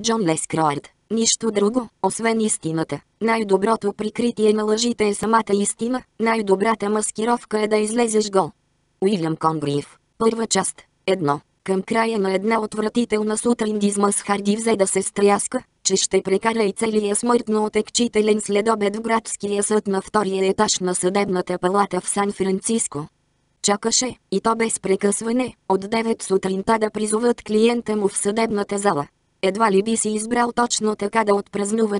Джон Лескроард. Нищо друго, освен истината. Най-доброто прикритие на лъжите е самата истина, най-добрата маскировка е да излезеш гол. Уилям Конгриф. Първа част. 1. Към края на една отвратителна сутрин Дизмъс Харди взе да се стряска, че ще прекара и целия смъртно отекчителен следобед в градския съд на втория етаж на съдебната палата в Сан-Франциско. Чакаше, и то без прекъсване, от 9 сутринта да призоват клиента му в съдебната зала. Едва ли би си избрал точно така да отпразнува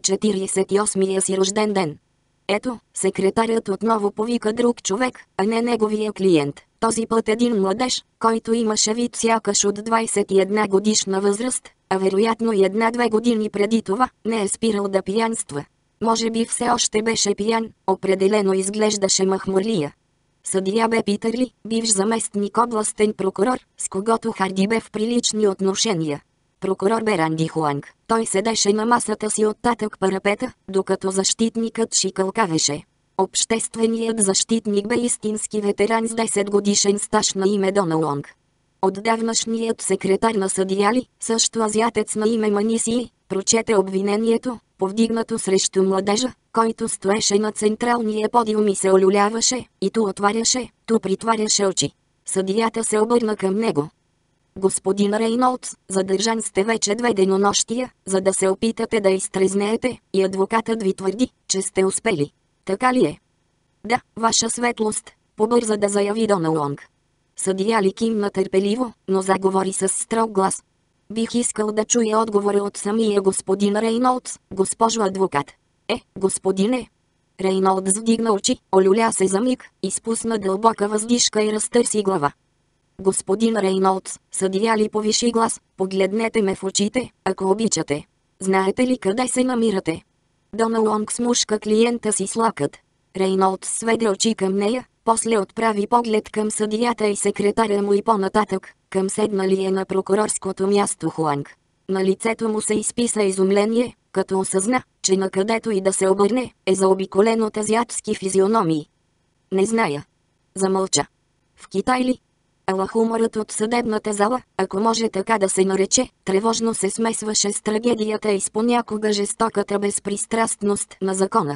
48-я си рожден ден. Ето, секретарят отново повика друг човек, а не неговия клиент. Този път един младеж, който имаше вид сякаш от 21 годишна възраст, а вероятно и 1-2 години преди това, не е спирал да пиянства. Може би все още беше пиян, определено изглеждаше махмурлия. Съдия бе Питър Ли, бивш заместник областен прокурор, с когото Харди бе в прилични отношения. Прокурор бе Ранди Хуанг. Той седеше на масата си оттатък парапета, докато защитникът шикалкавеше. Общественият защитник бе истински ветеран с 10 годишен стаж на име Дона Лонг. Отдавнашният секретар на съдия Ли, също азиатец на име Маниси, прочете обвинението, повдигнато срещу младежа, който стоеше на централния подиум и се олюляваше, и ту отваряше, ту притваряше очи. Съдията се обърна към него. Господин Рейнолдс, задържан сте вече 2 денонощия, за да се опитате да изтрезнеете, и адвокатът ви твърди, че сте успели. Така ли е? Да, ваша светлост, побърза да заяви Дона Лонг. Съдия Ли кимна търпеливо, но заговори с строг глас. Бих искал да чуя отговора от самия господин Рейнолдс, госпожо адвокат. Господине. Рейнолдс вдигна очи, олюля се за миг, изпусна дълбока въздишка и разтърси глава. Господин Рейнолдс, съдия Ли повиши глас, погледнете ме в очите, ако обичате. Знаете ли къде се намирате? Дона Лонг смушка клиента си с лакът. Рейнолдс сведе очи към нея, после отправи поглед към съдията и секретаря му и по-нататък, към седналия на прокурорското място Хуанг. На лицето му се изписа изумление, като осъзна, че накъдето и да се обърне, е заобиколен от азиатски физиономии. Не зная. Замълча. В Китай ли? Ала хуморът от съдебната зала, ако може така да се нарече, тревожно се смесваше с трагедията и с понякога жестоката безпристрастност на закона.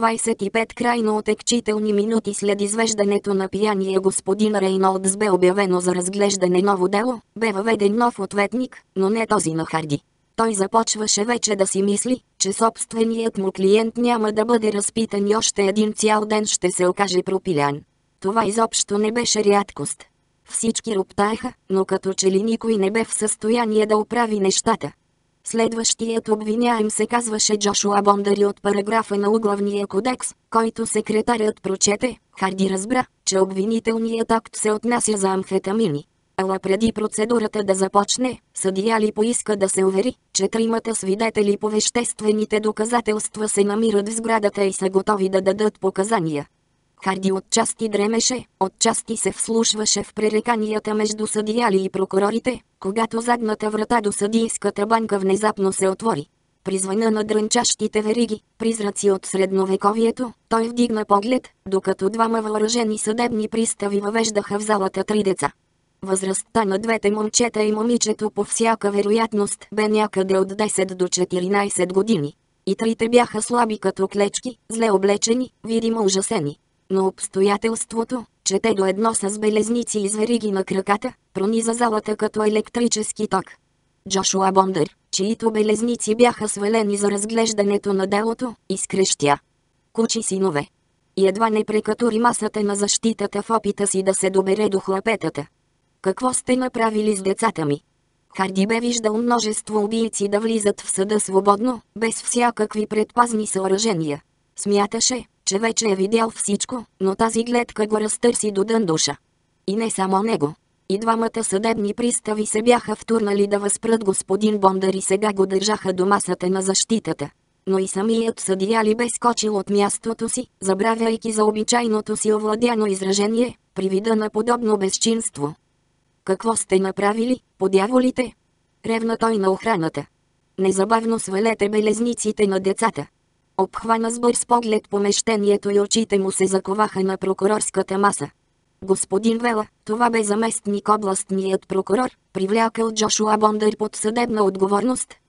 25 крайно отекчителни минути след извеждането на пияния господин Рейнолдс бе обявено за разглеждане ново дело, бе въведен нов ответник, но не този на Харди. Той започваше вече да си мисли, че собственият му клиент няма да бъде разпитан и още един цял ден ще се окаже пропилян. Това изобщо не беше рядкост. Всички роптаеха, но като че ли никой не бе в състояние да оправи нещата. Следващият обвиняем се казваше Джошуа Бондари от параграфа на углавния кодекс, който секретарят прочете. Харди разбра, че обвинителният акт се отнася за амфетамини. Ала преди процедурата да започне, съдия Ли поиска да се увери, че 3 свидетели по веществените доказателства се намират в сградата и са готови да дадат показания. Харди отчасти дремеше, отчасти се вслушваше в пререканията между съдия Ли и прокурорите, когато задната врата до съдийската банка внезапно се отвори. При звъна на дрънчащите вериги, призраци от средновековието, той вдигна поглед, докато 2 въоръжени съдебни пристави въвеждаха в залата 3 деца. Възрастта на 2 момчета и момичето по всяка вероятност бе някъде от 10 до 14 години. И 3 бяха слаби като клечки, зле облечени, видимо ужасени. Но обстоятелството, че те до едно с белезници и вериги на краката, прониза залата като електрически ток. Джошуа Бондър, чието белезници бяха свалени за разглеждането на делото, изкрещя. Кучи синове! И едва не прекатури масата на защитата в опита си да се добере до хлапетата. Какво сте направили с децата ми? Харди бе виждал множество убийци да влизат в съда свободно, без всякакви предпазни съоръжения. Смяташе, че вече е видял всичко, но тази гледка го разтърси до дън душа. И не само него. И 2 съдебни пристави се бяха втурнали да възпрат господин Бондар и сега го държаха до масата на защитата. Но и самият съдия Ли бе скочил от мястото си, забравяйки за обичайното си овладяно изражение, при вида на подобно безчинство. Какво сте направили, подяволите? Ревна той на охраната. Незабавно свалете белезниците на децата. Обхвана с бърз поглед помещението и очите му се заковаха на прокурорската маса. Господин Вела, това бе заместник областният прокурор, привлякал Джошуа Бондар под съдебна отговорност,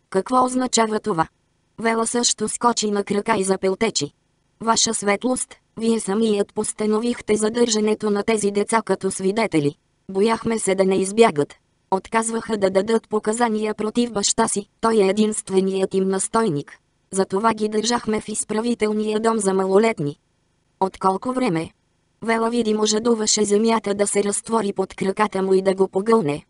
Какво означава това? Вела също скочи на крака и запелтечи. Ваша светлост, вие самият постановихте задържането на тези деца като свидетели. Бояхме се да не избягат. Отказваха да дадат показания против баща си, той е единственият им настойник. Затова ги държахме в изправителния дом за малолетни. От колко време? Вела видимо жадуваше земята да се разтвори под краката му и да го погълне.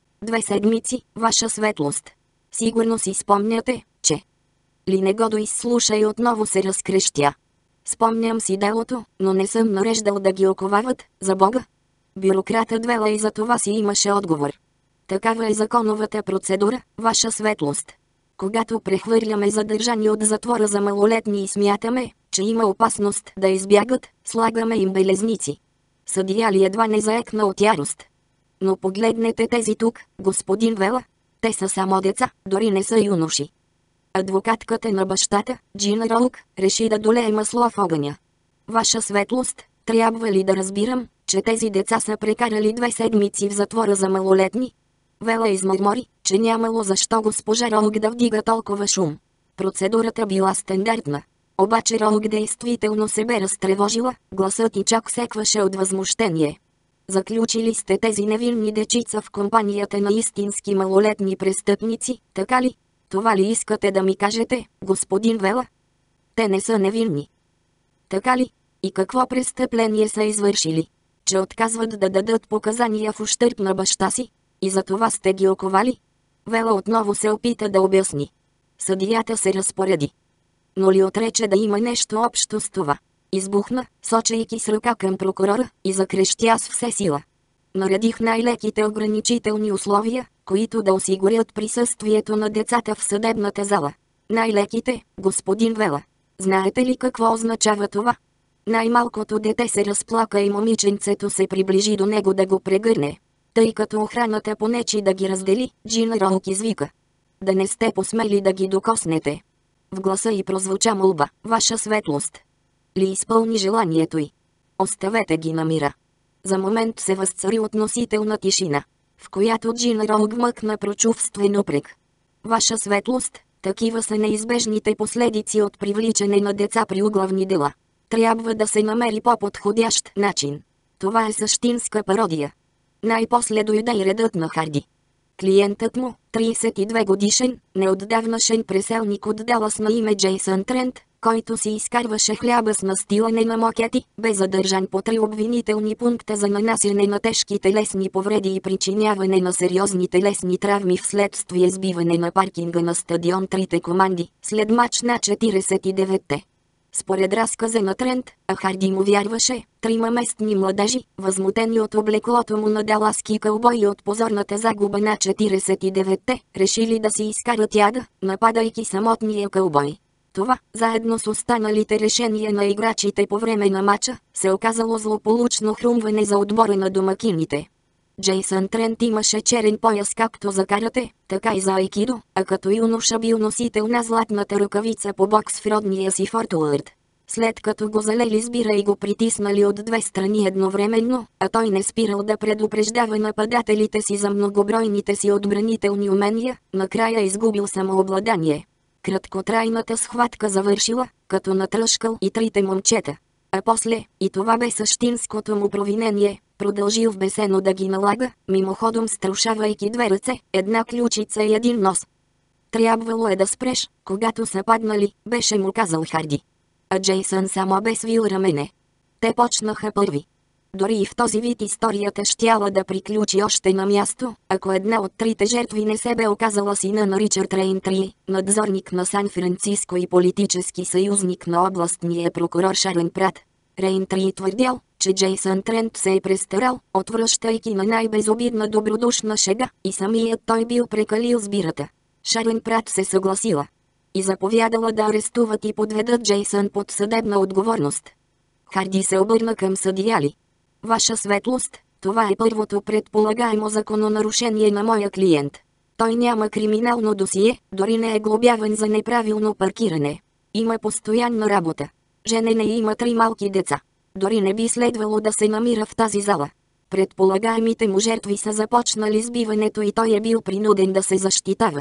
2 седмици, ваша светлост. Сигурно си спомняте, че... Ли не го доизслуша и отново се разкрещя. Спомням си делото, но не съм нареждал да ги оковават, за Бога. Бюрократът Вела и за това си имаше отговор. Такава е законовата процедура, ваша светлост. Когато прехвърляме задържани от затвора за малолетни и смятаме, че има опасност да избягат, слагаме им белезници. Съдия ли едва не заекна от ярост. Но погледнете тези тук, господин Вела. Те са само деца, дори не са юноши. Адвокатката на бащата, Джин Роук, реши да долее масло в огъня. Ваша светлост, трябва ли да разбирам, че тези деца са прекарали 2 седмици в затвора за малолетни? Вела измърмори, че нямало защо госпожа Роук да вдига толкова шум. Процедурата била стандартна. Обаче Роук действително се бе разтревожила, гласът и чак секваше от възмущение. Заключили сте тези невинни дечица в компанията на истински малолетни престъпници, така ли? Това ли искате да ми кажете, господин Вела? Те не са невинни. Така ли? И какво престъпление са извършили? Че отказват да дадат показания в ущърб на баща си? И за това сте ги оковали? Вела отново се опита да обясни. Съдията се разпореди. Но ли отрече да има нещо общо с това? Избухна, сочейки с ръка към прокурора, и закрещя с все сила. Наредих най-леките ограничителни условия, които да осигурят присъствието на децата в съдебната зала. Най-леките, господин Вела. Знаете ли какво означава това? Най-малкото дете се разплака и момиченцето се приближи до него да го прегърне. Тъй като охраната понечи да ги раздели, Джин Роук извика. Да не сте посмели да ги докоснете. В гласа й прозвуча молба, ваша светлост. Ли изпълни желанието й? Оставете ги на мира. За момент се възцари относителна тишина, в която Джин Роук вмъкна прочувствен упрек. Ваша светлост, такива са неизбежните последици от привличане на деца при углавни дела. Трябва да се намери по-подходящ начин. Това е същинска пародия. Най-после дойде и редът на Харди. Клиентът му, 32 годишен, неотдавнашен преселник от Далас на име Джейсън Трент, който си изкарваше хляба с настилане на мокети, бе задържан по 3 обвинителни пункта за нанасяне на тежки телесни повреди и причиняване на сериозни телесни травми вследствие сбиване на паркинга на стадион Трите команди, след мач на 49-те. Според разказа на Трент, а Харди му вярваше, 3 местни младежи, възмутени от облеклото му на даласки кълбой и от позорната загуба на 49-те, решили да си изкарат яда, нападайки самотния кълбой. Това, заедно с останалите решения на играчите по време на мача, се оказало злополучно хрумване за отбора на домакините. Джейсън Трент имаше черен пояс както за карате, така и за айкидо, а като юноша бил носител на златната ръкавица по бокс в родния си Форт Уърт. След като го залели с бира и го притиснали от 2 страни едновременно, а той не спирал да предупреждава нападателите си за многобройните си отбранителни умения, накрая изгубил самообладание. Краткотрайната схватка завършила, като натръшкал и 3 момчета. А после, и това бе същинското му провинение, продължил вбесено да ги налага, мимоходом струшавайки 2 ръце, 1 ключица и 1 нос. Трябвало е да спреш, когато са паднали, беше му казал Харди. А Джейсън само бе свил рамене. Те почнаха първи. Дори и в този вид историята щяла да приключи още на място, ако една от 3 жертви не се бе оказала сина на Ричард Рейнтри, надзорник на Сан-Франциско и политически съюзник на областния прокурор Шарън Прат. Рейнтри твърдял, че Джейсън Трент се е престарал, отвръщайки на най-безобидна добродушна шега, и самият той бил прекалил с бирата. Шарън Прат се съгласила и заповядала да арестуват и подведат Джейсън под съдебна отговорност. Харди се обърна към съдия Ли. Ваша светлост, това е първото предполагаемо закононарушение на моя клиент. Той няма криминално досие, дори не е глобяван за неправилно паркиране. Има постоянна работа. Женене и има 3 малки деца. Дори не би следвало да се намира в тази зала. Предполагаемите му жертви са започнали сбиването и той е бил принуден да се защитава.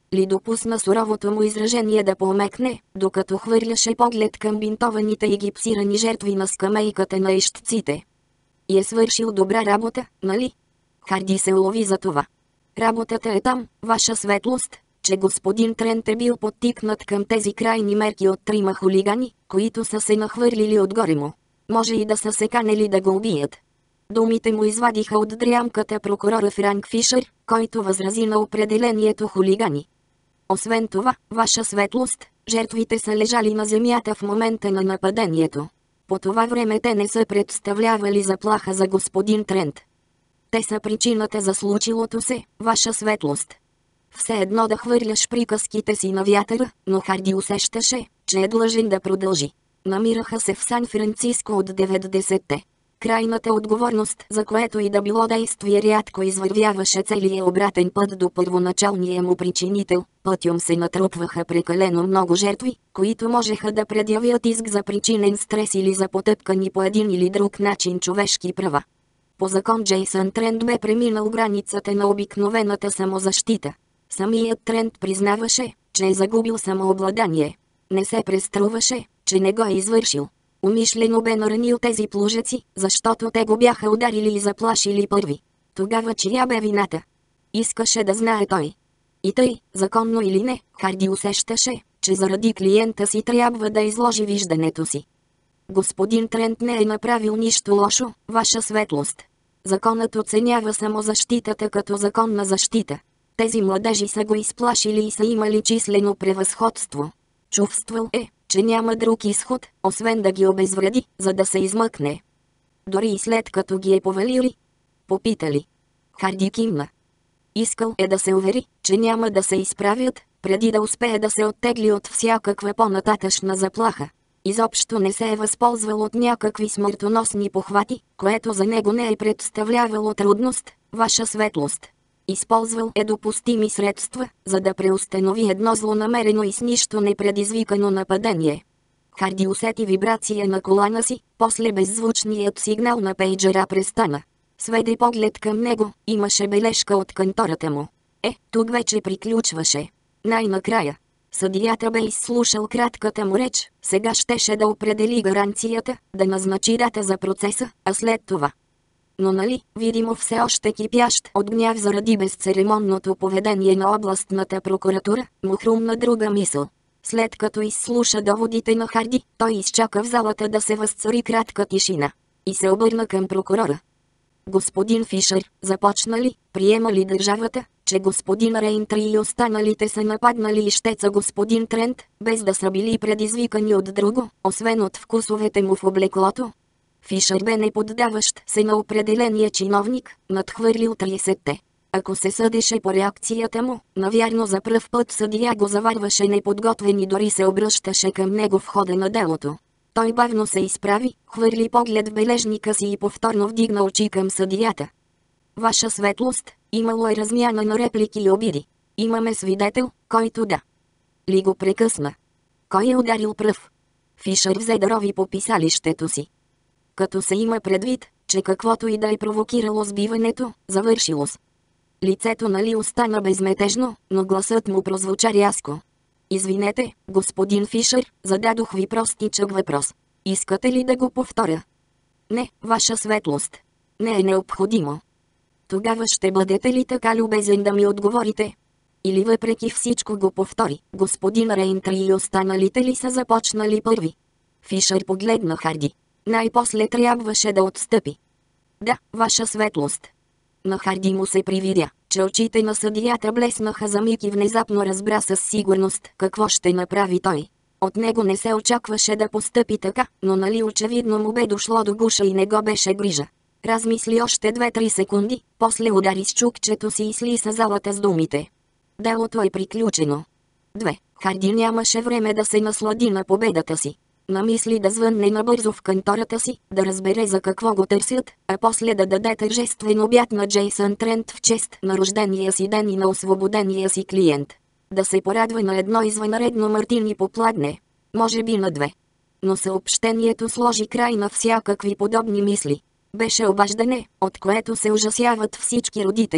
Ли допусна суровото му изражение да помекне, докато хвърляше поглед към бинтованите и гипсирани жертви на скамейката на ищците. И е свършил добра работа, нали? Харди се улови за това. Работата е там, ваша светлост, че господин Трент е бил подтикнат към тези крайни мерки от 3 хулигани, които са се нахвърлили отгоре му. Може и да са се канели да го убият. Думите му извадиха от дрямката прокурора Франк Фишер, който възрази на определението хулигани. Освен това, ваша светлост, жертвите са лежали на земята в момента на нападението. По това време те не са представлявали заплаха за господин Трент. Те са причината за случилото се, ваша светлост. Все едно да хвърляш приказките си на вятъра, но Харди усещаше, че е длъжен да продължи. Намираха се в Сан-Франциско от 90-те. Крайната отговорност, за което и да било действие, рядко извървяваше целия обратен път до първоначалния му причинител. Пътем се натрупваха прекалено много жертви, които можеха да предявят иск за причинен стрес или за потъпкани по един или друг начин човешки права. По закон Джейсън Трент бе преминал границата на обикновената самозащита. Самият Трент признаваше, че е загубил самообладание. Не се преструваше, че не го е извършил. Умишлено бе наранил тези плужеци, защото те го бяха ударили и заплашили първи. Тогава чия бе вината? Искаше да знае той. И тъй, законно или не, Харди усещаше, че заради клиента си трябва да изложи виждането си. Господин Трент не е направил нищо лошо, ваша светлост. Законът оценява самозащитата като законна защита. Тези младежи са го изплашили и са имали числено превъзходство. Чувствал е, че няма друг изход, освен да ги обезвреди, за да се измъкне. Дори и след като ги е повалили? Попитали. Харди кимна. Искал е да се увери, че няма да се изправят, преди да успее да се оттегли от всякаква по-нататъчна заплаха. Изобщо не се е възползвал от някакви смъртоносни похвати, което за него не е представлявало трудност, ваша светлост. Използвал е допустими средства, за да преустанови едно злонамерено и с нищо непредизвикано нападение. Харди усети вибрация на колана си, после беззвучният сигнал на пейджера престана. Сведе поглед към него, имаше бележка от кантората му. Тук вече приключваше. Най-накрая. Съдията бе изслушал кратката му реч, сега щеше да определи гаранцията, да назначи дата за процеса, а след това. Но нали, видимо все още кипящ от гняв заради безцеремонното поведение на областната прокуратура, му хрумна друга мисъл. След като изслуша доводите на Харди, той изчака в залата да се възцари кратка тишина. И се обърна към прокурора. Господин Фишер, започна ли, приема ли държавата, че господин Рейнтри и останалите са нападнали ищеца господин Трент, без да са били предизвикани от друго, освен от вкусовете му в облеклото? Фишер бе неподдаващ се на определения чиновник, надхвърлил 30-те. Ако се съдеше по реакцията му, навярно за пръв път съдия го заварваше неподготвен и дори се обръщаше към него в хода на делото. Той бавно се изправи, хвърли поглед в бележника си и повторно вдигна очи към съдията. Ваша светлост, имало е размяна на реплики и обиди. Имаме свидетел, който да. Ли го прекъсна. Кой е ударил пръв? Фишер взе да рови по писалището си. Като се има предвид, че каквото и да е провокирало сбиването, завършило с. Лицето на Ли остана безметежно, но гласът му прозвуча рязко. Извинете, господин Фишер, зададох ви простичък въпрос. Искате ли да го повторя? Не, ваша светлост. Не е необходимо. Тогава ще бъдете ли така любезен да ми отговорите? Или въпреки всичко го повтори, господин Рейнтри и останалите ли са започнали първи? Фишер погледна Харди. Най-после трябваше да отстъпи. Да, ваша светлост. На Харди му се привидя, че очите на съдията блеснаха за миг и внезапно разбра със сигурност какво ще направи той. От него не се очакваше да постъпи така, но нали очевидно му бе дошло до гуша и не го беше грижа. Размисли още 2-3 секунди, после удари с чукчето си и слиса залата с думите. Делото е приключено. 2. Харди нямаше време да се наслади на победата си. Намисли да звънне набързо в кантората си, да разбере за какво го търсят, а после да даде тържествен обяд на Джейсън Трент в чест на рождения си ден и на освободения си клиент. Да се порадва на едно извънредно мартини по пладне. Може би на 2. Но съобщението сложи край на всякакви подобни мисли. Беше обаждане, от което се ужасяват всички родители.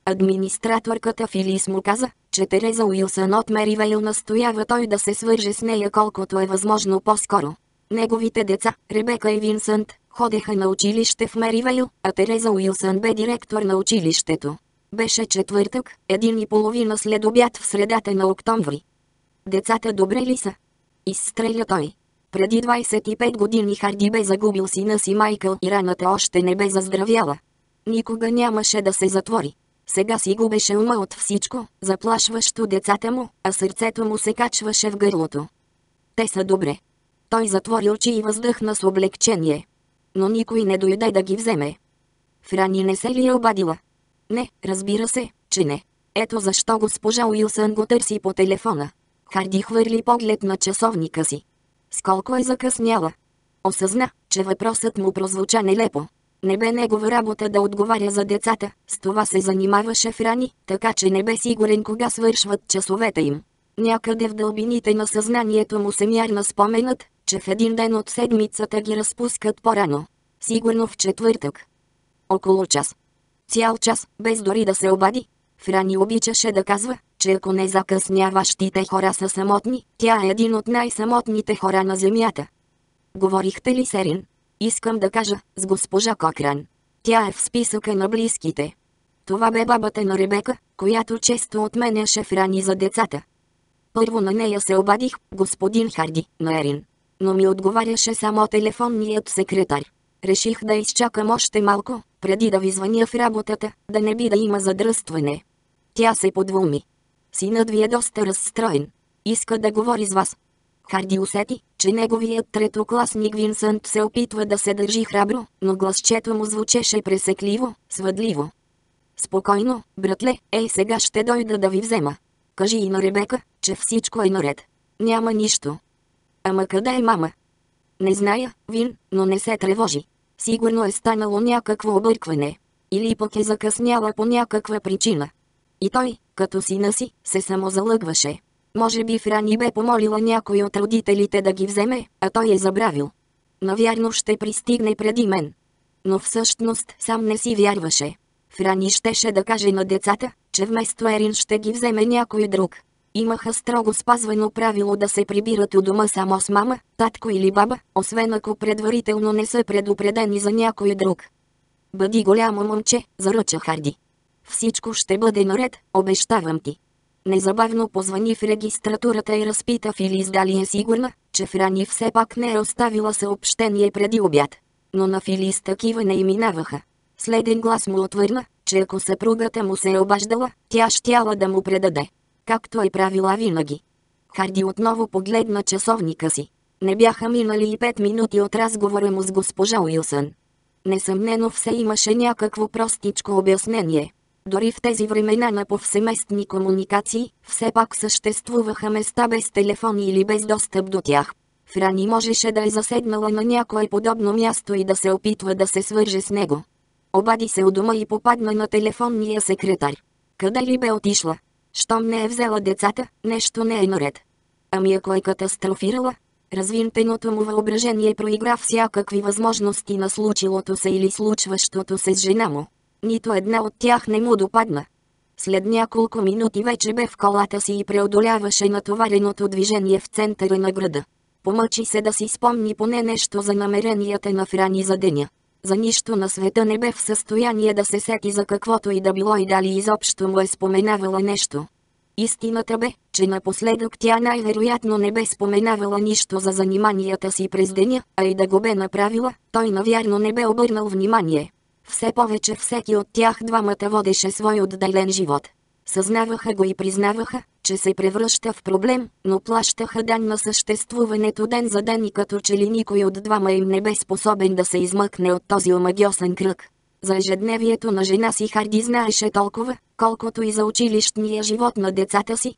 Администраторката Филис му каза, че Тереза Уилсън от Меривейл настоява той да се свърже с нея колкото е възможно по-скоро. Неговите деца, Ребека и Винсънт, ходеха на училище в Меривейл, а Тереза Уилсън бе директор на училището. Беше четвъртък, 1:30 след обяд в средата на октомври. Децата добре ли са? Изстреля той. Преди 25 години Харди бе загубил сина си Майкъл и раната още не бе заздравяла. Никога нямаше да се затвори. Сега си губеше ума от всичко, заплашващо децата му, а сърцето му се качваше в гърлото. Те са добре. Той затвори очи и въздъхна с облегчение. Но никой не дойде да ги вземе. Франи не се ли е обадила? Не, разбира се, че не. Ето защо госпожа Уилсън го търси по телефона. Харди хвърли поглед на часовника си. С колко е закъсняла? Осъзна, че въпросът му прозвуча нелепо. Не бе негова работа да отговаря за децата, с това се занимаваше Франи, така че не бе сигурен кога свършват часовете им. Някъде в дълбините на съзнанието му се мярна споменът, че в един ден от седмицата ги разпускат по-рано. Сигурно в четвъртък. Около час. Цял час, без дори да се обади. Франи обичаше да казва, че ако не закъсняващите хора са самотни, тя е един от най-самотните хора на земята. Говорихте ли с Ерин? Искам да кажа, с госпожа Кокран. Тя е в списъка на близките. Това бе бабата на Ребека, която често отменяше Франи за децата. Първо на нея се обадих, господин Харди, на Ерин. Но ми отговаряше само телефонният секретар. Реших да изчакам още малко, преди да ви звъня в работата, да не би да има задръстване. Тя се подвуми. Синът ви е доста разстроен. Иска да говори с вас. Харди усети, че неговият третокласник Винсънт се опитва да се държи храбро, но гласчето му звучеше пресекливо, свъдливо. Спокойно, братле, сега ще дойда да ви взема. Кажи и на Ребека, че всичко е наред. Няма нищо. Ама къде е мама? Не зная, Вин, но не се тревожи. Сигурно е станало някакво объркване. Или пък е закъсняла по някаква причина. И той, като сина си, се самозалъгваше. Може би Франи бе помолила някой от родителите да ги вземе, а той е забравил. Навярно ще пристигне преди мен. Но всъщност сам не си вярваше. Франи щеше да каже на децата, че вместо Ерин ще ги вземе някой друг. Имаха строго спазвано правило да се прибират у дома само с мама, татко или баба, освен ако предварително не са предупредени за някой друг. Бъди голямо момче, заръча Харди. Всичко ще бъде наред, обещавам ти. Незабавно позвани в регистратурата и разпита Филис дали е сигурна, че Франи все пак не е оставила съобщение преди обяд. Но на Филис такива не минаваха. Следен глас му отвърна, че ако съпругата му се е обаждала, тя щяла да му предаде. Както е правила винаги. Харди отново погледна часовника си. Не бяха минали и 5 минути от разговора му с госпожа Уилсън. Несъмнено все имаше някакво простичко обяснение. Дори в тези времена на повсеместни комуникации, все пак съществуваха места без телефони или без достъп до тях. Франи можеше да е заседнала на някое подобно място и да се опитва да се свърже с него. Обади се у дома и попадна на телефонния секретар. Къде ли бе отишла? Щом не е взела децата, нещо не е наред. Ами ако е катастрофирала? Развинтеното му въображение проигра всякакви възможности на случилото се или случващото се с жена му. Нито една от тях не му допадна. След няколко минути вече бе в колата си и преодоляваше натовареното движение в центъра на града. Помъчи се да си спомни поне нещо за намеренията на Франи за деня. За нищо на света не бе в състояние да се сети за каквото и да било и дали изобщо му е споменавала нещо. Истината бе, че напоследък тя най-вероятно не бе споменавала нищо за заниманията си през деня, а и да го бе направила, той навярно не бе обърнал внимание. Все повече всеки от тях двамата водеше свой отделен живот. Съзнаваха го и признаваха, че се превръща в проблем, но плащаха дан на съществуването ден за ден и като че ли никой от двама им не бе способен да се измъкне от този омагьосан кръг. За ежедневието на жена си Харди знаеше толкова, колкото и за училищния живот на децата си,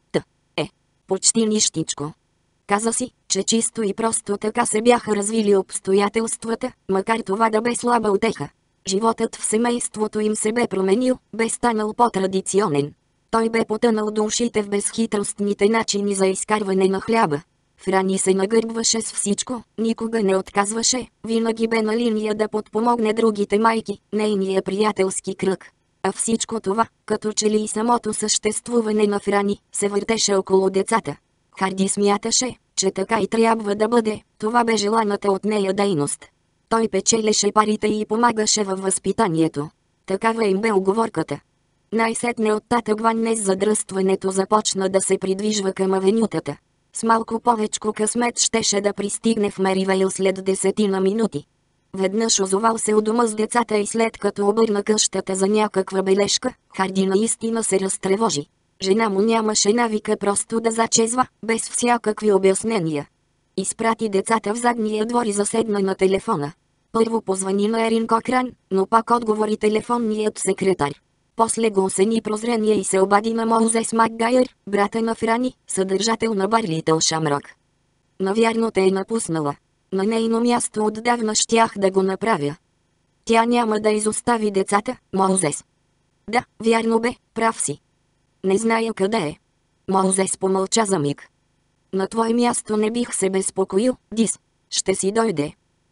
почти нищичко. Каза си, че чисто и просто така се бяха развили обстоятелствата, макар това да бе слаба утеха. Животът в семейството им се бе променил, бе станал по-традиционен. Той бе потънал до ушите в безхитростните начини за изкарване на хляба. Франи се нагърбваше с всичко, никога не отказваше, винаги бе на линия да подпомогне другите майки, нейния приятелски кръг. А всичко това, като че ли и самото съществуване на Франи, се въртеше около децата. Харди смяташе, че така и трябва да бъде, това бе желаната от нея дейност. Той печелеше парите и помагаше във възпитанието. Такава им бе уговорката. Най-сетне от татък Ванес задръстването започна да се придвижва към авенютата. С малко повечко късмет щеше да пристигне в Меривейл след 10 минути. Веднъж озовал се у дома с децата и след като обърна къщата за някаква бележка, Харди наистина се разтревожи. Жена му нямаше навика просто да зачезва, без всякакви обяснения. Изпрати децата в задния двор и заседна на телефона. Първо позвани на Ерин Кокран, но пак отговори телефонният секретар. После го осени прозрение и се обади на Моузес Макгайър, брата на Франи, съдържател на бар Литъл Шамрок. Навярно те е напуснала. На нейно място отдавна щях да го направя. Тя няма да изостави децата, Моузес. Да, вярно бе, прав си. Не зная къде е. Моузес помълча за миг. На твое място не бих се безпокоил, Дис. Ще си дойде.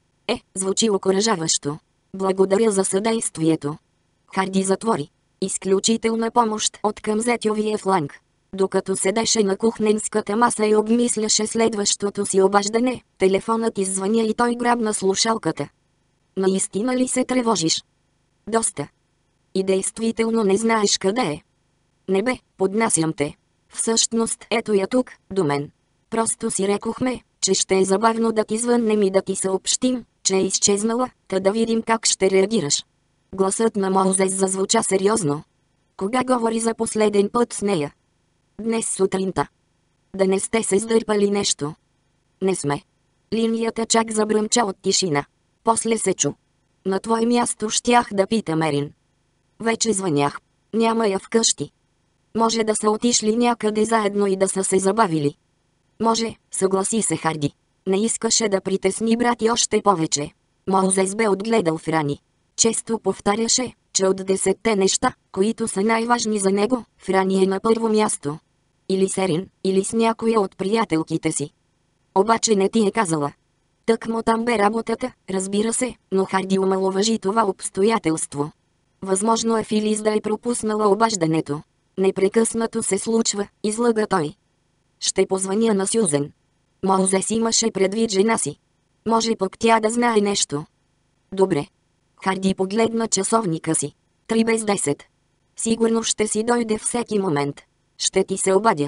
Звучи окуражаващо. Благодаря за съдействието. Харди затвори. Изключителна помощ от към зетьовия фланг. Докато седеше на кухненската маса и обмисляше следващото си обаждане, телефонът иззвъня и той грабна слушалката. Наистина ли се тревожиш? Доста. И действително не знаеш къде е. Не бе, поднасям те. Всъщност ето я тук, до мен. Просто си рекохме, че ще е забавно да ти звъннем и да ти съобщим, че е изчезнала, та да видим как ще реагираш. Гласът на Моузес зазвуча сериозно. Кога говори за последен път с нея? Днес сутринта. Да не сте се сдърпали нещо? Не сме. Линията чак забръмча от тишина. После се чу. На твое място щях да питам Ерин. Вече звънях. Няма я вкъщи. Може да са отишли някъде заедно и да са се забавили. Може, съгласи се Харди. Не искаше да притесни брати още повече. Моузес бе отгледал Франи. Често повтаряше, че от 10 неща, които са най-важни за него, Франи е на първо място. Или с Ерин, или с някоя от приятелките си. Обаче не ти е казала. Тъкмо там бе работата, разбира се, но Харди омаловажи това обстоятелство. Възможно е Филис да е пропуснала обаждането. Непрекъснато се случва, излъга той. Ще позвъня на Сюзен. Моузес имаше предвид жена си. Може пък тя да знае нещо. Добре. Харди погледна часовника си. 3 без 10. Сигурно ще си дойде всеки момент. Ще ти се обадя.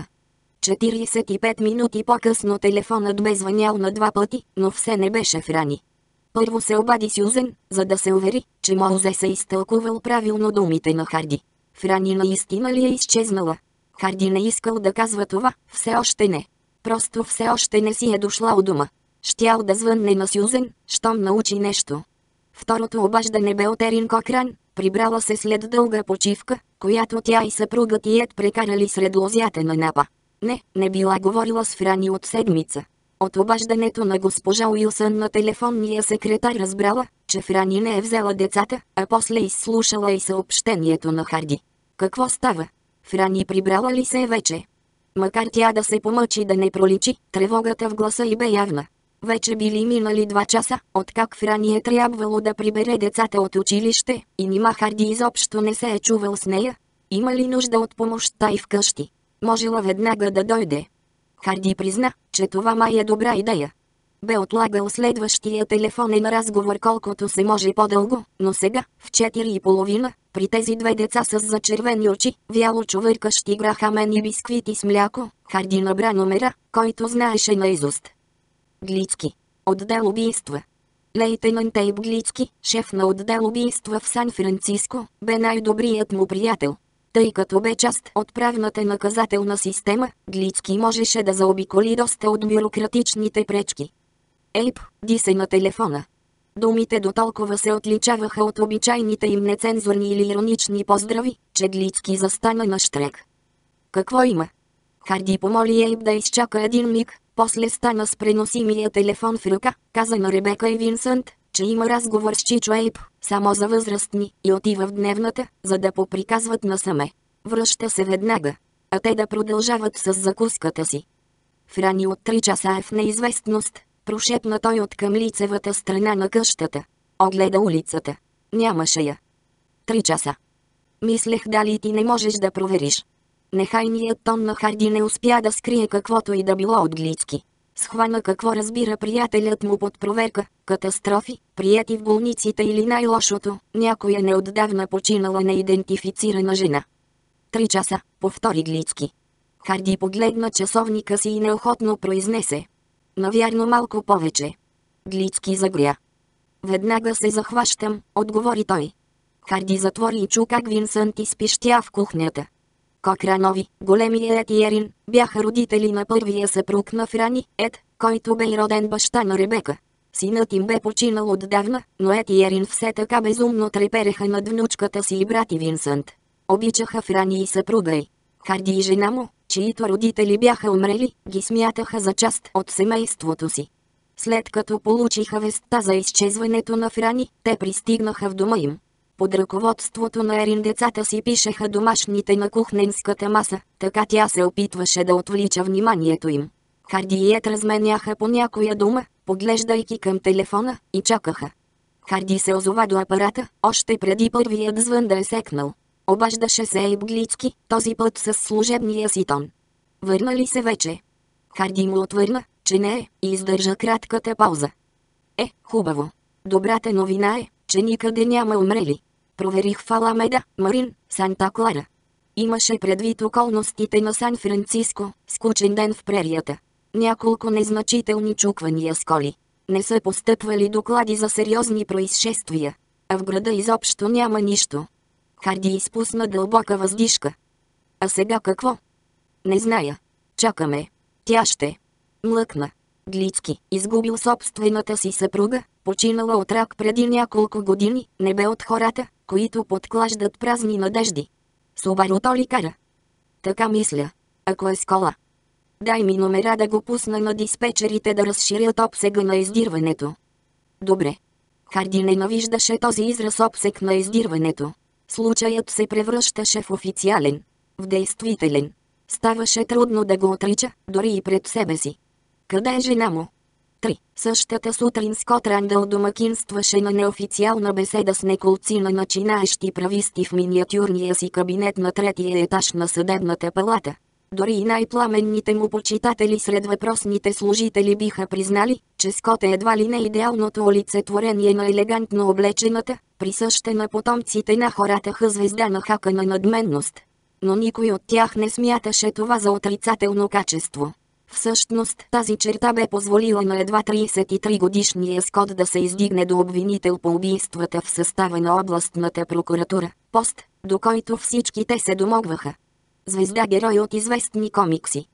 45 минути по-късно телефонът бе звънял на 2 пъти, но все не беше Франи. Първо се обади Сюзен, за да се увери, че Моузес е изтълкувал правилно думите на Харди. Франи наистина ли е изчезнала? Харди не искал да казва това, все още не. Просто все още не си е дошла у дома. Щял да звънне на Сюзен, щом научи нещо. Второто обаждане бе от Ерин Кокран, прибрала се след дълга почивка, която тя и съпругът й Ед прекарали сред лозята на Напа. Не била говорила с Франи от седмица. От обаждането на госпожа Уилсън на телефонния секретар разбрала, че Франи не е взела децата, а после изслушала и съобщението на Харди. Какво става? Франи прибрала ли се вече? Макар тя да се помъчи да не проличи, тревогата в гласа й бе явна. Вече били минали 2 часа, откак Франи е трябвало да прибере децата от училище, и нима Харди изобщо не се е чувал с нея. Има ли нужда от помощта и вкъщи? Можела веднага да дойде. Харди призна, че това май е добра идея. Бе отлагал следващия телефонен разговор колкото се може по-дълго, но сега, в 4:30, при тези 2 деца с зачервени очи, вяло чувъркащи грахамен и бисквити с мляко, Харди набра номера, който знаеше наизуст. Глицки. Отдел убийства. Лейтенант Ейб Глицки, шеф на отдел убийства в Сан-Франциско, бе най-добрият му приятел. Тъй като бе част от правната наказателна система, Глицки можеше да заобиколи доста от бюрократичните пречки. Ейб, ди се на телефона. Думите дотолкова се отличаваха от обичайните им нецензурни или иронични поздрави, че Глицки застана на щрек. Какво има? Харди помоли Ейб да изчака един миг, после стана с преносимия телефон в ръка, каза на Ребека и Винсънт, че има разговор с Чичо Ейб, само за възрастни, и отива в дневната, за да поприказват насаме. Връща се веднага. А те да продължават с закуската си. Франи от 3 часа е в неизвестност, прошепна той от към лицевата страна на къщата. Огледа улицата. Нямаше я. 3 часа. Мислех дали ти не можеш да провериш. Нехайният тон на Харди не успя да скрие каквото и да било от Глицки. Схвана какво разбира приятелят му под проверка, катастрофи, приети в болниците или най-лошото, някоя неотдавна починала неидентифицирана жена. 3 часа, повтори Глицки. Харди погледна часовника си и неохотно произнесе. Навярно малко повече. Глицки загря. Веднага се захващам, отговори той. Харди затвори и чу как Винсънт изпищя в кухнята. Кокранови, големия Ед и Ерин, бяха родители на първия съпруг на Франи, Ед, който бе и роден баща на Ребека. Синът им бе починал отдавна, но Ед и Ерин все така безумно трепереха над внучката си и брати Винсънт. Обичаха Франи и съпруга й. Харди и жена му, чието родители бяха умрели, ги смятаха за част от семейството си. След като получиха вестта за изчезването на Франи, те пристигнаха в дома им. Под ръководството на Ерин децата си пишеха домашните на кухненската маса, така тя се опитваше да отвлича вниманието им. Харди и Ед разменяха по някоя дума, поглеждайки към телефона, и чакаха. Харди се озова до апарата, още преди първият звън да е секнал. Обаждаше се Ейб Глицки, този път с служебния си тон. Върна ли се вече? Харди му отвърна, че не е, и издържа кратката пауза. Хубаво. Добрата новина е, че никъде няма умрели. Проверих в Аламеда, Марин, Санта Клара. Имаше предвид околностите на Сан-Франциско, скучен ден в прерията. Няколко незначителни чуквания с коли. Не са постъпвали доклади за сериозни происшествия. А в града изобщо няма нищо. Харди изпусна дълбока въздишка. А сега какво? Не зная. Чакаме. Тя ще. Млъкна. Глицки, изгубил собствената си съпруга, починала от рак преди няколко години, не бе от хората, които подклаждат празни надежди. Субаруто ли кара? Така мисля. Ако е с кола. Дай ми номера да го пусна на диспетчерите да разширят обсега на издирването. Добре. Харди ненавиждаше този израз обсег на издирването. Случаят се превръщаше в официален, в действителен. Ставаше трудно да го отрича, дори и пред себе си. Къде е жена му? 3. Същата сутрин Скот Рандъл домакинстваше на неофициална беседа с неколцина начинаещи прависти в миниатюрния си кабинет на третия етаж на съдебната палата. Дори и най-пламенните му почитатели сред въпросните служители биха признали, че Скот е едва ли не идеалното олицетворение на елегантно облечената, присъща на потомците на хората звезда на хака на надменност. Но никой от тях не смяташе това за отрицателно качество. Всъщност тази черта бе позволила на едва 33-годишния Скот да се издигне до обвинител по убийствата в състава на областната прокуратура, пост, до който всички те се домогваха. Звезда-герой от известни комикси.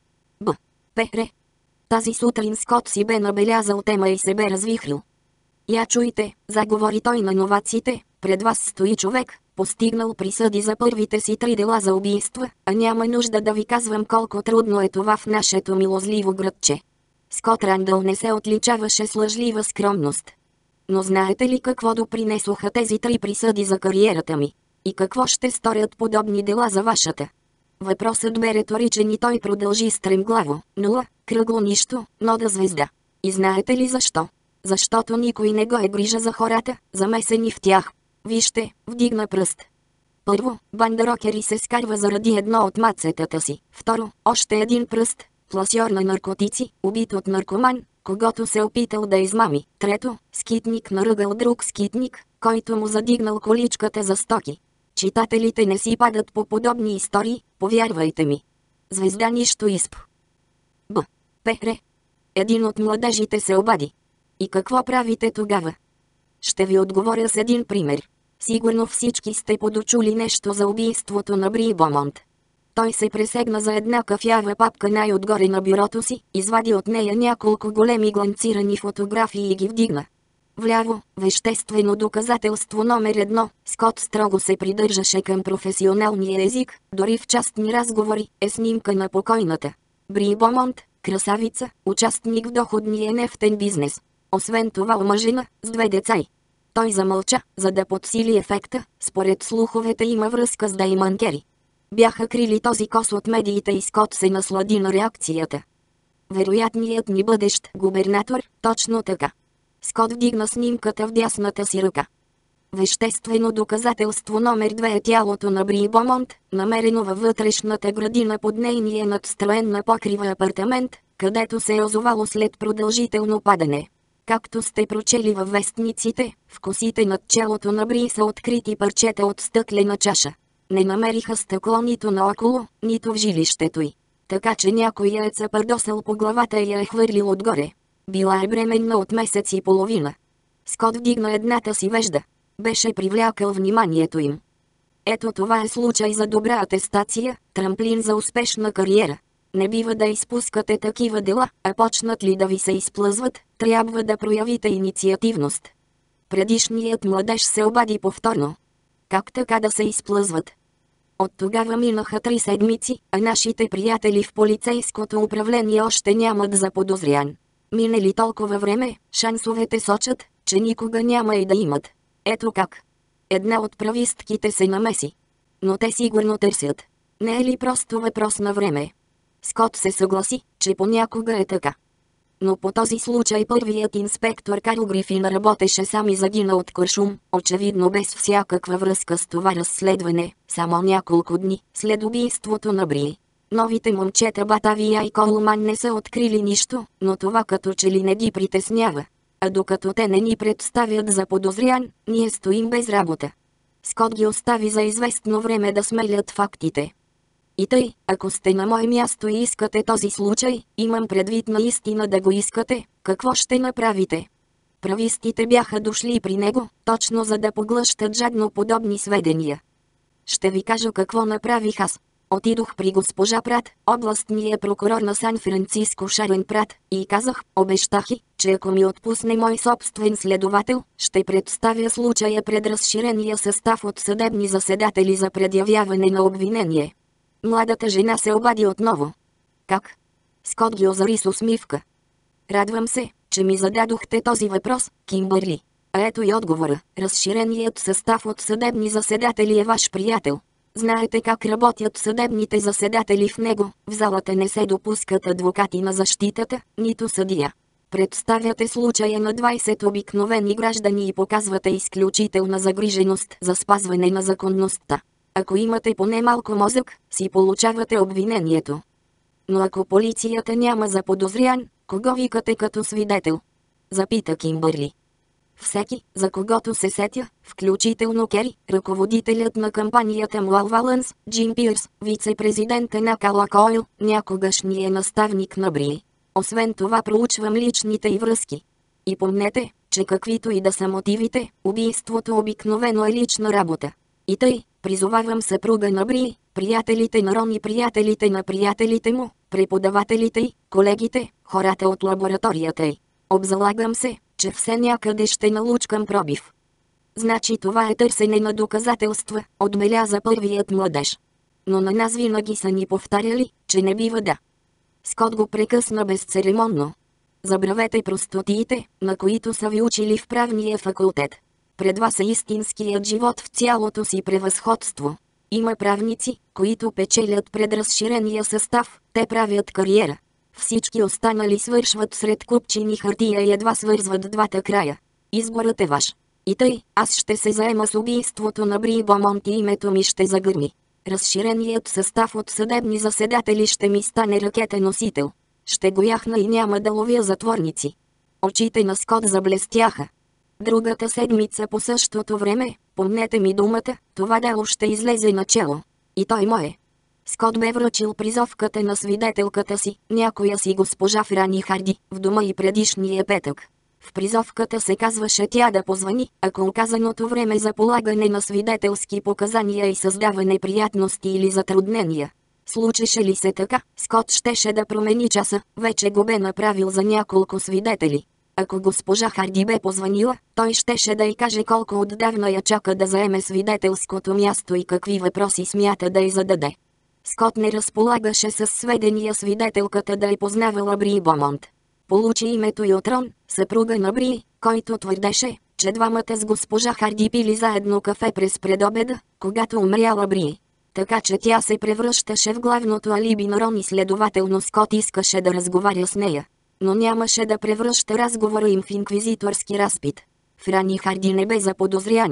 Р. Тази сутрин Скот си бе набелязал тема и се бе развихрил. Я чуйте, заговори той на новаците, пред вас стои човек, постигнал присъди за първите си 3 дела за убийства, а няма нужда да ви казвам колко трудно е това в нашето милозливо градче. Скот Рандъл не се отличаваше с лъжлива скромност. Но знаете ли какво допринесоха тези 3 присъди за кариерата ми? И какво ще сторят подобни дела за вашата? Въпросът бе риторичен и той продължи стремглаво. 0, кръгло нищо, но да звезда. И знаете ли защо? Защото никой не го е грижа за хората, замесени в тях. Вижте, вдигна пръст. Първо, банда рокери се скарва заради едно от мацетата си. Второ, още един пръст, пласьор на наркотици, убит от наркоман, когото се опитал да измами. Трето, скитник наръгал друг скитник, който му задигнал количката за стоки. Читателите не си падат по подобни истории, повярвайте ми. Звезда нищо изп. Р. Един от младежите се обади. И какво правите тогава? Ще ви отговоря с един пример. Сигурно всички сте подочули нещо за убийството на Бри Бомонт. Той се пресегна за една кафява папка най-отгоре на бюрото си, извади от нея няколко големи гланцирани фотографии и ги вдигна. Вляво, веществено доказателство номер 1, Скот строго се придържаше към професионалния език, дори в частни разговори, е снимка на покойната. Бри Бомонт, красавица, участник в доходния нефтен бизнес. Освен това омъжена, с 2 деца. Той замълча, за да подсили ефекта, според слуховете има връзка с Деймън Кери. Бяха крили този кос от медиите и Скот се наслади на реакцията. Вероятният ни бъдещ губернатор, точно така. Скот вдигна снимката в дясната си ръка. Веществено доказателство номер 2 е тялото на Бри Бомонт, намерено във вътрешната градина под нейния надстроен на покрива апартамент, където се е озовало след продължително падане. Както сте прочели във вестниците, в косите над челото на Бри са открити парчета от стъклена чаша. Не намериха стъкло нито наоколо, нито в жилището й. Така че някой я е цапардосал по главата и я е хвърлил отгоре. Била е бременна от месец и половина. Скот вдигна едната си вежда. Беше привлякал вниманието им. Ето това е случай за добра атестация, трамплин за успешна кариера. Не бива да изпускате такива дела, а почнат ли да ви се изплъзват, трябва да проявите инициативност. Предишният младеж се обади повторно. Как така да се изплъзват? От тогава минаха 3 седмици, а нашите приятели в полицейското управление още нямат заподозрян. Мине ли толкова време, шансовете сочат, че никога няма и да имат. Ето как. Една от правистките се намеси. Но те сигурно търсят. Не е ли просто въпрос на време? Скот се съгласи, че понякога е така. Но по този случай първият инспектор Карл Грифин работеше сам и загина от куршум, очевидно без всякаква връзка с това разследване, само няколко дни след убийството на Бри. Новите момчета Батавия и Колман не са открили нищо, но това като че ли не ги притеснява. А докато те не ни представят за подозрян, ние стоим без работа. Скот ги остави за известно време да смелят фактите. И тъй, ако сте на мое място и искате този случай, имам предвид наистина да го искате, какво ще направите? Правистите бяха дошли при него, точно за да поглъщат жадно подобни сведения. Ще ви кажа какво направих аз. Отидох при госпожа Прат, областния прокурор на Сан-Франциско Шарен Прат, и казах, обещах й, че ако ми отпусне мой собствен следовател, ще представя случая пред разширения състав от съдебни заседатели за предявяване на обвинение. Младата жена се обади отново. Как? Скот ги озари с усмивка. Радвам се, че ми зададохте този въпрос, Кимбърли. А ето и отговора. Разширеният състав от съдебни заседатели е ваш приятел. Знаете как работят съдебните заседатели в него. В залата не се допускат адвокати на защитата, нито съдия. Представяте случая на 20 обикновени граждани и показвате изключителна загриженост за спазване на законността. Ако имате поне малко мозък, си получавате обвинението. Но ако полицията няма заподозрян, кого викате като свидетел? Запита Кимбърли. Всеки, за когото се сетя, включително Кери, ръководителят на кампанията Муал Валънс, Джим Пирс, вице-президента на Калак Ойл, някогашният наставник на Бри. Освен това проучвам личните й връзки. И помнете, че каквито и да са мотивите, убийството обикновено е лична работа. И тъй, призовавам съпруга на Бри, приятелите на Рон и приятелите на приятелите му, преподавателите й, колегите, хората от лабораторията й. Обзалагам се, че все някъде ще налучкам пробив. Значи това е търсене на доказателства, отбеляза първият младеж. Но на нас винаги са ни повтаряли, че не бива да. Скот го прекъсна безцеремонно. Забравете простотиите, на които са ви учили в правния факултет. Пред вас е истинският живот в цялото си превъзходство. Има правници, които печелят пред разширения състав, те правят кариера. Всички останали свършват сред купчини хартия и едва свързват двата края. Изборът е ваш. И тъй, аз ще се заема с убийството на Бри Бомонт и името ми ще загърми. Разширеният състав от съдебни заседатели ще ми стане ракетоносител. Ще го яхна и няма да ловя затворници. Очите на Скот заблестяха. Другата седмица по същото време, помнете ми думата, това дело ще излезе начело. И той мое. Скот бе връчил призовката на свидетелката си, някоя си госпожа Франи Харди, в дома и предишния петък. В призовката се казваше тя да позвани, ако указаното време за полагане на свидетелски показания и създаване приятности или затруднения. Случеше ли се така, Скот щеше да промени часа, вече го бе направил за няколко свидетели. Ако госпожа Харди бе позванила, той щеше да й каже колко отдавна я чака да заеме свидетелското място и какви въпроси смята да й зададе. Скот не разполагаше с сведения свидетелката да е познавала Бри Бомонт. Получи името и от Рон, съпруга на Бри, който твърдеше, че двамата с госпожа Харди пили заедно кафе през предобеда, когато умряла Бри. Така че тя се превръщаше в главното алиби на Рон и следователно Скот искаше да разговаря с нея. Но нямаше да превръща разговора им в инквизиторски разпит. Франи Харди не бе заподозряна.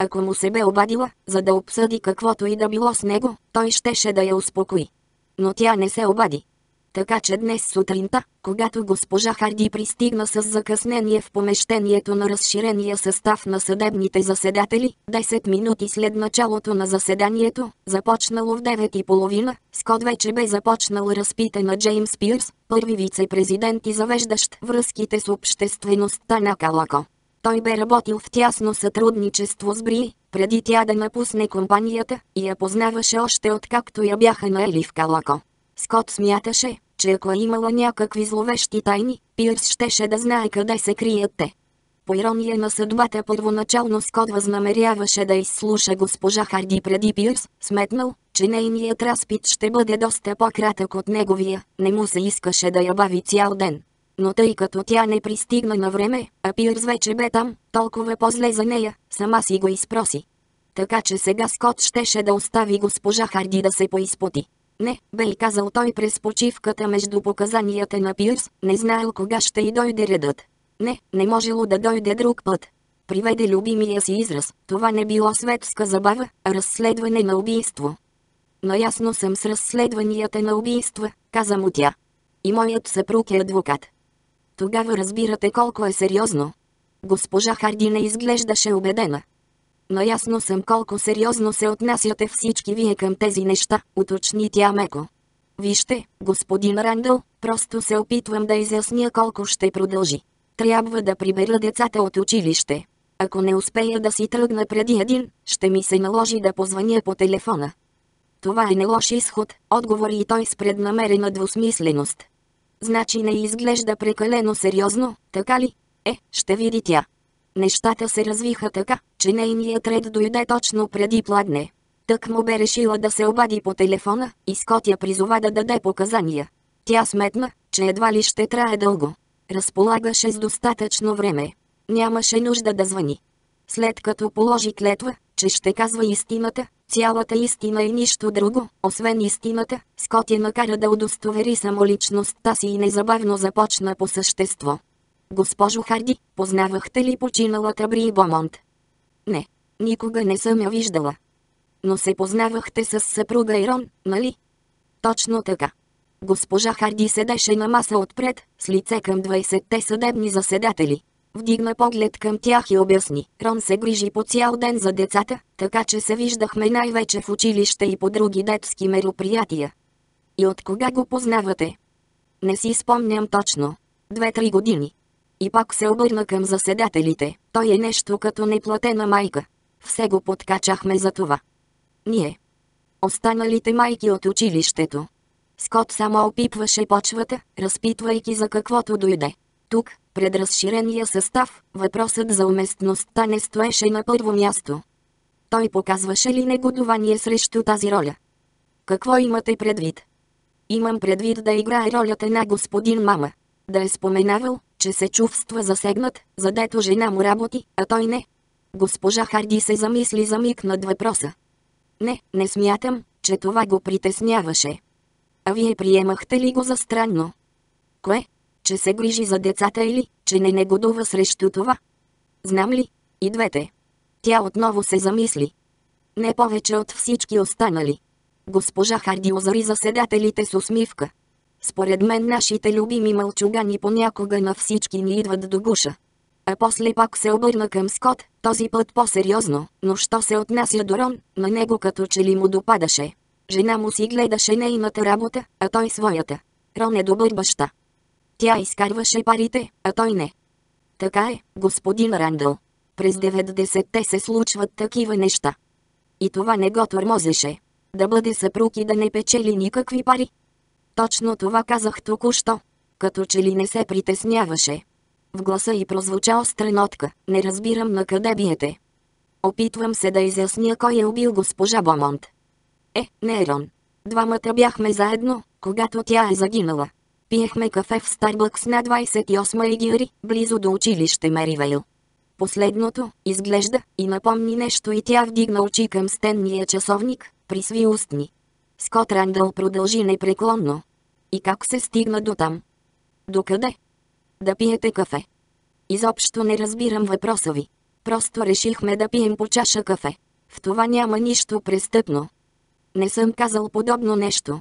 Ако му се бе обадила, за да обсъди каквото и да било с него, той щеше да я успокои. Но тя не се обади. Така че днес сутринта, когато госпожа Харди пристигна с закъснение в помещението на разширения състав на съдебните заседатели, 10 минути след началото на заседанието, започнало в 9:30, Скот вече бе започнал разпите на Джеймс Пирс, първи вице-президент и завеждащ връзките с обществеността на Калако. Той бе работил в тясно сътрудничество с Бри, преди тя да напусне компанията, и я познаваше още откакто я бяха наели в Калако. Скот смяташе, че ако е имала някакви зловещи тайни, Пирс щеше да знае къде се крият те. По ирония на съдбата първоначално Скот възнамеряваше да изслуша госпожа Харди преди Пирс, сметнал, че нейният разпит ще бъде доста по-кратък от неговия, не му се искаше да я бави цял ден. Но тъй като тя не пристигна на време, а Пирс вече бе там, толкова по-зле за нея, сама си го изпроси. Така че сега Скот щеше да остави госпожа Харди да се поизпоти. Не, бе и казал той през почивката между показанията на Пирс, не знаел кога ще й дойде редът. Не можело да дойде друг път. Приведе любимия си израз, това не било светска забава, а разследване на убийство. Наясно съм с разследванията на убийства, каза му тя. И моят съпруг е адвокат. Тогава разбирате колко е сериозно. Госпожа Харди не изглеждаше убедена. Наясно съм колко сериозно се отнасяте всички вие към тези неща, уточни тя меко. Вижте, господин Рандъл, просто се опитвам да изясня колко ще продължи. Трябва да прибера децата от училище. Ако не успея да си тръгна преди един, ще ми се наложи да позвъня по телефона. Това е не лош изход, отговори и той с преднамерена двусмисленост. Значи не изглежда прекалено сериозно, така ли? Ще види тя. Нещата се развиха така, че нейният ред дойде точно преди пладне. Тък му бе решила да се обади по телефона, и Скот я призова да даде показания. Тя сметна, че едва ли ще трае дълго. Разполагаше с достатъчно време. Нямаше нужда да звъни. След като положи клетва, че ще казва истината, цялата истина и нищо друго, освен истината, Скот я накара да удостовери самоличността си и незабавно започна по същество. Госпожо Харди, познавахте ли починалата Бри Бомонт? Не, никога не съм я виждала. Но се познавахте с съпруга Ирон, нали? Точно така. Госпожа Харди седеше на маса отпред, с лице към 20-те съдебни заседатели. Вдигна поглед към тях и обясни. Рон се грижи по цял ден за децата, така че се виждахме най-вече в училище и по други детски мероприятия. И от кога го познавате? Не си спомням точно. 2-3 години. И пак се обърна към заседателите. Той е нещо като неплатена майка. Все го подкачахме за това. Ние. Останалите майки от училището. Скот само опипваше почвата, разпитвайки за каквото дойде. Тук, пред разширения състав, въпросът за уместността не стоеше на първо място. Той показваше ли негодование срещу тази роля? Какво имате предвид? Имам предвид да играе ролята на господин мама. Да е споменавал, че се чувства засегнат, задето жена му работи, а той не. Госпожа Харди се замисли за миг над въпроса. Не смятам, че това го притесняваше. А вие приемахте ли го за странно? Кое? Че се грижи за децата или, че не негодува срещу това? Знам ли? И двете. Тя отново се замисли. Не повече от всички останали. Госпожа Харди озари заседателите с усмивка. Според мен нашите любими мълчугани понякога на всички ни идват до гуша. А после пак се обърна към Скот, този път по-сериозно, но що се отнася до Рон, на него като че ли му допадаше. Жена му си гледаше нейната работа, а той своята. Рон е добър баща. Тя изкарваше парите, а той не. Така е, господин Рандъл. През 90-те се случват такива неща. И това не го тормозеше. Да бъде съпруг и да не печели никакви пари. Точно това казах току-що. Като че ли не се притесняваше. В гласа й прозвуча остра нотка. Не разбирам на къде биете. Опитвам се да изясня кой е убил госпожа Бомонт. Не Рон. Двамата бяхме заедно, когато тя е загинала. Пиехме кафе в Старбъкс на 28 Егири, близо до училище Меривейл. Последното, изглежда, и напомни нещо и тя вдигна очи към стенния часовник, присви устни. Скот Рандъл продължи непреклонно. И как се стигна до там? Докъде? Да пиете кафе. Изобщо не разбирам въпроса ви. Просто решихме да пием по чаша кафе. В това няма нищо престъпно. Не съм казал подобно нещо.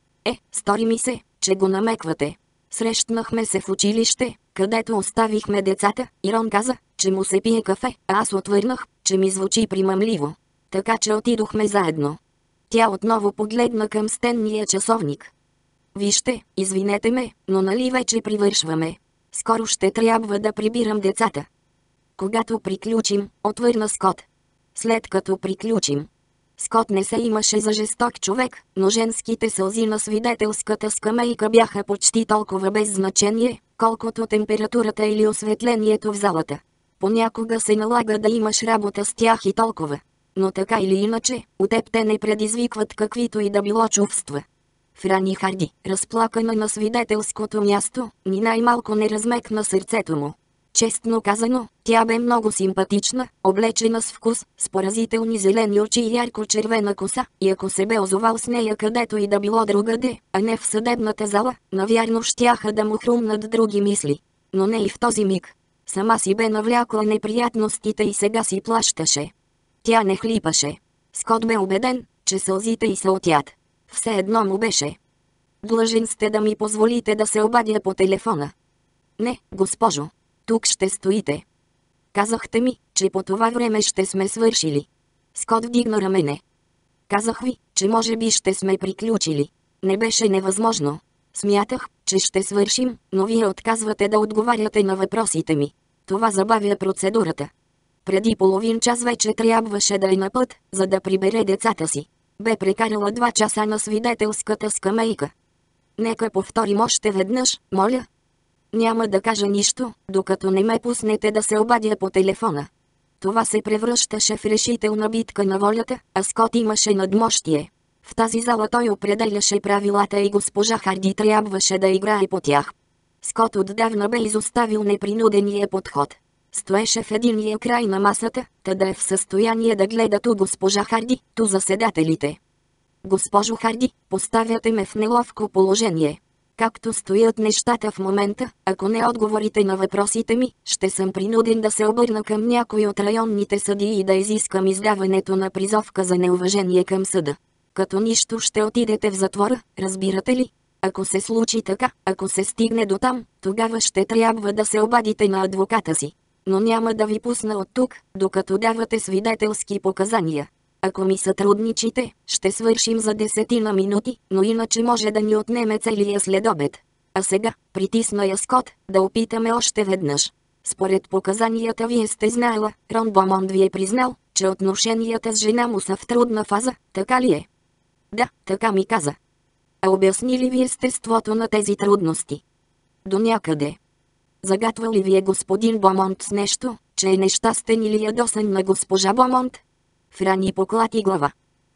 Стори ми се, че го намеквате. Срещнахме се в училище, където оставихме децата, и Рон каза, че му се пие кафе, а аз отвърнах, че ми звучи примамливо. Така че отидохме заедно. Тя отново погледна към стенния часовник. Вижте, извинете ме, но нали вече привършваме. Скоро ще трябва да прибирам децата. Когато приключим, отвърна Скот. След като приключим. Скот не се имаше за жесток човек, но женските сълзи на свидетелската скамейка бяха почти толкова без значение, колкото температурата или осветлението в залата. Понякога се налага да имаш работа с тях и толкова. Но така или иначе, от теб те не предизвикват каквито и да било чувства. Франи Харди, разплакана на свидетелското място, ни най-малко не размекна сърцето му. Честно казано, тя бе много симпатична, облечена с вкус, с поразителни зелени очи и ярко-червена коса, и ако се бе озовал с нея където и да било другаде, а не в съдебната зала, навярно щяха да му хрумнат други мисли. Но не и в този миг. Сама си бе навлякла неприятностите и сега си плащаше. Тя не хлипаше. Скот бе убеден, че сълзите й се отят. Все едно му беше. Длъжен сте да ми позволите да се обадя по телефона. Не, госпожо. Тук ще стоите. Казахте ми, че по това време ще сме свършили. Скот вдигна рамене. Казах ви, че може би ще сме приключили. Не беше невъзможно. Смятах, че ще свършим, но вие отказвате да отговаряте на въпросите ми. Това забавя процедурата. Преди половин час вече трябваше да е на път, за да прибере децата си. Бе прекарала 2 часа на свидетелската скамейка. Нека повторим още веднъж, моля. Няма да кажа нищо, докато не ме пуснете да се обадя по телефона. Това се превръщаше в решителна битка на волята, а Скот имаше надмощие. В тази зала той определяше правилата и госпожа Харди трябваше да играе по тях. Скот отдавна бе изоставил непринудения подход. Стоеше в единия край на масата, та да е в състояние да гледа ту госпожа Харди, ту заседателите. Госпожо Харди, поставяте ме в неловко положение. Както стоят нещата в момента, ако не отговорите на въпросите ми, ще съм принуден да се обърна към някой от районните съдии и да изискам издаването на призовка за неуважение към съда. Като нищо ще отидете в затвора, разбирате ли? Ако се случи така, ако се стигне до там, тогава ще трябва да се обадите на адвоката си. Но няма да ви пусна от тук, докато давате свидетелски показания. Ако ми сътрудничите, ще свършим за 10 минути, но иначе може да ни отнеме целия следобед. А сега, притисна я Скот, да опитаме още веднъж. Според показанията вие сте знаела, Рон Бомонд ви е признал, че отношенията с жена му са в трудна фаза, така ли е? Да, така ми каза. А обясни ли ви естеството на тези трудности? До някъде. Загатва ли ви е господин Бомонд с нещо, че е нещастен или ядосан на госпожа Бомонд? Франи поклати глава.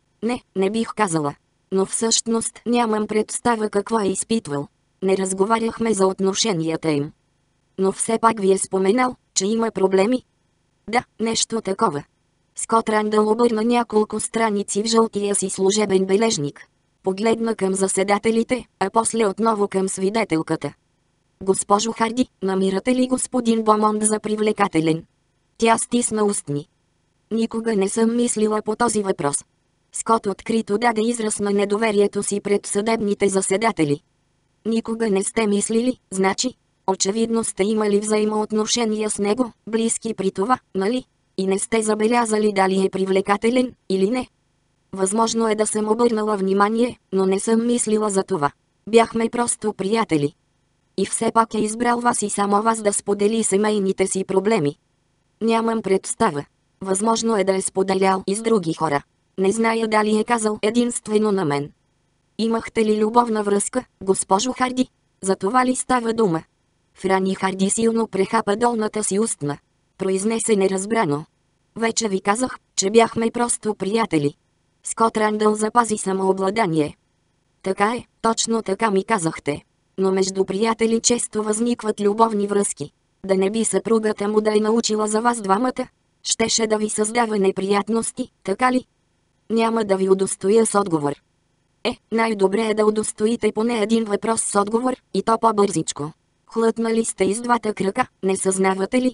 Не бих казала. Но всъщност нямам представа какво е изпитвал. Не разговаряхме за отношенията им. Но все пак ви е споменал, че има проблеми? Да, нещо такова. Скот Рандъл обърна няколко страници в жълтия си служебен бележник. Погледна към заседателите, а после отново към свидетелката. Госпожо Харди, намирате ли господин Бомонд за привлекателен? Тя стисна устни. Никога не съм мислила по този въпрос. Скот открито даде израз на недоверието си пред съдебните заседатели. Никога не сте мислили, значи? Очевидно сте имали взаимоотношения с него, близки при това, нали? И не сте забелязали дали е привлекателен, или не? Възможно е да съм обърнала внимание, но не съм мислила за това. Бяхме просто приятели. И все пак е избрал вас и само вас да сподели семейните си проблеми. Нямам представа. Възможно е да е споделял и с други хора. Не зная дали е казал единствено на мен. Имахте ли любовна връзка, госпожо Харди? За това ли става дума? Франи Харди силно прехапа долната си устна. Произнесе неразбрано. Вече ви казах, че бяхме просто приятели. Скот Рандъл запази самообладание. Така е, точно така ми казахте. Но между приятели често възникват любовни връзки. Да не би съпругата му да е научила за вас двамата? Щеше да ви създава неприятности, така ли? Няма да ви удостоя с отговор. Най-добре е да удостоите поне един въпрос с отговор, и то по-бързичко. Хлътнали сте из двата крака, не съзнавате ли?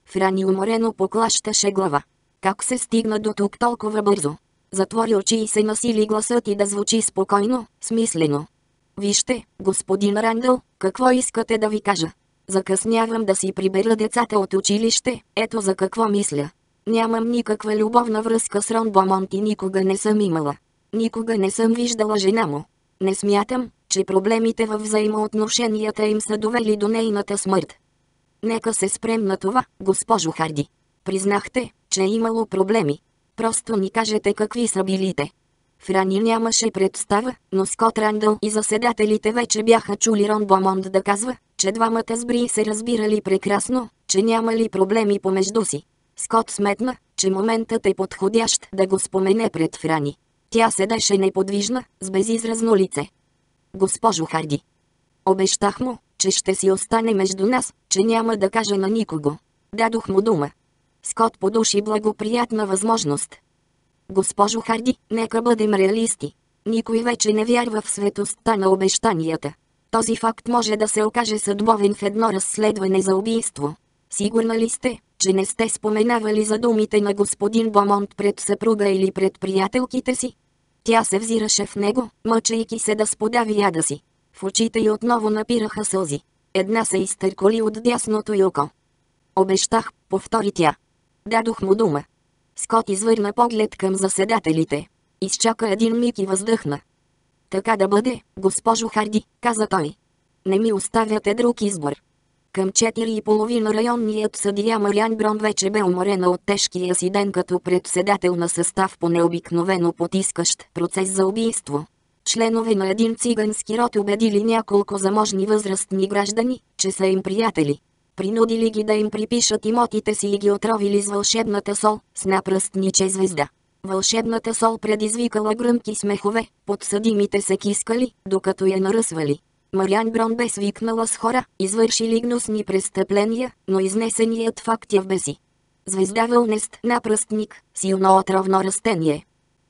Франи уморено поклащаше глава. Как се стигна до тук толкова бързо? Затвори очи и се насили гласът и да звучи спокойно, смислено. Вижте, господин Рандъл, какво искате да ви кажа? Закъснявам да си прибера децата от училище, ето за какво мисля. Нямам никаква любовна връзка с Рон Бомонт и никога не съм имала. Никога не съм виждала жена му. Не смятам, че проблемите във взаимоотношенията им са довели до нейната смърт. Нека се спрем на това, госпожо Харди. Признахте, че е имало проблеми. Просто ни кажете какви са билите. Франи нямаше представа, но Скот Рандъл и заседателите вече бяха чули Рон Бомонт да казва, че двамата с Бри се разбирали прекрасно, че нямали проблеми помежду си. Скот сметна, че моментът е подходящ да го спомене пред Франи. Тя седеше неподвижна, с безизразно лице. Госпожо Харди. Обещах му, че ще си остане между нас, че няма да кажа на никого. Дадох му дума. Скот подуши благоприятна възможност. Госпожо Харди, нека бъдем реалисти. Никой вече не вярва в светостта на обещанията. Този факт може да се окаже съдбовен в едно разследване за убийство. Сигурна ли сте, че не сте споменавали за думите на господин Бомонт пред съпруга или пред приятелките си? Тя се взираше в него, мъчейки се да сподави яда си. В очите й отново напираха сълзи. Една се изтърколи от дясното й око. Обещах, повтори тя. Дадох му дума. Скот извърна поглед към заседателите. Изчака един миг и въздъхна. Така да бъде, госпожо Харди, каза той. Не ми оставяте друг избор. Към 4:30 районният съдия Мариан Брон вече бе уморена от тежкия си ден като председател на състав по необикновено потискащ процес за убийство. Членове на един цигански род убедили няколко заможни възрастни граждани, че са им приятели. Принудили ги да им припишат имотите си и ги отровили с вълшебната сол, с напръстниче звезда. Вълшебната сол предизвикала гръмки смехове, подсъдимите се кискали, докато я наръсвали. Мариан Брон бе свикнала с хора, извършили гнусни престъпления, но изнесеният факт я вбеси. Звезда вълнест, напръстник, силно отровно растение.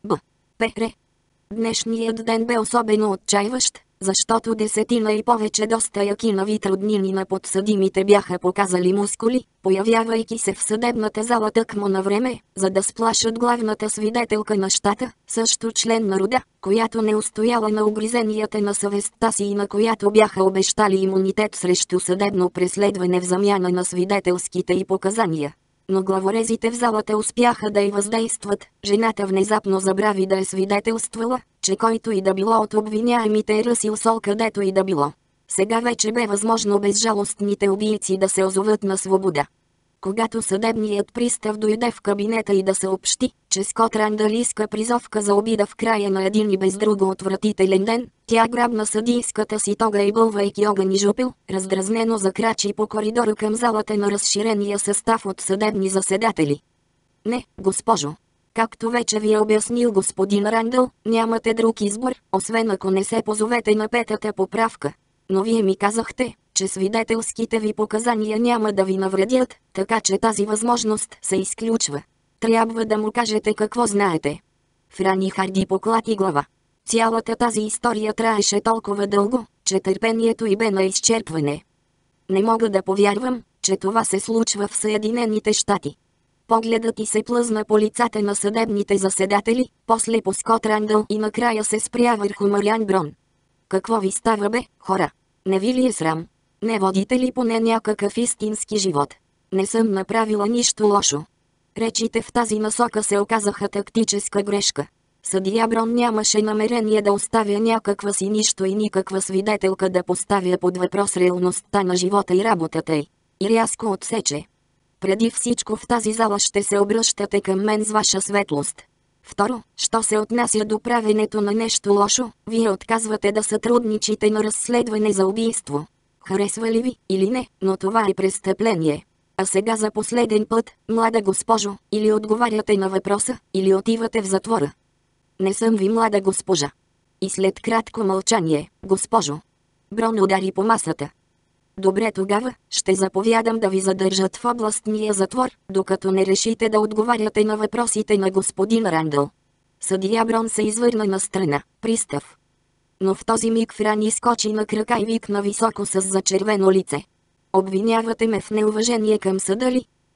Р. Днешният ден бе особено отчаиващ, защото 10 и повече доста якинави труднини на подсъдимите бяха показали мускули, появявайки се в съдебната зала тъкмо на време, за да сплашат главната свидетелка на щата, също член на рода, която не устояла на угризенията на съвестта си и на която бяха обещали имунитет срещу съдебно преследване в замяна на свидетелските й показания. Но главорезите в залата успяха да й въздействат. Жената внезапно забрави да е свидетелствала, че който и да било от обвиняемите е ръсил сол където и да било. Сега вече бе възможно безжалостните убийци да се озоват на свобода. Когато съдебният пристав дойде в кабинета и да съобщи, че Скот Рандъл иска призовка за обида в края на един и без друго отвратителен ден, тя грабна съдийската си тога и бълвайки огън и жупил, раздразнено закрачи по коридора към залата на разширения състав от съдебни заседатели. Не, госпожо. Както вече ви е обяснил господин Рандъл, нямате друг избор, освен ако не се позовете на петата поправка. Но вие ми казахте, че свидетелските ви показания няма да ви навредят, така че тази възможност се изключва. Трябва да му кажете какво знаете. Франи Харди поклати глава. Цялата тази история траеше толкова дълго, че търпението й бе на изчерпване. Не мога да повярвам, че това се случва в Съединените щати. Погледът й се плъзна по лицата на съдебните заседатели, после по Скот Рандъл и накрая се спря върху Мариан Брон. Какво ви става бе, хора? Не ви ли е срам? Не водите ли поне някакъв истински живот? Не съм направила нищо лошо. Речите в тази насока се оказаха тактическа грешка. Съдия Брон нямаше намерение да оставя някаква си нищо и никаква свидетелка да поставя под въпрос реалността на живота и работата й. И рязко отсече. Преди всичко в тази зала ще се обръщате към мен с ваша светлост. Второ, що се отнася до правенето на нещо лошо, вие отказвате да сътрудничите на разследване за убийство. Харесва ли ви или не, но това е престъпление. А сега за последен път, млада госпожо, или отговаряте на въпроса, или отивате в затвора. Не съм ви млада госпожа. И след кратко мълчание, госпожо. Брон удари по масата. Добре, тогава, ще заповядам да ви задържат в областния затвор, докато не решите да отговаряте на въпросите на господин Рандъл. Съдия Брон се извърна настрана, пристав. Но в този миг Франи скочи на крака и викна високо с зачервено лице. Обвинявате ме в неуважение към съда ли?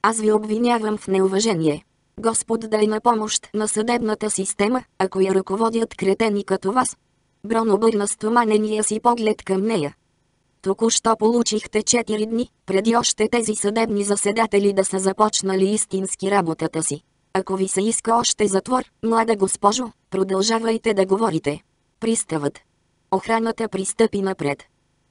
Аз ви обвинявам в неуважение. Господ дай на помощ на съдебната система, ако я ръководят кретени като вас. Брон обърна стоманения си поглед към нея. Току-що получихте 4 дни, преди още тези съдебни заседатели да са започнали истински работата си. Ако ви се иска още затвор, млада госпожо, продължавайте да говорите. Приставът. Охраната пристъпи напред.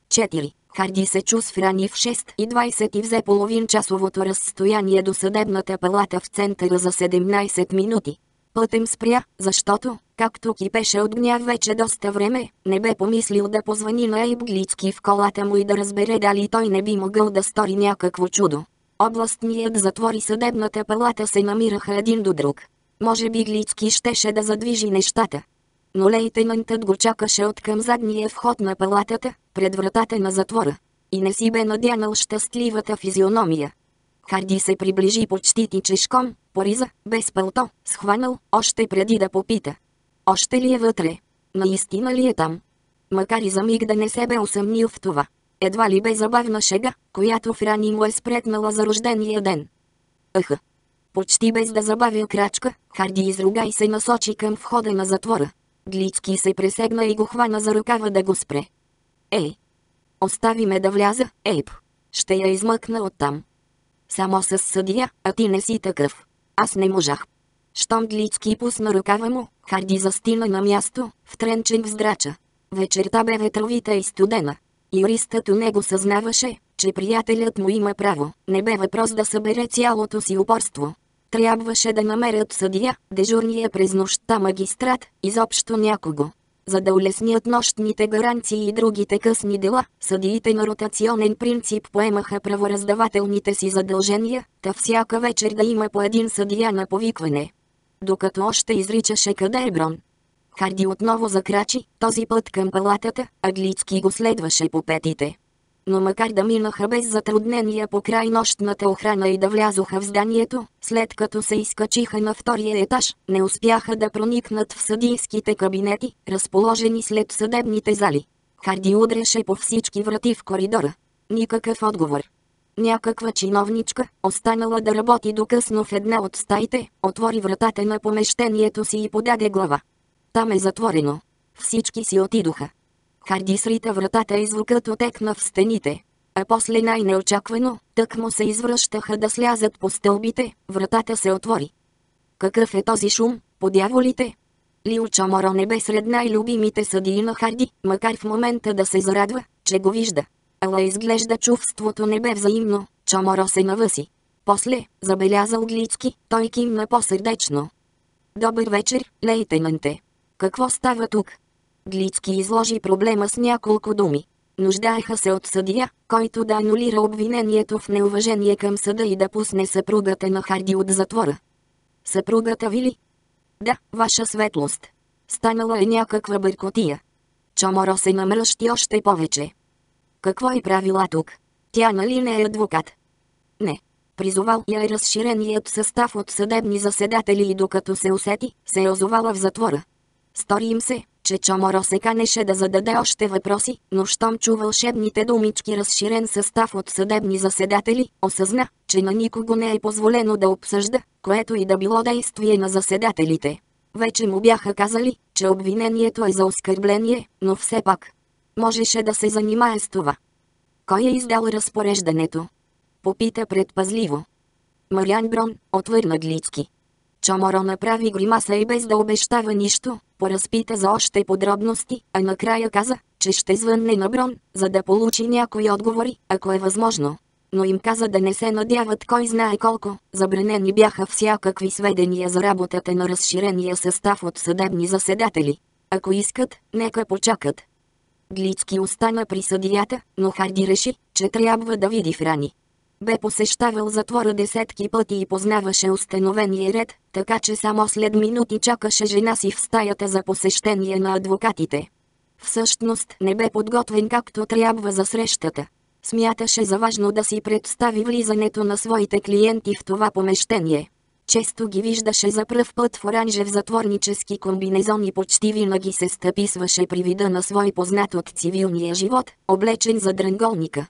4. Харди се чу сврани в 6:20 и взе половинчасовото разстояние до съдебната палата в центъра за 17 минути. Пътем спря, защото, както кипеше от гняв вече доста време, не бе помислил да позвани на Ейб Глицки в колата му и да разбере дали той не би могъл да стори някакво чудо. Областният затвор и съдебната палата се намираха един до друг. Може би Глицки щеше да задвижи нещата. Но лейтенантът го чакаше откъм задния вход на палатата, пред вратата на затвора. И не си бе надянал щастливата физиономия. Харди се приближи почти тичешком, пориза, без пълто, схванал, още преди да попита. Още ли е вътре? Наистина ли е там? Макар и за миг да не се бе усъмнил в това. Едва ли бе забавна шега, която Франи му е спретнала за рождения ден. Аха! Почти без да забавя крачка, Харди изруга и се насочи към входа на затвора. Глицки се пресегна и го хвана за ръкава да го спре. Ей! Остави ме да вляза, Ейб. Ще я измъкна оттам. Само с съдия, а ти не си такъв. Аз не можах. Щом Глицки пусна ръкава му, Харди застина на място, втренчен в здрача. Вечерта бе ветровита и студена. Юристът у него съзнаваше, че приятелят му има право. Не бе въпрос да събере цялото си упорство. Трябваше да намерят съдия, дежурния през нощта магистрат, изобщо някого. За да улеснят нощните гаранции и другите късни дела, съдиите на ротационен принцип поемаха правораздавателните си задължения, та всяка вечер да има по един съдия на повикване. Докато още изричаше къде е Брон, Харди отново закрачи, този път към палатата, а Глицки го следваше по петите. Но макар да минаха без затруднения по край нощната охрана и да влязоха в зданието, след като се изкачиха на втория етаж, не успяха да проникнат в съдийските кабинети, разположени след съдебните зали. Харди удреше по всички врати в коридора. Никакъв отговор. Някаква чиновничка, останала да работи до късно в една от стаите, отвори вратата на помещението си и подаде глава. Там е затворено. Всички си отидоха. Харди срита вратата и звукът отекна в стените. А после най-неочаквано, тък му се извръщаха да слязат по стълбите, вратата се отвори. Какъв е този шум, по дяволите? Лио Чоморо не бе сред най-любимите съдии на Харди, макар в момента да се зарадва, че го вижда. Ала изглежда чувството не бе взаимно, Чоморо се навъси. После, забелязал Глицки, той кимна по-сърдечно. Добър вечер, лейтенанте. Какво става тук? Глицки изложи проблема с няколко думи. Нуждаеха се от съдия, който да анулира обвинението в неуважение към съда и да пусне съпругата на Харди от затвора. Съпругата ви ли? Да, ваша светлост. Станала е някаква бъркотия. Чоморо се намръщи още повече. Какво е правила тук? Тя нали не е адвокат? Не. Призовал я е разширеният състав от съдебни заседатели и докато се усети, се е озовала в затвора. Стори им се, че Чоморо се канеше да зададе още въпроси, но щом чу вълшебните думички разширен състав от съдебни заседатели, осъзна, че на никого не е позволено да обсъжда, което и да било действие на заседателите. Вече му бяха казали, че обвинението е за оскърбление, но все пак можеше да се занимае с това. Кой е издал разпореждането? Попита предпазливо. Мариан Брон, отвърна Глицки. Чоморо направи гримаса и без да обещава нищо, поразпита за още подробности, а накрая каза, че ще звънне на Брон, за да получи някои отговори, ако е възможно. Но им каза да не се надяват кой знае колко, забранени бяха всякакви сведения за работата на разширения състав от съдебни заседатели. Ако искат, нека почакат. Глицки остана при съдията, но Харди реши, че трябва да види Франи. Бе посещавал затвора десетки пъти и познаваше установения ред, така че само след минути чакаше жена си в стаята за посещение на адвокатите. Всъщност не бе подготвен както трябва за срещата. Смяташе за важно да си представи влизането на своите клиенти в това помещение. Често ги виждаше за пръв път в оранжев затворнически комбинезон и почти винаги се стъписваше при вида на свой познат от цивилния живот, облечен за дранголника.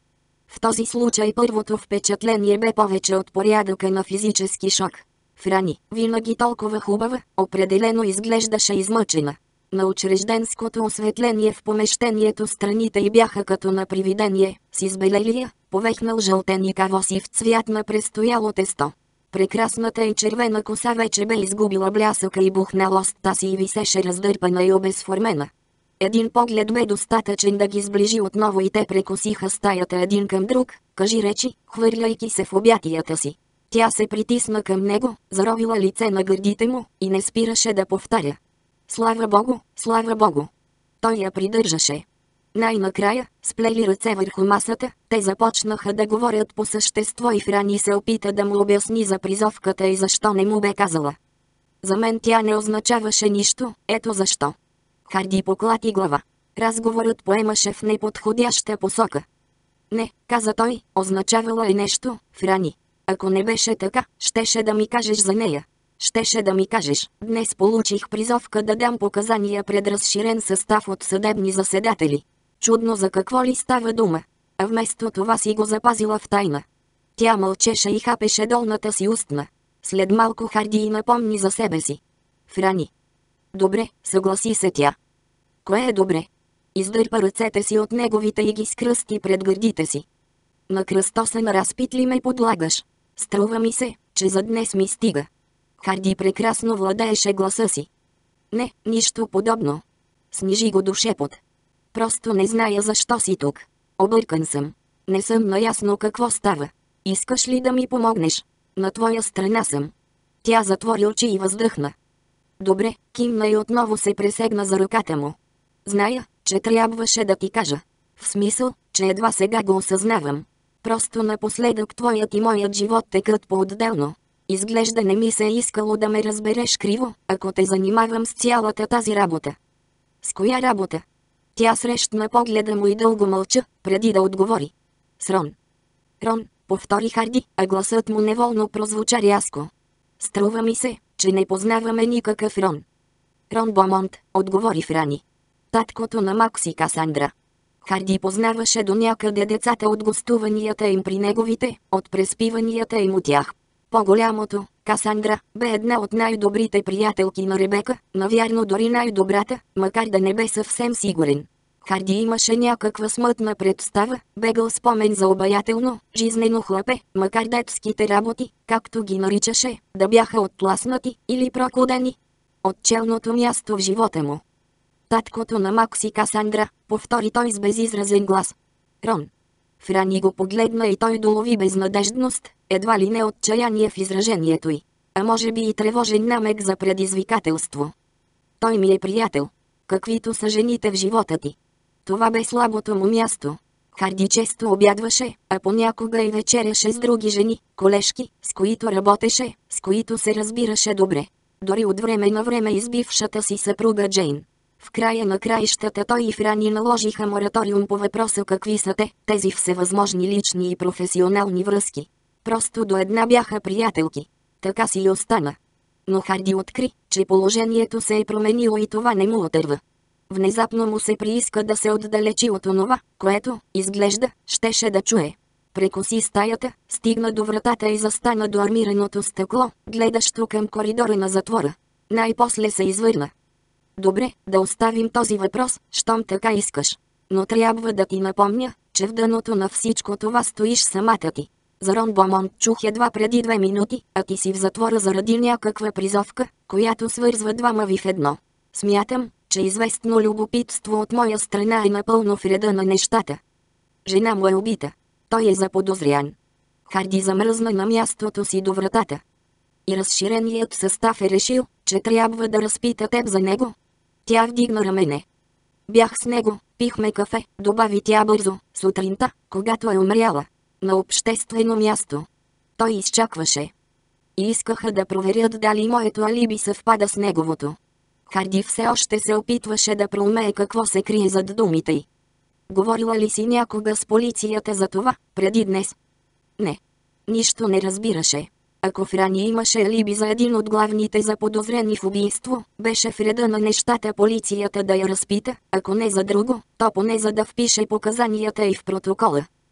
В този случай първото впечатление бе повече от порядъка на физически шок. Франи, винаги толкова хубава, определено изглеждаше измъчена. На учрежденското осветление в помещението страните й бяха като на привидение, с избелелия, повехнал жълтеникаво сив цвят на престояло тесто. Прекрасната и червена коса вече бе изгубила блясъка и бухналостта си и висеше раздърпана и обезформена. Един поглед бе достатъчен да ги сближи отново и те прекосиха стаята един към друг, кажи речи, хвърляйки се в обятията си. Тя се притисна към него, заровила лице на гърдите му и не спираше да повтаря. Слава Богу, слава Богу! Той я придържаше. Най-накрая, сплели ръце върху масата, те започнаха да говорят по същество и Франи се опита да му обясни за призовката и защо не му бе казала. За мен тя не означаваше нищо, ето защо. Харди поклати глава. Разговорът поемаше в неподходяща посока. Не, каза той, означавала е нещо, Франи. Ако не беше така, щеше да ми кажеш за нея. Щеше да ми кажеш, днес получих призовка да дам показания пред разширен състав от съдебни заседатели. Чудно за какво ли става дума. А вместо това си го запазила в тайна. Тя мълчеше и хапеше долната си устна. След малко Харди й напомни за себе си. Франи. Добре, съгласи се тя. Кое е добре? Издърпа ръцете си от неговите и ги скръсти пред гърдите си. На кръстосен разпит ли ме подлагаш? Струва ми се, че за днес ми стига. Харди прекрасно владееше гласа си. Не, нищо подобно. Снижи го до шепот. Просто не зная защо си тук. Объркан съм. Не съм наясно какво става. Искаш ли да ми помогнеш? На твоя страна съм. Тя затвори очи и въздъхна. Добре, кимна и отново се пресегна за ръката му. Зная, че трябваше да ти кажа. В смисъл, че едва сега го осъзнавам. Просто напоследък твоят и моят живот текат по-отделно. Изглежда не ми се е искало да ме разбереш криво, ако те занимавам с цялата тази работа. С коя работа? Тя срещна погледа му и дълго мълча, преди да отговори. С Рон. Рон, повтори Харди, а гласът му неволно прозвуча рязко. Струва ми се, че не познаваме никакъв Рон. Рон Бомонт, отговори Франи. Таткото на Макс и Касандра. Харди познаваше до някъде децата от гостуванията им при неговите, от преспиванията им от тях. По-голямото, Касандра, бе една от най-добрите приятелки на Ребека, навярно дори най-добрата, макар да не бе съвсем сигурен. Харди имаше някаква смътна представа, бегъл спомен за обаятелно, жизнено хлапе, макар детските работи, както ги наричаше, да бяха оттласнати или прокудени от челното място в живота му. Таткото на Макс и Касандра, повтори той с безизразен глас. Рон. Франи го погледна и той долови безнадеждност, едва ли не отчаяние в изражението й, а може би и тревожен намек за предизвикателство. Той ми е приятел, каквито са жените в живота ти. Това бе слабото му място. Харди често обядваше, а понякога и вечеряше с други жени, колежки, с които работеше, с които се разбираше добре. Дори от време на време избившата си съпруга Джейн. В края на краищата той и Франи наложиха мораториум по въпроса какви са те, тези всевъзможни лични и професионални връзки. Просто до една бяха приятелки. Така си и остана. Но Харди откри, че положението се е променило и това не му отърва. Внезапно му се прииска да се отдалечи от онова, което, изглежда, щеше да чуе. Прекоси стаята, стигна до вратата и застана до армираното стъкло, гледащо към коридора на затвора. Най-после се извърна. Добре, да оставим този въпрос, щом така искаш. Но трябва да ти напомня, че в дъното на всичко това стоиш самата ти. За Рон Бомонт чух едва преди 2 минути, а ти си в затвора заради някаква призовка, която свързва двама ви в едно. Смятам, че известно любопитство от моя страна е напълно в реда на нещата. Жена му е убита. Той е заподозрян. Харди замръзна на мястото си до вратата. И разширеният състав е решил, че трябва да разпита теб за него. Тя вдигна рамене. Бях с него, пихме кафе, добави тя бързо, сутринта, когато е умряла. На обществено място. Той изчакваше. И искаха да проверят дали моето алиби съвпада с неговото. Харди все още се опитваше да проумее какво се крие зад думите й. Говорила ли си някога с полицията за това, преди днес? Не. Нищо не разбираше. Ако Франи имаше алиби за един от главните заподозрени в убийство, беше в реда на нещата полицията да я разпита, ако не за друго, то поне за да впише показанията й в протокола.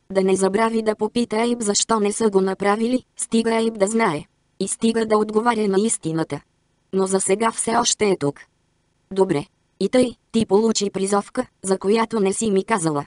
Да не забрави да попита Ейб защо не са го направили, стига Ейб да знае. И стига да отговаря на истината. Но за сега все още е тук. Добре. И тъй, ти получи призовка, за която не си ми казала.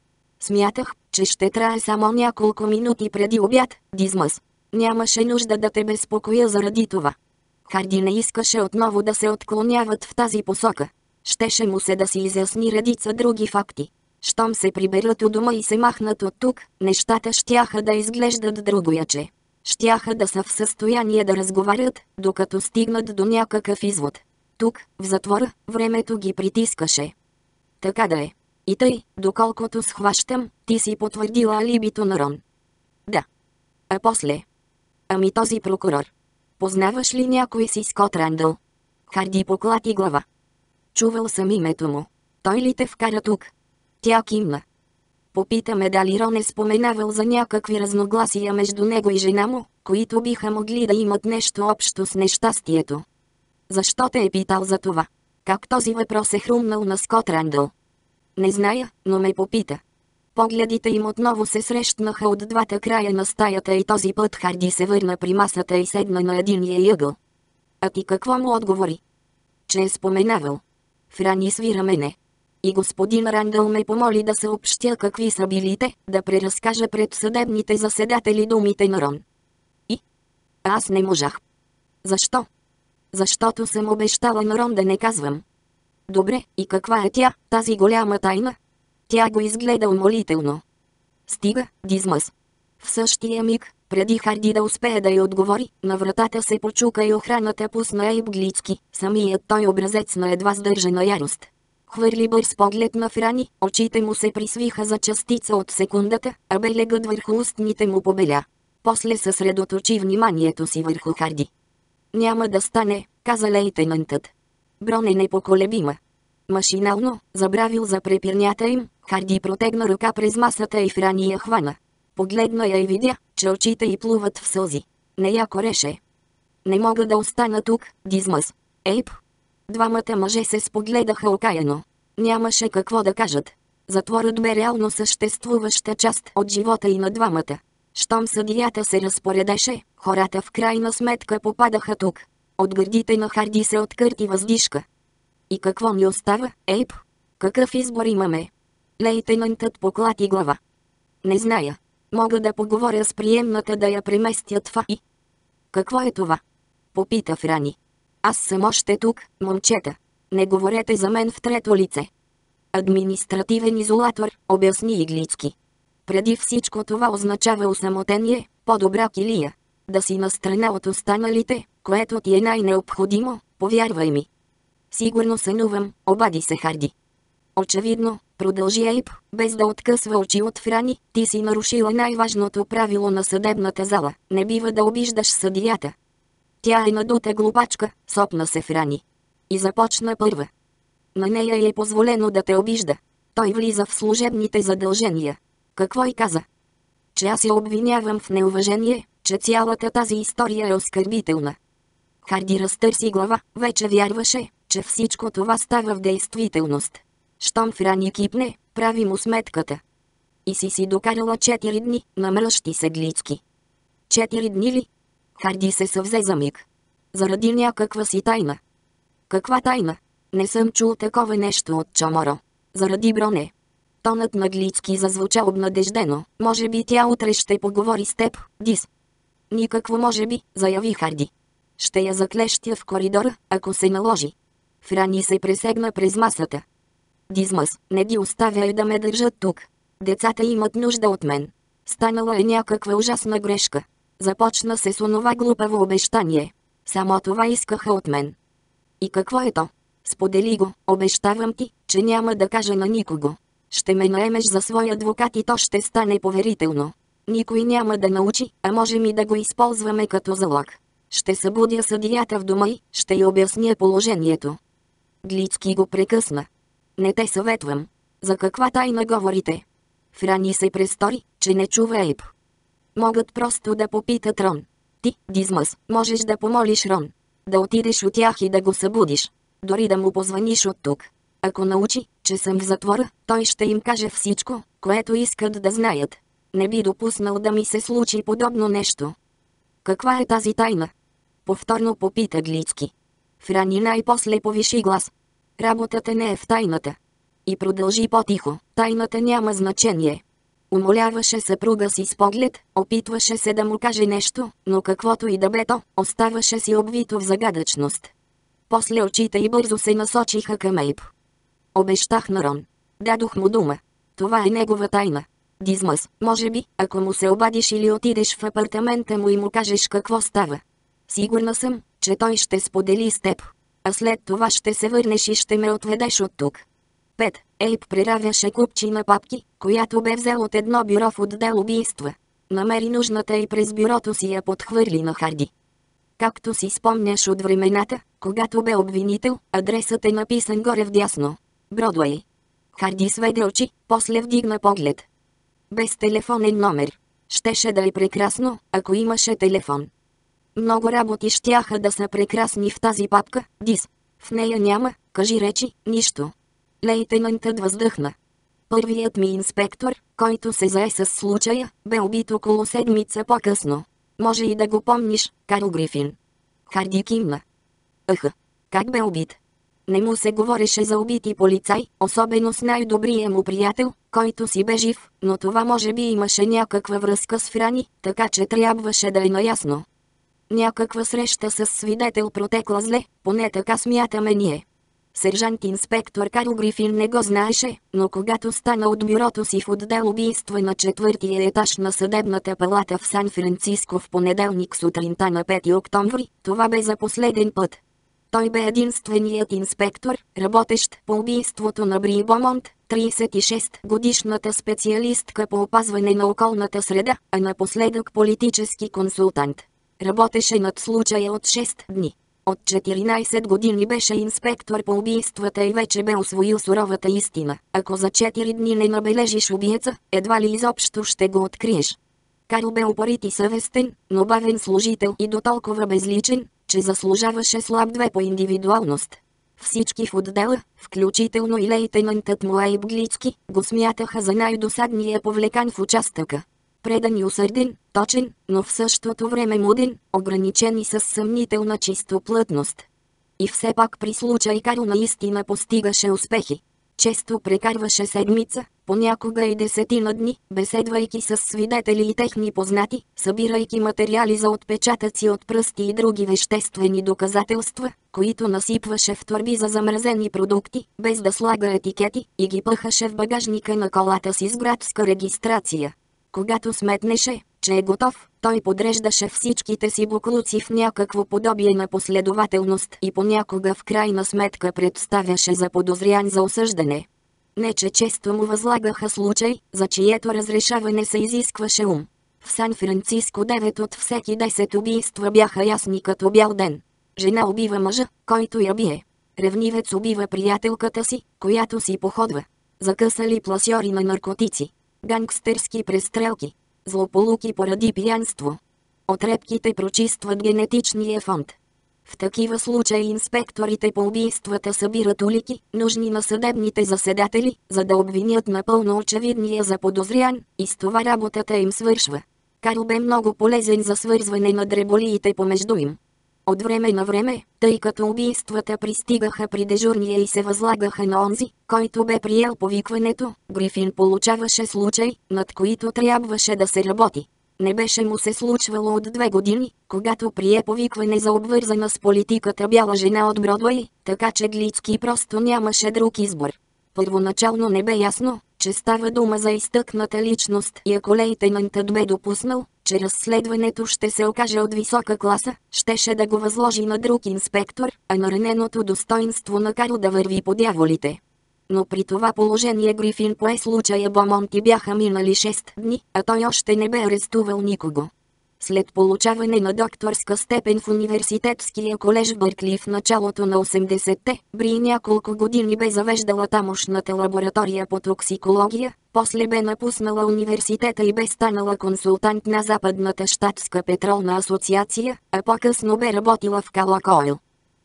Смятах, че ще трае само няколко минути преди обяд, Дизмъс. Нямаше нужда да те безпокоя заради това. Харди не искаше отново да се отклоняват в тази посока. Щеше му се да си изясни редица други факти. Щом се приберат у дома и се махнат от тук, нещата щяха да изглеждат другояче. Щяха да са в състояние да разговарят, докато стигнат до някакъв извод. Тук, в затвора, времето ги притискаше. Така да е. И тъй, доколкото схващам, ти си потвърдила алибито на Рон. Да. А после? Ами този прокурор. Познаваш ли някой си Скот Рандъл? Харди поклати глава. Чувал съм името му. Той ли те вкара тук? Тя кимна. Попитаме дали Рон е споменавал за някакви разногласия между него и жена му, които биха могли да имат нещо общо с нещастието. Защо те е питал за това? Как този въпрос е хрумнал на Скот Рандъл? Не зная, но ме попита. Погледите им отново се срещнаха от двата края на стаята и този път Харди се върна при масата и седна на единия ъгъл. А ти какво му отговори? Че е споменавал. Франи свира мене. И господин Рандъл ме помоли да съобщя какви са билите, да преразкажа пред съдебните заседатели думите на Рон. И? Аз не можах. Защо? Защото съм обещала на Рон да не казвам. Добре, и каква е тя, тази голяма тайна? Тя го изгледа умолително. Стига, Дизмъс. В същия миг, преди Харди да успее да й отговори, на вратата се почука и охраната пусна Ейб Глицки, самият той образец на едва сдържана ярост. Хвърли бърз поглед на Франи, очите му се присвиха за частица от секундата, а белегът върху устните му побеля. После съсредоточи вниманието си върху Харди. Няма да стане, каза лейтенантът. Брон е непоколебима. Машинално, забравил за препирнята им, Харди протегна ръка през масата и Франи я хвана. Погледна я и видя, че очите й плуват в сълзи. Не я кореше. Не мога да остана тук, Дизмъс. Ейб. Двамата мъже се спогледаха окаяно. Нямаше какво да кажат. Затворът бе реално съществуваща част от живота и на двамата. Щом съдията се разпоредеше, хората в крайна сметка попадаха тук. От гърдите на Харди се откърти въздишка. И какво ни остава, Ейб? Какъв избор имаме? Лейтенантът поклати глава. Не зная. Мога да поговоря с приемната да я преместят в АИ. Какво е това? Попита Франи. Аз съм още тук, момчета. Не говорете за мен в трето лице. Административен изолатор, обясни Иглицки. Преди всичко това означава осамотение, по-добра килия. Да си настрана от останалите, което ти е най-необходимо, повярвай ми. Сигурно сънувам, обади се Харди. Очевидно, продължи Ейб, без да откъсва очи от Франи, ти си нарушила най-важното правило на съдебната зала, не бива да обиждаш съдията. Тя е надута глупачка, сопна се Франи. И започна първа. На нея е позволено да те обижда. Той влиза в служебните задължения. Какво й каза? Че аз я обвинявам в неуважение, че цялата тази история е оскърбителна. Харди разтърси глава, вече вярваше, че всичко това става в действителност. Щом Франи кипне, прави му сметката. И си докарала 4 дни, намръщи се Глицки. 4 дни ли? Харди се съвзе за миг. Заради някаква си тайна. Каква тайна? Не съм чул такова нещо от Чоморо. Заради Броне. Тонът на Глицки зазвуча обнадеждено. Може би тя утре ще поговори с теб, Дис. Никакво може би, заяви Харди. Ще я заклещя в коридора, ако се наложи. Франи се пресегна през масата. Дизмъс, не ги оставяй да ме държат тук. Децата имат нужда от мен. Станала е някаква ужасна грешка. Започна се с онова глупаво обещание. Само това искаха от мен. И какво е то? Сподели го, обещавам ти, че няма да кажа на никого. Ще ме наемеш за свой адвокат и то ще стане поверително. Никой няма да научи, а можем и да го използваме като залог. Ще събудя съдията в дома и ще й обясня положението. Глицки го прекъсна. Не те съветвам. За каква тайна говорите? Франи се престори, че не чува Ейб. Могат просто да попитат Рон. Ти, Дизмъс, можеш да помолиш Рон. Да отидеш от тях и да го събудиш. Дори да му позвъниш от тук. Ако научи, че съм в затвора, той ще им каже всичко, което искат да знаят. Не би допуснал да ми се случи подобно нещо. Каква е тази тайна? Повторно попита Глицки. Франи най-после повиши глас. Работата не е в тайната. И продължи по-тихо. Тайната няма значение. Умоляваше съпруга си с поглед, опитваше се да му каже нещо, но каквото и да бе то, оставаше си обвито в загадъчност. После очите й бързо се насочиха към Ейб. Обещах на Рон. Дадох му дума. Това е негова тайна. Дизмъс, може би, ако му се обадиш или отидеш в апартамента му и му кажеш какво става. Сигурна съм, че той ще сподели с теб. А след това ще се върнеш и ще ме отведеш от тук. 5. Ейб преравяше купчина папки, която бе взел от едно бюро в отдел убийства. Намери нужната и през бюрото си я подхвърли на Харди. Както си спомняш от времената, когато бе обвинител, адресът е написан горе вдясно. Бродуей. Харди сведе очи, после вдигна поглед. Без телефонен номер. Щеше да е прекрасно, ако имаше телефон. Много работи щяха да са прекрасни в тази папка, Дис. В нея няма, кажи речи, нищо. Лейтенантът въздъхна. Първият ми инспектор, който се зае с случая, бе убит около седмица по-късно. Може и да го помниш, Карл Грифин. Харди кимна. Аха, как бе убит? Не му се говореше за убити полицай, особено с най-добрия му приятел, който си бе жив, но това може би имаше някаква връзка с Франи, така че трябваше да е наясно. Някаква среща с свидетел протекла зле, поне така смятаме ние. Сержант-инспектор Карл Грифин не го знаеше, но когато стана от бюрото си в отдел убийства на 4-тия етаж на съдебната палата в Сан-Франциско в понеделник сутринта на 5 октомври, това бе за последен път. Той бе единственият инспектор, работещ по убийството на Бри Бомонт, 36-годишната специалистка по опазване на околната среда, а напоследък политически консултант. Работеше над случая от 6 дни. От 14 години беше инспектор по убийствата и вече бе усвоил суровата истина. Ако за 4 дни не набележиш убиеца, едва ли изобщо ще го откриеш. Карл бе упорит и съвестен, но бавен служител и дотолкова безличен, че заслужаваше слаб 2 по индивидуалност. Всички в отдела, включително и лейтенантът му Ейб Глицки, го смятаха за най-досадния повлекан в участъка. Предан и усърден, точен, но в същото време муден, ограничен и със съмнителна чистоплътност. И все пак при случай Карл наистина постигаше успехи. Често прекарваше седмица, понякога и 10 дни, беседвайки с свидетели и техни познати, събирайки материали за отпечатъци от пръсти и други веществени доказателства, които насипваше в торби за замразени продукти, без да слага етикети, и ги пъхаше в багажника на колата си с градска регистрация. Когато сметнеше, че е готов, той подреждаше всичките си боклуци в някакво подобие на последователност и понякога в крайна сметка представяше заподозрян за осъждане. Не че често му възлагаха случай, за чието разрешаване се изискваше ум. В Сан-Франциско 9 от всеки 10 убийства бяха ясни като бял ден. Жена убива мъжа, който я бие. Ревнивец убива приятелката си, която си походва. Закъсали пласьори на наркотици. Гангстерски престрелки. Злополуки поради пиянство. Отрепките прочистват генетичния фонд. В такива случаи инспекторите по убийствата събират улики, нужни на съдебните заседатели, за да обвинят напълно очевидния заподозрян, и с това работата им свършва. Карл бе много полезен за свързване на дреболиите помежду им. От време на време, тъй като убийствата пристигаха при дежурния и се възлагаха на онзи, който бе приел повикването, Грифин получаваше случай, над които трябваше да се работи. Не беше му се случвало от 2 години, когато прие повикване за обвързана с политиката бяла жена от Бродуей, така че Глицки просто нямаше друг избор. Първоначално не бе ясно, че става дума за изтъкната личност и ако лейтенантът бе допуснал, че разследването ще се окаже от висока класа, щеше да го възложи на друг инспектор, а нараненото достоинство на Карл да върви по дяволите. Но при това положение Грифин пое случая Бомонти бяха минали 6 дни, а той още не бе арестувал никого. След получаване на докторска степен в университетския колеж в Бъркли в началото на 80-те, Бри няколко години бе завеждала тамошната лаборатория по токсикология, после бе напуснала университета и бе станала консултант на Западната щатска петролна асоциация, а по-късно бе работила в Калак Ойл.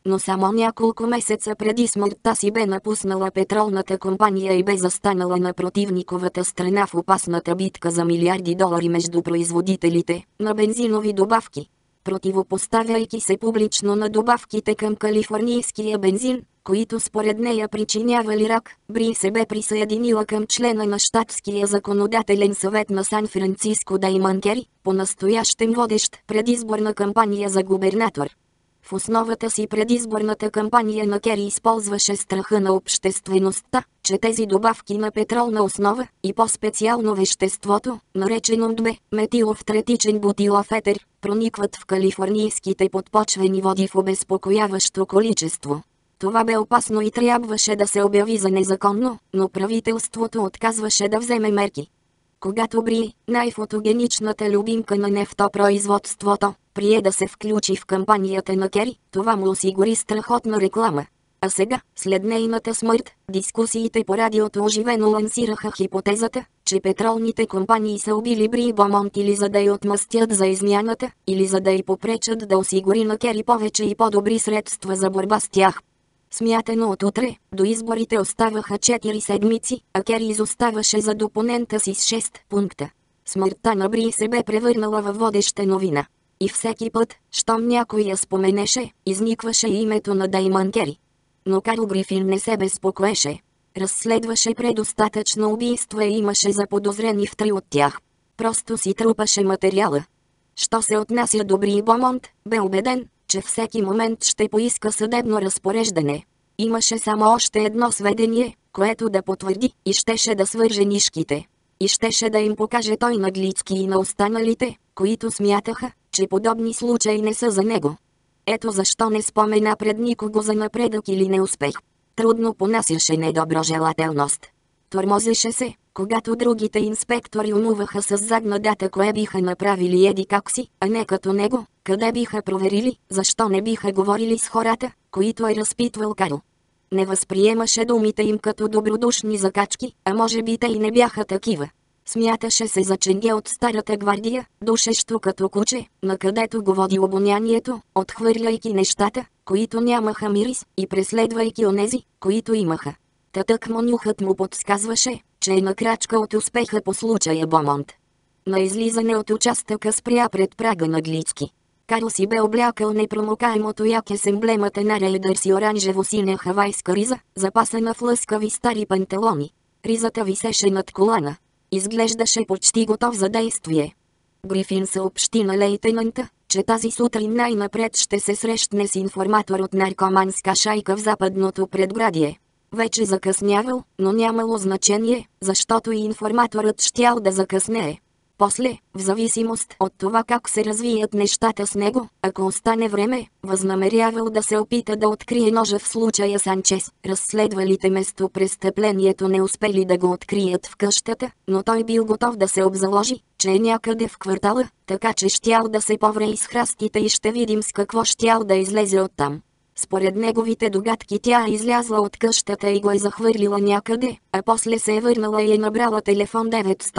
но само няколко месеца преди смъртта си бе напуснала петролната компания и бе застанала на противниковата страна в опасната битка за милиарди долари между производителите на бензинови добавки. Противопоставяйки се публично на добавките към калифорнийския бензин, които според нея причинявали рак, Бри се бе присъединила към члена на щатския законодателен съвет на Сан-Франциско Даймън Кери, по-настоящем водещ предизборна кампания за губернатор. В основата си предизборната кампания на Кери използваше страха на обществеността, че тези добавки на петролна основа, и по-специално веществото, наречено МДБ, метилов-третичен бутилов етер, проникват в калифорнийските подпочвени води в обезпокояващо количество. Това бе опасно и трябваше да се обяви за незаконно, но правителството отказваше да вземе мерки. Когато Бри, най-фотогеничната любимка на нефтопроизводството, прие да се включи в кампанията на Кери, това му осигури страхотна реклама. А сега, след нейната смърт, дискусиите по радиото оживено лансираха хипотезата, че петролните компании са убили Бри Бомонт или за да й отмъстят за измяната, или за да й попречат да осигури на Кери повече и по-добри средства за борба с тях. Смятано от утре, до изборите оставаха 4 седмици, а Кери изоставаше зад опонента си с 6 пункта. Смъртта на Бри се бе превърнала във водеща новина. И всеки път, щом някой я споменеше, изникваше името на Даймън Кери. Но Карл Грифин не се безпокоеше. Разследваше предостатъчно убийства и имаше заподозрени в 3 от тях. Просто си трупаше материала. Що се отнася до Бри Бомонт, бе убеден, че всеки момент ще поиска съдебно разпореждане. Имаше само още едно сведение, което да потвърди, и щеше да свърже нишките. И щеше да им покаже той на Глицки и на останалите, които смятаха, че подобни случаи не са за него. Ето защо не спомена пред никого за напредък или неуспех. Трудно понасяше недоброжелателност. Тормозеше се, когато другите инспектори умуваха с задна дата кое биха направили еди как си, а не като него, къде биха проверили, защо не биха говорили с хората, които е разпитвал Карл. Не възприемаше думите им като добродушни закачки, а може би те и не бяха такива. Смяташе се за ченге от старата гвардия, душещо като куче, накъдето го води обонянието, отхвърляйки нещата, които нямаха мирис, и преследвайки онези, които имаха. Тъкмо нюхът му подсказваше, че е на крачка от успеха по случая Бомонт. На излизане от участъка спря пред прага на Глицки. Карл си бе облякал непромокаемото яке с емблемата на Рейдърс и оранжево-синя хавайска риза, запасена в лъскави стари панталони. Ризата висеше над колана. Изглеждаше почти готов за действие. Грифин съобщи на лейтенанта, че тази сутрин най-напред ще се срещне с информатор от наркоманска шайка в западното предградие. Вече закъснявал, но нямало значение, защото и информаторът щял да закъснее. После, в зависимост от това как се развият нещата с него, ако остане време, възнамерявал да се опита да открие ножа в случая Санчес. Разследвалите местопрестъплението не успели да го открият в къщата, но той бил готов да се обзаложи, че е някъде в квартала, така че щял да се повре из храстите и ще видим с какво щял да излезе оттам. Според неговите догадки тя е излязла от къщата и го е захвърлила някъде, а после се е върнала и е набрала телефон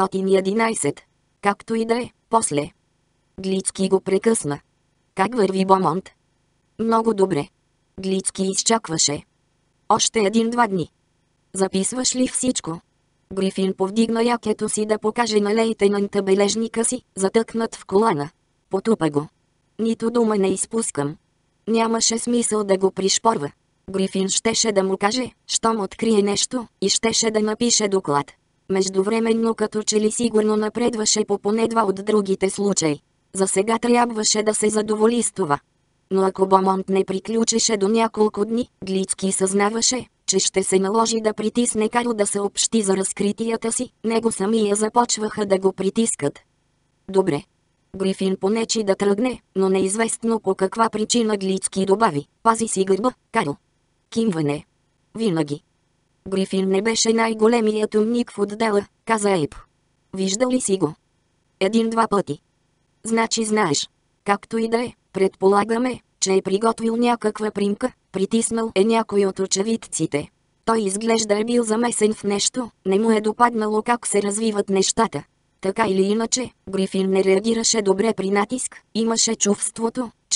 911. Както и да е, после. Глицки го прекъсна. Как върви Бомонт? Много добре. Глицки изчакваше. Още 1-2 дни. Записваш ли всичко? Грифин повдигна якето си да покаже на лейтенанта бележника си, затъкнат в колана. Потупа го. Нито дума не изпускам. Нямаше смисъл да го пришпорва. Грифин щеше да му каже, щом открие нещо, и щеше да напише доклад. Междувременно като че ли сигурно напредваше по поне 2 от другите случаи. За сега трябваше да се задоволи с това. Но ако Бомонт не приключеше до няколко дни, Глицки съзнаваше, че ще се наложи да притисне Карл да съобщи за разкритията си, него самия започваха да го притискат. Добре. Грифин понечи да тръгне, но неизвестно по каква причина Глицки добави: пази си гърба, Карл. Кимване. Винаги. Грифин не беше най-големият умник в отдела, каза Ейб. Виждал ли си го? 1-2 пъти. Значи знаеш. Както и да е, предполагаме, че е приготвил някаква примка, притиснал е някой от очевидците. Той изглежда е бил замесен в нещо, не му е допаднало как се развиват нещата. Така или иначе, Грифин не реагираше добре при натиск, имаше чувството,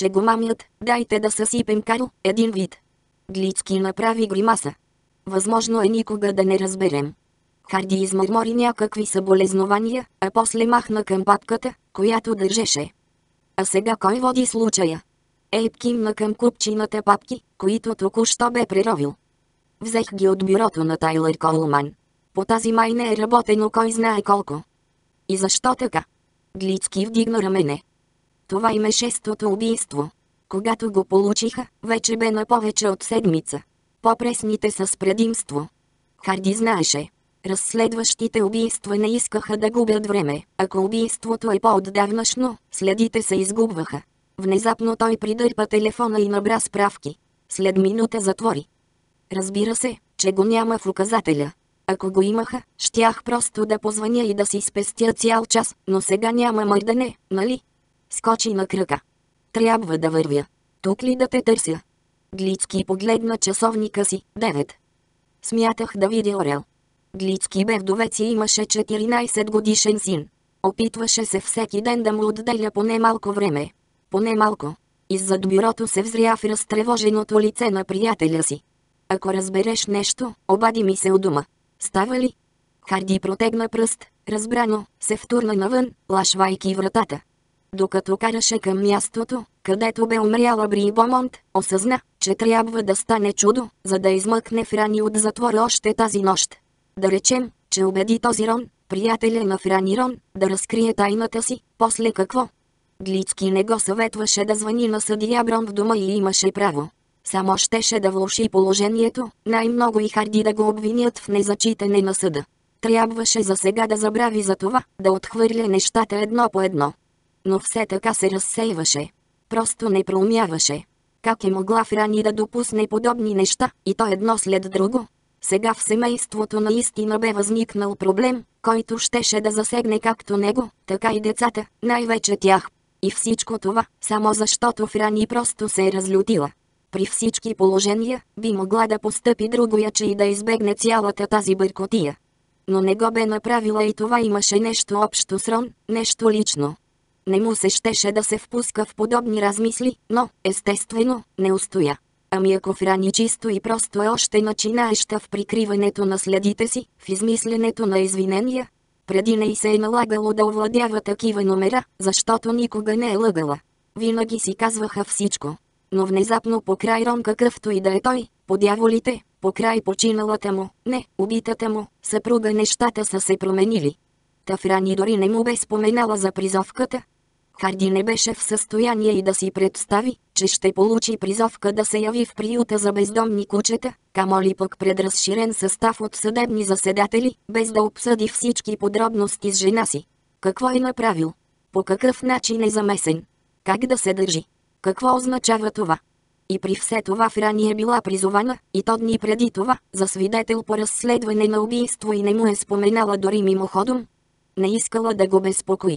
че го мамят, дайте да съсипем Карл, един вид. Глицки направи гримаса. Възможно е никога да не разберем. Харди измърмори някакви съболезнования, а после махна към папката, която държеше. А сега кой води случая? Ейб кимна към купчината папки, които току-що бе преровил. Взех ги от бюрото на Тайлър Колман. По тази май не е работено кой знае колко. И защо така? Глицки вдигна рамене. Това им е шестото убийство. Когато го получиха, вече бе на повече от седмица. По-пресните са с предимство. Харди знаеше. Разследващите убийства не искаха да губят време. Ако убийството е по-отдавнашно, следите се изгубваха. Внезапно той придърпа телефона и набра справки. След минута затвори. Разбира се, че го няма в указателя. Ако го имаха, щях просто да позвъня и да си спестя цял час, но сега няма мърдане, нали? Скочи на крака. Трябва да вървя. Тук ли да те търся? Глицки погледна часовника си, 9. Смятах да видя Орел. Глицки бе вдовец и имаше 14 годишен син. Опитваше се всеки ден да му отделя поне малко време. Поне малко. Иззад бюрото се взря в разтревоженото лице на приятеля си. Ако разбереш нещо, обади ми се у дома. Става ли? Харди протегна пръст, разбрано, се втурна навън, лашвайки вратата. Докато караше към мястото, където бе умряла Бри Бомонт, осъзна, че трябва да стане чудо, за да измъкне Франи от затвора още тази нощ. Да речем, че убеди този Рон, приятеля на Франи Рон, да разкрие тайната си, после какво? Глицки не го съветваше да звъни на съдия Брон в дома и имаше право. Само щеше да влоши положението, най-много и Харди да го обвинят в незачитане на съда. Трябваше за сега да забрави за това, да отхвърля нещата едно по едно. Но все така се разсейваше. Просто не проумяваше. Как е могла Франи да допусне подобни неща, и то едно след друго? Сега в семейството наистина бе възникнал проблем, който щеше да засегне както него, така и децата, най-вече тях. И всичко това, само защото Франи просто се е разлютила. При всички положения, би могла да постъпи другояче и да избегне цялата тази бъркотия. Но не го бе направила и това имаше нещо общо с Рон, нещо лично. Не му се щеше да се впуска в подобни размисли, но, естествено, не устоя. Ами ако Франи чисто и просто е още начинаеща в прикриването на следите си, в измисленето на извинения, преди не й се е налагало да овладява такива номера, защото никога не е лъгала. Винаги си казваха всичко. Но внезапно покрай Рон, какъвто и да е той, по дяволите, покрай починалата му, не, убитата му, съпруга, нещата са се променили. Та Франи дори не му бе споменала за призовката. Харди не беше в състояние и да си представи, че ще получи призовка да се яви в приюта за бездомни кучета, камо ли пък пред разширен състав от съдебни заседатели, без да обсъди всички подробности с жена си. Какво е направил? По какъв начин е замесен? Как да се държи? Какво означава това? И при все това Франи е била призована, и то дни преди това, за свидетел по разследване на убийство и не му е споменала дори мимоходом. Не искала да го безпокои.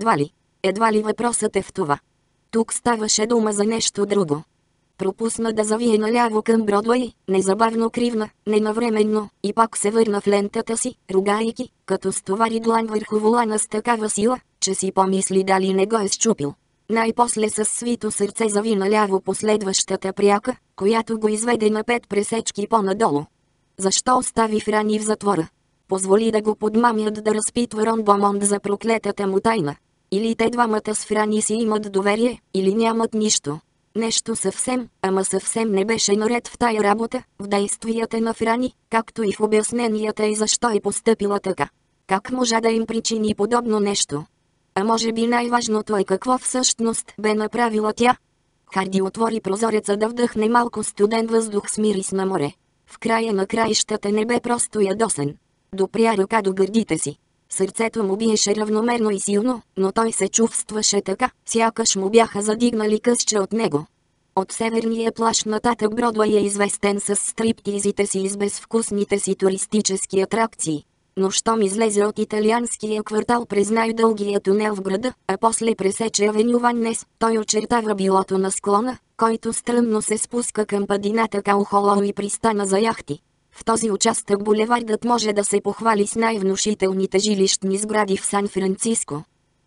Едва ли въпросът е в това. Тук ставаше дума за нещо друго. Пропусна да завие наляво към Бродуей, незабавно кривна, ненавременно, и пак се върна в лентата си, ругайки, като стовари длан върху волана с такава сила, че си помисли дали не го е счупил. Най-после със свито сърце зави наляво по следващата пряка, която го изведе на 5 пресечки по-надолу. Защо остави Франи в затвора? Позволи да го подмамят да разпитва Рон Бомонд за проклетата му тайна. Или те двамата с Франи си имат доверие, или нямат нищо. Нещо съвсем, ама съвсем не беше наред в тая работа, в действията на Франи, както и в обясненията и защо е постъпила така. Как можа да им причини подобно нещо? А може би най-важното е какво всъщност бе направила тя? Харди отвори прозореца да вдъхне малко студен въздух с мирис на море. В края на краищата не бе просто ядосен. Допря ръка до гърдите си. Сърцето му биеше равномерно и силно, но той се чувстваше така, сякаш му бяха задигнали късче от него. От северния плаж нататък Бродуей е известен с стриптизите си и с безвкусните си туристически атракции. Но щом излезе от италианския квартал през най-дългия тунел в града, а после пресече авеню Ваннес, той очертава билото на склона, който стръмно се спуска към падината Каухоло и пристана за яхти. В този участък булевардът може да се похвали с най-внушителните жилищни сгради в Сан-Франциско.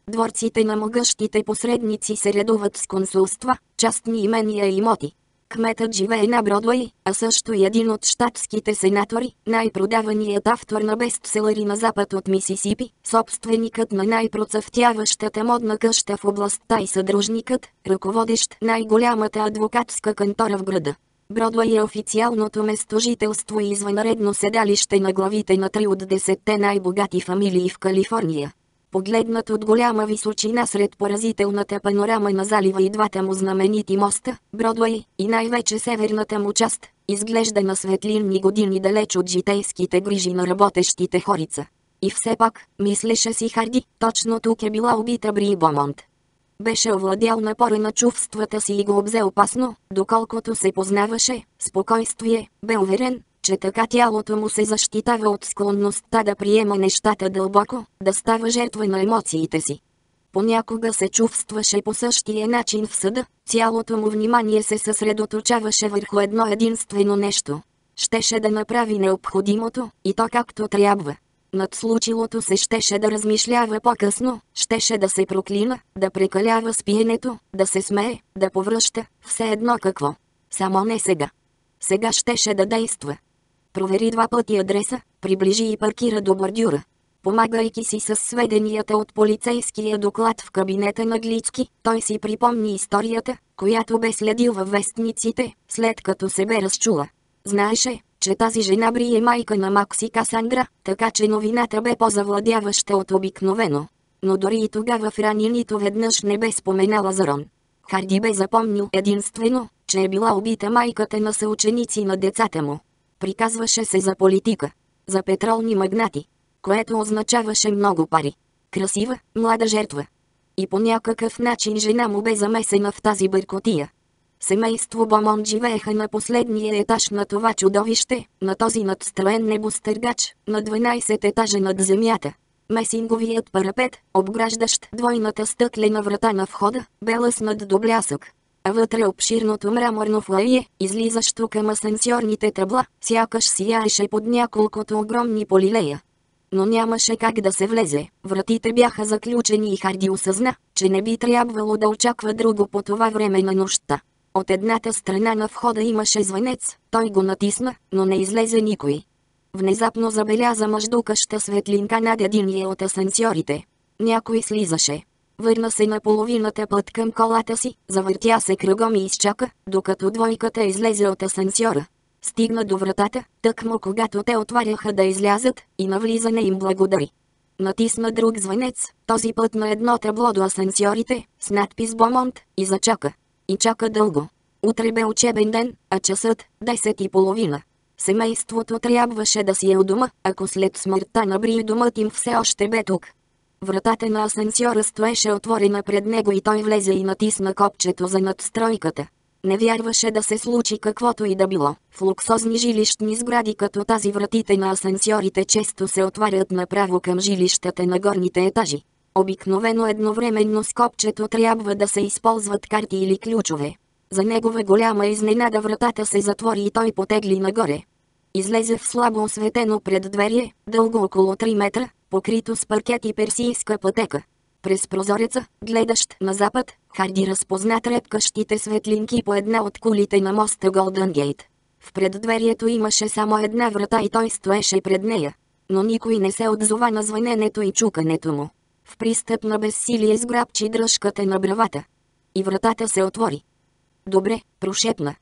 Дворците на могъщите посредници се редуват с консулства, частни имения и имоти. Кметът живее на Бродуей, а също и един от щатските сенатори, най-продаваният автор на бестселери на запад от Мисисипи, собственикът на най-процъфтяващата модна къща в областта и съдружникът, ръководещ най-голямата адвокатска кантора в града. Бродуей е официалното местожителство и извънредно седалище на главите на 3 от 10-те най-богати фамилии в Калифорния. Погледнат от голяма височина сред поразителната панорама на залива и двата му знаменити моста, Бродуей, и най-вече северната му част, изглежда на светлинни години далеч от житейските грижи на работещите хорица. И все пак, мислеше си Харди, точно тук е била убита Бри Бомонт. Беше овладял напора на чувствата си и го обзе опасно, доколкото се познаваше, спокойствие, бе уверен, че така тялото му се защитава от склонността да приема нещата дълбоко, да става жертва на емоциите си. Понякога се чувстваше по същия начин в съда, цялото му внимание се съсредоточаваше върху едно единствено нещо. Щеше да направи необходимото, и то както трябва. Над случилото се щеше да размишлява по-късно, щеше да се проклина, да прекалява с пиенето, да се смее, да повръща, все едно какво. Само не сега. Сега щеше да действа. Провери 2 пъти адреса, приближи и паркира до бордюра. Помагайки си с сведенията от полицейския доклад в кабинета на Глицки, той си припомни историята, която бе следил във вестниците, след като се бе разчула. Знаеше, че тази жена Бри е майка на Макси Касандра, така че новината бе по-завладяваща от обикновено. Но дори и тогава Франи нито веднъж не бе споменала за Рон. Харди бе запомнил единствено, че е била убита майката на съученици на децата му. Приказваше се за политика, за петролни магнати, което означаваше много пари. Красива, млада жертва. И по някакъв начин жена му бе замесена в тази бъркотия. Семейство Бомонт живееха на последния етаж на това чудовище, на този надстроен небостъргач, на 12 етажа над земята. Месинговият парапет, обграждащ двойната стъклена врата на входа, бе лъснат до блясък. А вътре обширното мраморно фоайе, излизащо към асансьорните табла, сякаш сияеше под няколкото огромни полилея. Но нямаше как да се влезе, вратите бяха заключени и Харди осъзна, че не би трябвало да очаква друго по това време на нощта. От едната страна на входа имаше звънец, той го натисна, но не излезе никой. Внезапно забеляза мъждукаща светлинка над единия от асансьорите. Някой слизаше. Върна се на половината път към колата си, завъртя се кръгом и изчака, докато двойката излезе от асансьора. Стигна до вратата, тъкмо когато те отваряха да излязат, и на влизане им благодари. Натисна друг звънец, този път на едно табло до асансьорите, с надпис Бомонт, и зачака. И чака дълго. Утре бе учебен ден, а часът – 10:30. Семейството трябваше да си е у дома, ако след смъртта на Бри домът им все още бе тук. Вратата на асансьора стоеше отворена пред него и той влезе и натисна копчето за надстройката. Не вярваше да се случи каквото и да било. В луксозни жилищни сгради като тази вратите на асансьорите често се отварят направо към жилищата на горните етажи. Обикновено едновременно с копчето трябва да се използват карти или ключове. За негова голяма изненада вратата се затвори и той потегли нагоре. Излезе в слабо осветено преддверие, дълго около 3 метра, покрито с паркет и персийска пътека. През прозореца, гледащ на запад, Харди разпозна трепкащите светлинки по една от кулите на моста Голдън Гейт. В преддверието имаше само една врата и той стоеше пред нея. Но никой не се отзова на звъненето и чукането му. В пристъп на безсилие сграбчи дръжката на бравата. И вратата се отвори. Добре, прошепна.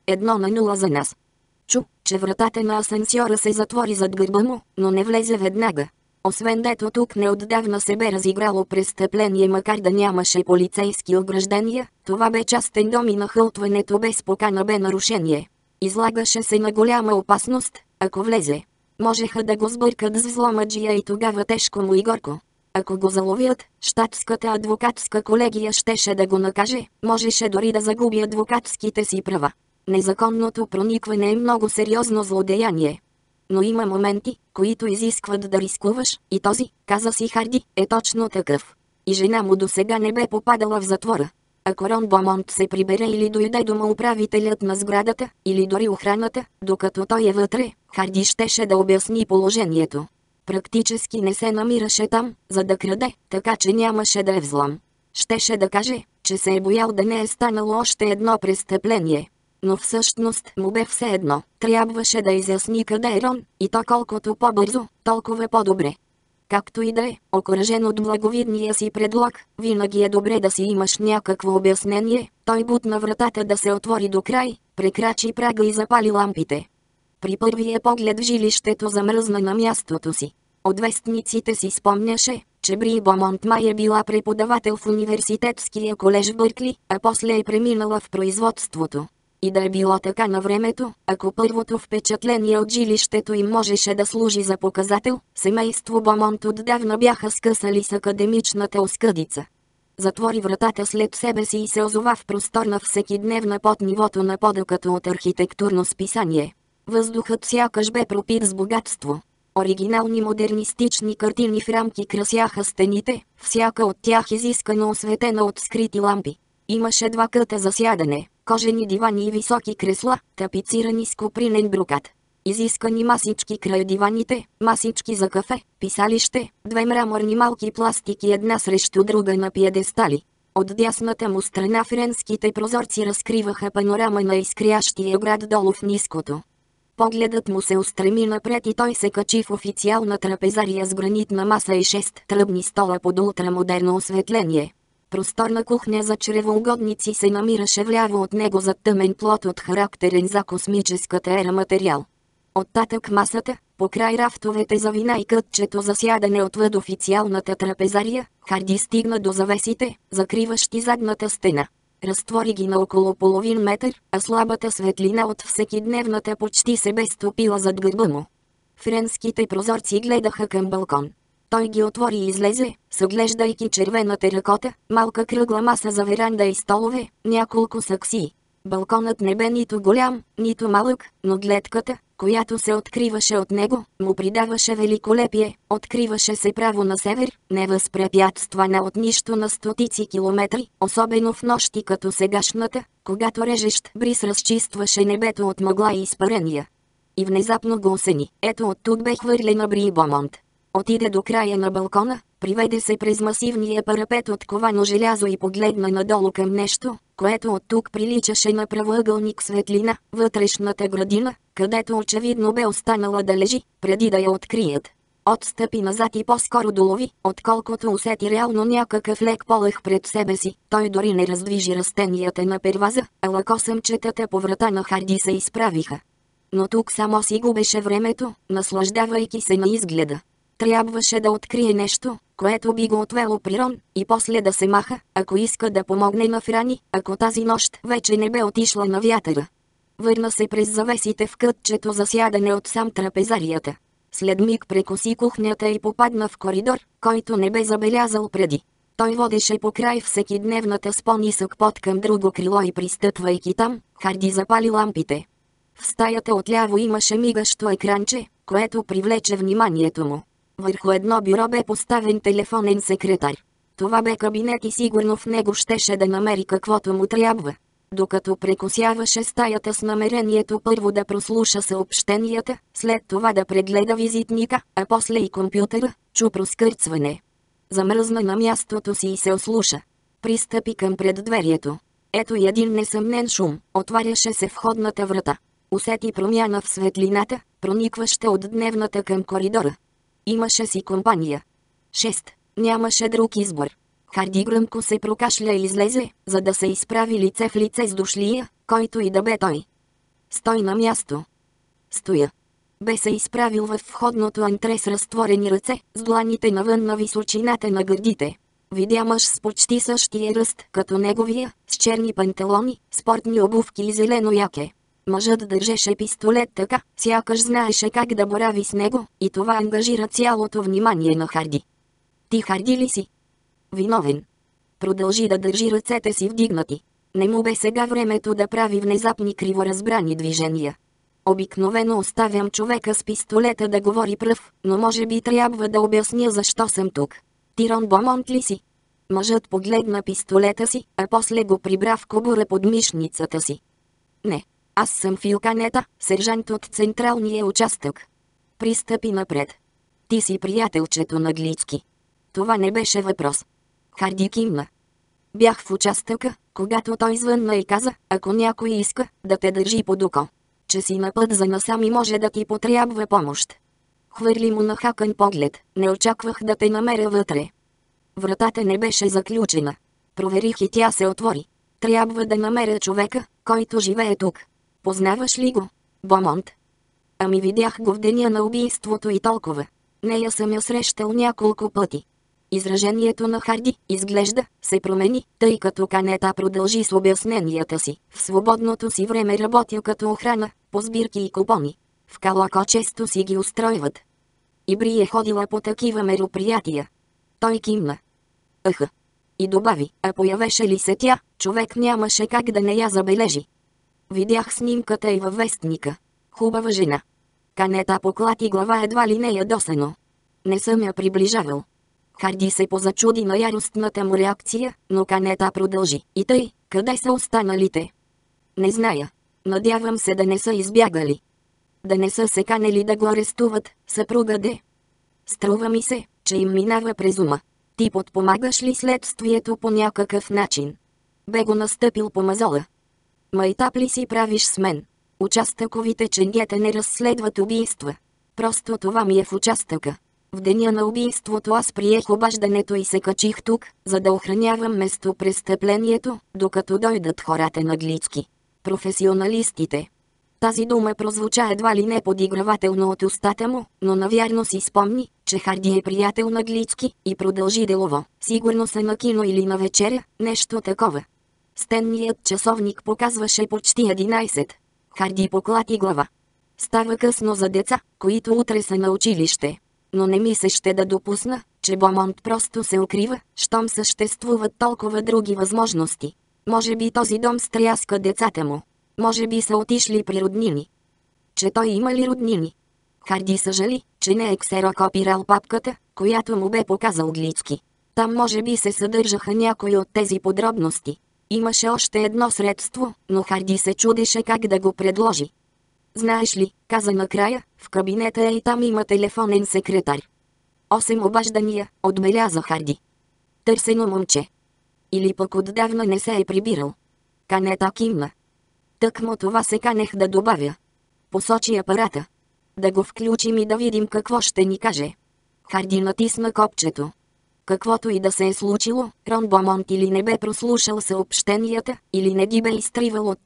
1-0 за нас. Чу, че вратата на асансьора се затвори зад гърба му, но не влезе веднага. Освен дето тук неотдавна се бе разиграло престъпление, макар да нямаше полицейски ограждения, това бе частен дом и нахълтването без покана бе нарушение. Излагаше се на голяма опасност, ако влезе. Можеха да го сбъркат с взломаджия и тогава тежко му и горко. Ако го заловят, щатската адвокатска колегия щеше да го накаже, можеше дори да загуби адвокатските си права. Незаконното проникване е много сериозно злодеяние. Но има моменти, които изискват да рискуваш, и този, каза си Харди, е точно такъв. И жена му досега не бе попадала в затвора. Ако Рон Бомонт се прибере или дойде дома управителят на сградата, или дори охраната, докато той е вътре, Харди щеше да обясни положението. Практически не се намираше там, за да краде, така че нямаше да е взлом. Щеше да каже, че се е боял да не е станало още едно престъпление. Но всъщност му бе все едно, трябваше да изясни къде е Рон, и то колкото по-бързо, толкова по-добре. Както и да е, окуражен от благовидния си предлог, винаги е добре да си имаш някакво обяснение. Той бутна вратата да се отвори до край, прекрачи прага и запали лампите. При първия поглед в жилището замръзна на мястото си. От вестниците си спомняше, че Бри Бомонт май е била преподавател в университетския колеж в Бъркли, а после е преминала в производството. И да е било така на времето, ако първото впечатление от жилището им можеше да служи за показател, семейство Бомонт отдавна бяха скъсали с академичната оскъдица. Затвори вратата след себе си и се озова в просторна всекидневна под нивото на пода като от архитектурно списание. Въздухът сякаш бе пропит с богатство. Оригинални модернистични картини в рамки красяха стените, всяка от тях изискано осветена от скрити лампи. Имаше два къта за сядане, кожени дивани и високи кресла, тапицирани с копринен брокат. Изискани масички край диваните, масички за кафе, писалище, две мраморни малки пластики една срещу друга на пиедестали. От дясната му страна френските прозорци разкриваха панорама на изкрящия град долу в ниското. Погледът му се устреми напред и той се качи в официална трапезария с гранитна маса и 6 тръбни стола под ултрамодерно осветление. Просторна кухня за чревоугодници се намираше вляво от него зад тъмен плот от характерен за космическата ера материал. Оттатък масата, покрай рафтовете за вина и кътчето за сядане отвъд официалната трапезария, Харди стигна до завесите, закриващи задната стена. Разтвори ги на около половин метър, а слабата светлина от всекидневната почти се бе стопила зад гърба му. Френските прозорци гледаха към балкон. Той ги отвори и излезе, съглеждайки червена теракота, малка кръгла маса за веранда и столове, няколко саксии. Балконът не бе нито голям, нито малък, но гледката, която се откриваше от него, му придаваше великолепие, откриваше се право на север, невъзпрепятствана от нищо на стотици километри, особено в нощи като сегашната, когато режещ бриз разчистваше небето от мъгла и изпарения. И внезапно го осени, ето от тук бе хвърлена Бри Бомонт. Отиде до края на балкона, приведе се през масивния парапет от ковано желязо и погледна надолу към нещо, което от тук приличаше на правоъгълник светлина, вътрешната градина, където очевидно бе останала да лежи, преди да я открият. Отстъпи назад и по-скоро долови, отколкото усети реално някакъв лек полъх пред себе си. Той дори не раздвижи растенията на перваза, а лакосъмчетата по врата на Харди се изправиха. Но тук само си губеше времето, наслаждавайки се на изгледа. Трябваше да открие нещо, което би го отвело при Рон, и после да се маха, ако иска да помогне на Франи, ако тази нощ вече не бе отишла на вятъра. Върна се през завесите в кътчето за сядане от сам трапезарията. След миг прекоси кухнята и попадна в коридор, който не бе забелязал преди. Той водеше по край всекидневната с по-нисък под към друго крило и пристъпвайки там, Харди запали лампите. В стаята отляво имаше мигащо екранче, което привлече вниманието му. Върху едно бюро бе поставен телефонен секретар. Това бе кабинет и сигурно в него щеше да намери каквото му трябва. Докато прекосяваше стаята с намерението първо да прослуша съобщенията, след това да прегледа визитника, а после и компютъра, чу проскърцване. Замръзна на мястото си и се ослуша. Пристъпи към преддверието. Ето и един несъмнен шум, отваряше се входната врата. Усети промяна в светлината, проникваща от дневната към коридора. Имаше си компания. 6. Нямаше друг избор. Харди гръмко се прокашля и излезе, за да се изправи лице в лице с дошлия, който и да бе той. Стой на място. Стоя. Бе се изправил в входното антре с разтворени ръце, с дланите навън на височината на гърдите. Видя мъж с почти същия ръст като неговия, с черни панталони, спортни обувки и зелено яке. Мъжът държеше пистолет така, сякаш знаеше как да борави с него, и това ангажира цялото внимание на Харди. Ти Харди ли си? Виновен. Продължи да държи ръцете си вдигнати. Не му бе сега времето да прави внезапни криворазбрани движения. Обикновено оставям човека с пистолета да говори пръв, но може би трябва да обясня защо съм тук. Ти Рон Бомонт ли си? Мъжът погледна пистолета си, а после го прибра в кобура под мишницата си. Не. Аз съм Фил Канета, сержант от централния участък. Пристъпи напред. Ти си приятелчето на Глицки. Това не беше въпрос. Харди кимна. Бях в участъка, когато той звънна и каза, ако някой иска да те държи под око, че си на път за насам и може да ти потрябва помощ. Хвърли му нахакан поглед, не очаквах да те намеря вътре. Вратата не беше заключена. Проверих и тя се отвори. Трябва да намеря човека, който живее тук. Познаваш ли го, Бомонт? Ами видях го в деня на убийството и толкова. Нея съм я срещал няколко пъти. Изражението на Харди, изглежда, се промени, тъй като Канета продължи с обясненията си. В свободното си време работя като охрана, по сбирки и купони. В Калако често си ги устройват. Ибри е ходила по такива мероприятия. Той кимна. Аха. И добави, а появеше ли се тя, човек нямаше как да не я забележи. Видях снимката и във вестника. Хубава жена. Канета поклати глава едва ли не ядосано. Не съм я приближавал. Харди се позачуди на яростната му реакция, но Канета продължи. И тъй, къде са останалите? Не зная. Надявам се да не са избягали. Да не са се канели да го арестуват, съпруга де. Струва ми се, че им минава през ума. Ти подпомагаш ли следствието по някакъв начин? Бе го настъпил по мазола. Майтап ли си правиш с мен? Участъковите ченгета не разследват убийства. Просто това ми е в участъка. В деня на убийството аз приех обаждането и се качих тук, за да охранявам местопрестъплението, докато дойдат хората на Глицки. Професионалистите. Тази дума прозвуча едва ли не подигравателно от устата му, но навярно си спомни, че Харди е приятел на Глицки и продължи делово. Сигурно са на кино или на вечеря, нещо такова. Стенният часовник показваше почти 11. Харди поклати глава. Става късно за деца, които утре са на училище. Но не ми се ще да допусна, че Бомонт просто се укрива, щом съществуват толкова други възможности. Може би този дом стряска децата му. Може би са отишли при роднини. Че той има ли роднини? Харди съжали, че не е ксерокопирал папката, която му бе показал Глицки. Там може би се съдържаха някои от тези подробности. Имаше още едно средство, но Харди се чудеше как да го предложи. Знаеш ли, каза накрая, в кабинета и там има телефонен секретар. 8 обаждания, отбеляза Харди. Търсено момче. Или пък отдавна не се е прибирал. Канета кимна. Тъкмо това се канех да добавя. Посочи апарата. Да го включим и да видим какво ще ни каже. Харди натисна копчето. Каквото и да се е случило, Рон Бомонт или не бе прослушал съобщенията, или не ги бе изтривал от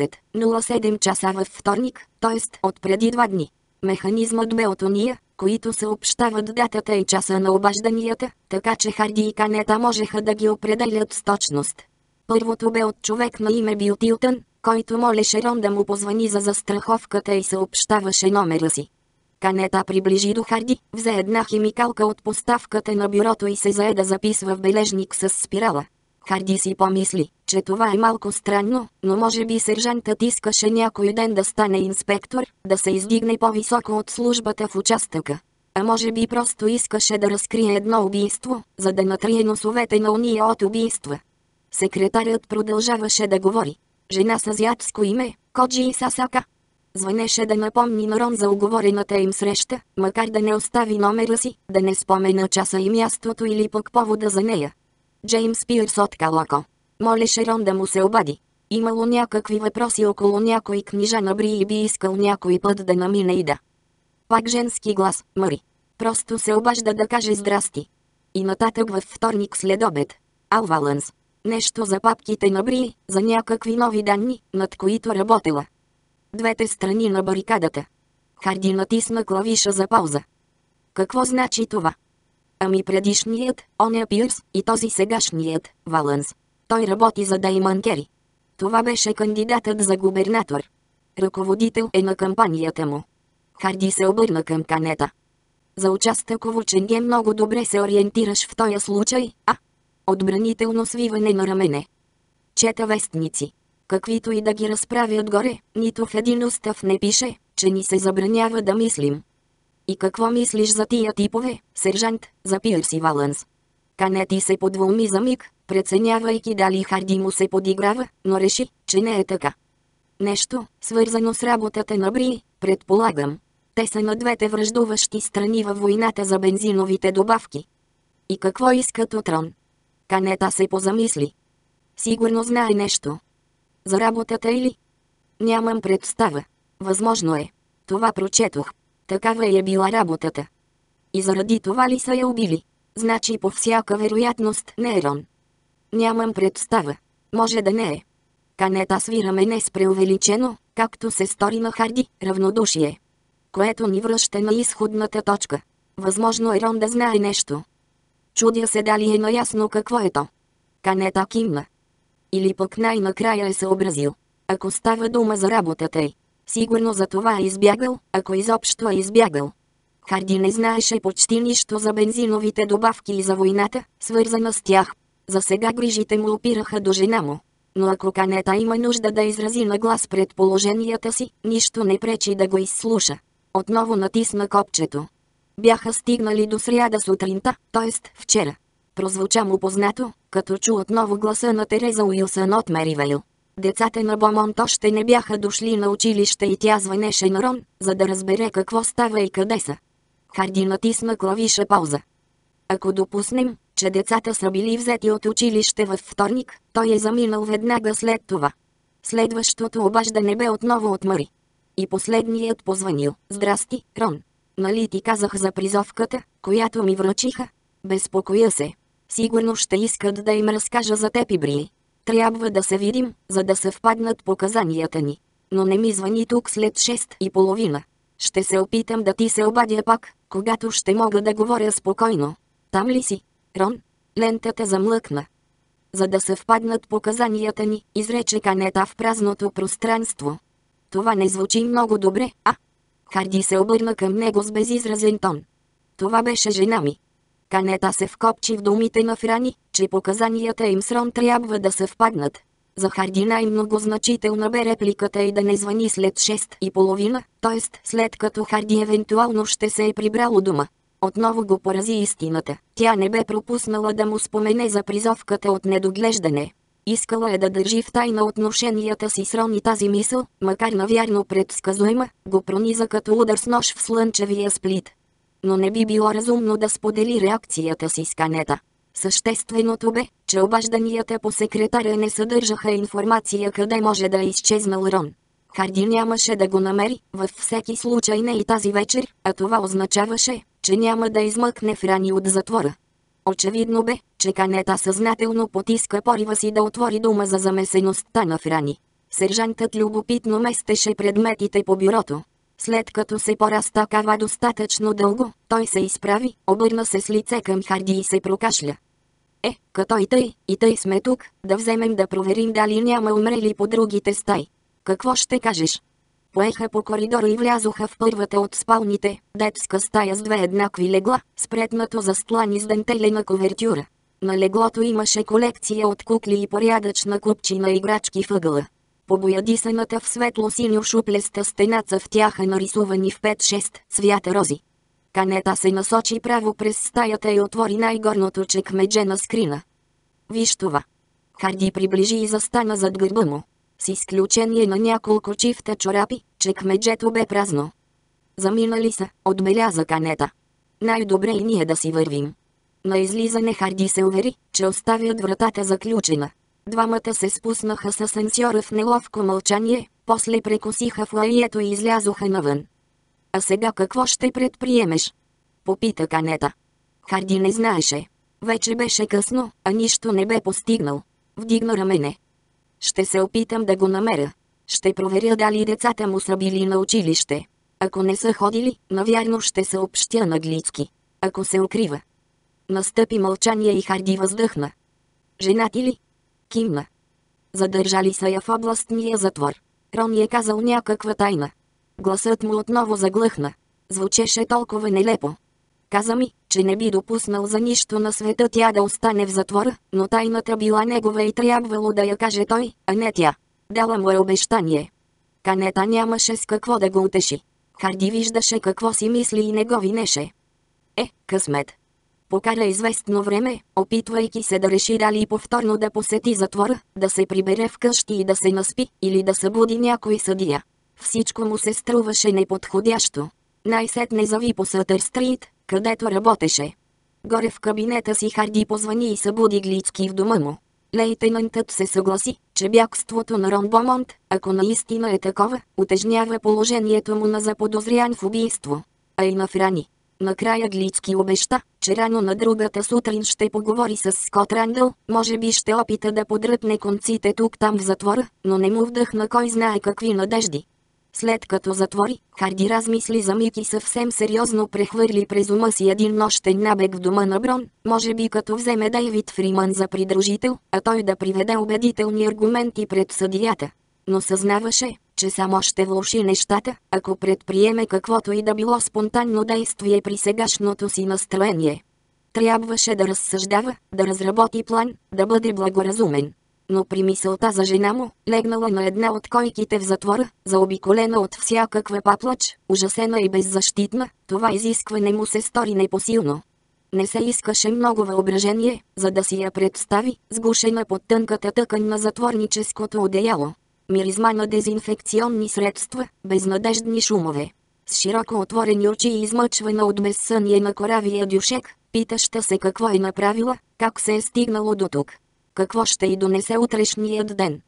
13:07 часа във вторник, т.е. от преди 2 дни. Механизмът бе от ония, които съобщават датата и часа на обажданията, така че Харди и Канета можеха да ги определят с точност. Първото бе от човек на име Бил Тилтън, който молеше Рон да му позвани за застраховката и съобщаваше номера си. Канета приближи до Харди, взе една химикалка от поставката на бюрото и се зае да записва в бележник с спирала. Харди си помисли, че това е малко странно, но може би сержантът искаше някой ден да стане инспектор, да се издигне по-високо от службата в участъка. А може би просто искаше да разкрие едно убийство, за да натрие носовете на уния от убийства. Секретарят продължаваше да говори. Жена с азиатско име, Коджи Сасака. Звънеше да напомни на Рон за уговорената им среща, макар да не остави номера си, да не спомена часа и мястото или пък повода за нея. Джеймс Пирс от Калако. Молеше Рон да му се обади. Имало някакви въпроси около някои книжа на Бри и би искал някой път да намине и да. Пак женски глас, Мари. Просто се обажда да каже здрасти. И нататък във вторник след обед. Алваланс. Нещо за папките на Бри, за някакви нови данни, над които работела. Двете страни на барикадата. Харди натисна клавиша за пауза. Какво значи това? Ами предишният, оня Пирс, и този сегашният, Валанс. Той работи за Деймън Кери. Това беше кандидатът за губернатор. Ръководител е на кампанията му. Харди се обърна към Канета. За участъково ченге много добре се ориентираш в този случай, а? Отбранително свиване на рамене. Чета вестници. Каквито и да ги разправя отгоре, нито в един устав не пише, че ни се забранява да мислим. И какво мислиш за тия типове, сержант, за Пирс и Валанс? Канети се подвълми за миг, преценявайки дали Харди му се подиграва, но реши, че не е така. Нещо, свързано с работата на Бри, предполагам. Те са на двете враждуващи страни във войната за бензиновите добавки. И какво искат от Рон? Канета се позамисли. Сигурно знае нещо. За работата или? Нямам представа. Възможно е. Това прочетох. Такава е била работата. И заради това ли са я убили? Значи по всяка вероятност не е Рон. Нямам представа. Може да не е. Канета свира мене с преувеличено, както се стори на Харди, равнодушие. Което ни връща на изходната точка. Възможно е Рон да знае нещо. Чудя се дали е наясно какво е то. Канета кимна. Или пък най-накрая е съобразил. Ако става дума за работата й, сигурно за това е избягал, ако изобщо е избягал. Харди не знаеше почти нищо за бензиновите добавки и за войната, свързана с тях. За сега грижите му опираха до жена му. Но ако Канета има нужда да изрази на глас предположенията си, нищо не пречи да го изслуша. Отново натисна копчето. Бяха стигнали до сряда сутринта, т.е. вчера. Прозвуча му познато, като чу отново гласа на Тереза Уилсън от Меривейл. Децата на Бомонт още не бяха дошли на училище и тя звънеше на Рон, за да разбере какво става и къде са. Харди натисна клавиша пауза. Ако допуснем, че децата са били взети от училище във вторник, той е заминал веднага след това. Следващото обаждане бе отново от Мари. И последният позванил. Здрасти, Рон. Нали ти казах за призовката, която ми връчиха? Безпокоя се. Сигурно ще искат да им разкажа за теб и Бри. Трябва да се видим, за да съвпаднат показанията ни. Но не ми звъни тук след 6:30. Ще се опитам да ти се обадя пак, когато ще мога да говоря спокойно. Там ли си, Рон? Лентата замлъкна. За да съвпаднат показанията ни, изрече Канета в празното пространство. Това не звучи много добре, а? Харди се обърна към него с безизразен тон. Това беше жена ми. Канета се вкопчи в думите на Франи, че показанията им с Рон трябва да съвпаднат. За Харди най-много значителна бе репликата и да не звъни след 6:30, т.е. след като Харди евентуално ще се е прибрал у дома. Отново го порази истината. Тя не бе пропуснала да му спомене за призовката от недоглеждане. Искала е да държи в тайна отношенията си с Рон и тази мисъл, макар навярно предсказуема, го прониза като удар с нож в слънчевия сплит. Но не би било разумно да сподели реакцията си с Канета. Същественото бе, че обажданията по секретаря не съдържаха информация къде може да е изчезнал Рон. Харди нямаше да го намери, във всеки случай не и тази вечер, а това означаваше, че няма да измъкне Франи от затвора. Очевидно бе, че Канета съзнателно потиска порива си да отвори дума за замесеността на Франи. Сержантът любопитно местеше предметите по бюрото. След като се поразтакава достатъчно дълго, той се изправи, обърна се с лице към Харди и се прокашля. Като и тъй сме тук, да вземем да проверим дали няма умрели по другите стаи. Какво ще кажеш? Поеха по коридора и влязоха в първата от спалните, детска стая с две еднакви легла, спретнато застлани с дентелена кувертюра. На леглото имаше колекция от кукли и порядъчна купчина играчки въгъла. По боядисаната в светло-синьо шуплеста стена цъфтяха нарисувани в 5-6 цвята рози. Канета се насочи право през стаята и отвори най-горното чекмедже на скрина. Виж това. Харди приближи и застана зад гърба му. С изключение на няколко чифта чорапи, чекмеджето бе празно. Заминали са, отбеляза Канета. Най-добре и ние да си вървим. На излизане Харди се увери, че оставят вратата заключена. Двамата се спуснаха с асансьора в неловко мълчание, после прекосиха фоайето и излязоха навън. А сега какво ще предприемеш? Попита Канета. Харди не знаеше. Вече беше късно, а нищо не бе постигнал. Вдигна рамене. Ще се опитам да го намеря. Ще проверя дали децата му са били на училище. Ако не са ходили, навярно ще съобщя английски. Ако се укрива. Настъпи мълчание и Харди въздъхна. Женати ли? Кимна. Задържали са я в областния затвор. Рон е казал някаква тайна. Гласът му отново заглъхна. Звучеше толкова нелепо. Каза ми, че не би допуснал за нищо на света тя да остане в затвора, но тайната била негова и трябвало да я каже той, а не тя. Дала му е обещание. Канета нямаше с какво да го утеши. Харди виждаше какво си мисли и не го винеше. Късмет. Покара известно време, опитвайки се да реши дали повторно да посети затвора, да се прибере вкъщи и да се наспи, или да събуди някой съдия. Всичко му се струваше неподходящо. Най-сетне зави по Сътър Стрит, където работеше. Горе в кабинета си Харди позвани и събуди Глицки в дома му. Лейтенантът се съгласи, че бягството на Рон Бомонт, ако наистина е такова, утежнява положението му на заподозрян в убийство. А и на Франи. Накрая Глицки обеща, че рано на другата сутрин ще поговори с Скот Рандъл, може би ще опита да подръпне конците тук-там в затвора, но не му вдъхна кой знае какви надежди. След като затвори, Харди размисли за миг и съвсем сериозно прехвърли през ума си един нощен набег в дома на Брон, може би като вземе Дейвид Фриман за придружител, а той да приведе убедителни аргументи пред съдията. Но съзнаваше, че само ще влоши нещата, ако предприеме каквото и да било спонтанно действие при сегашното си настроение. Трябваше да разсъждава, да разработи план, да бъде благоразумен. Но при мисълта за жена му, легнала на една от койките в затвора, заобиколена от всякаква паплач, ужасена и беззащитна, това изискване му се стори непосилно. Не се искаше много въображение, за да си я представи, сгушена под тънката тъкан на затворническото одеяло. Миризма на дезинфекционни средства, безнадеждни шумове. С широко отворени очи и измъчвана от безсъние на коравия дюшек, питаща се какво е направила, как се е стигнало до тук. Какво ще й донесе утрешният ден?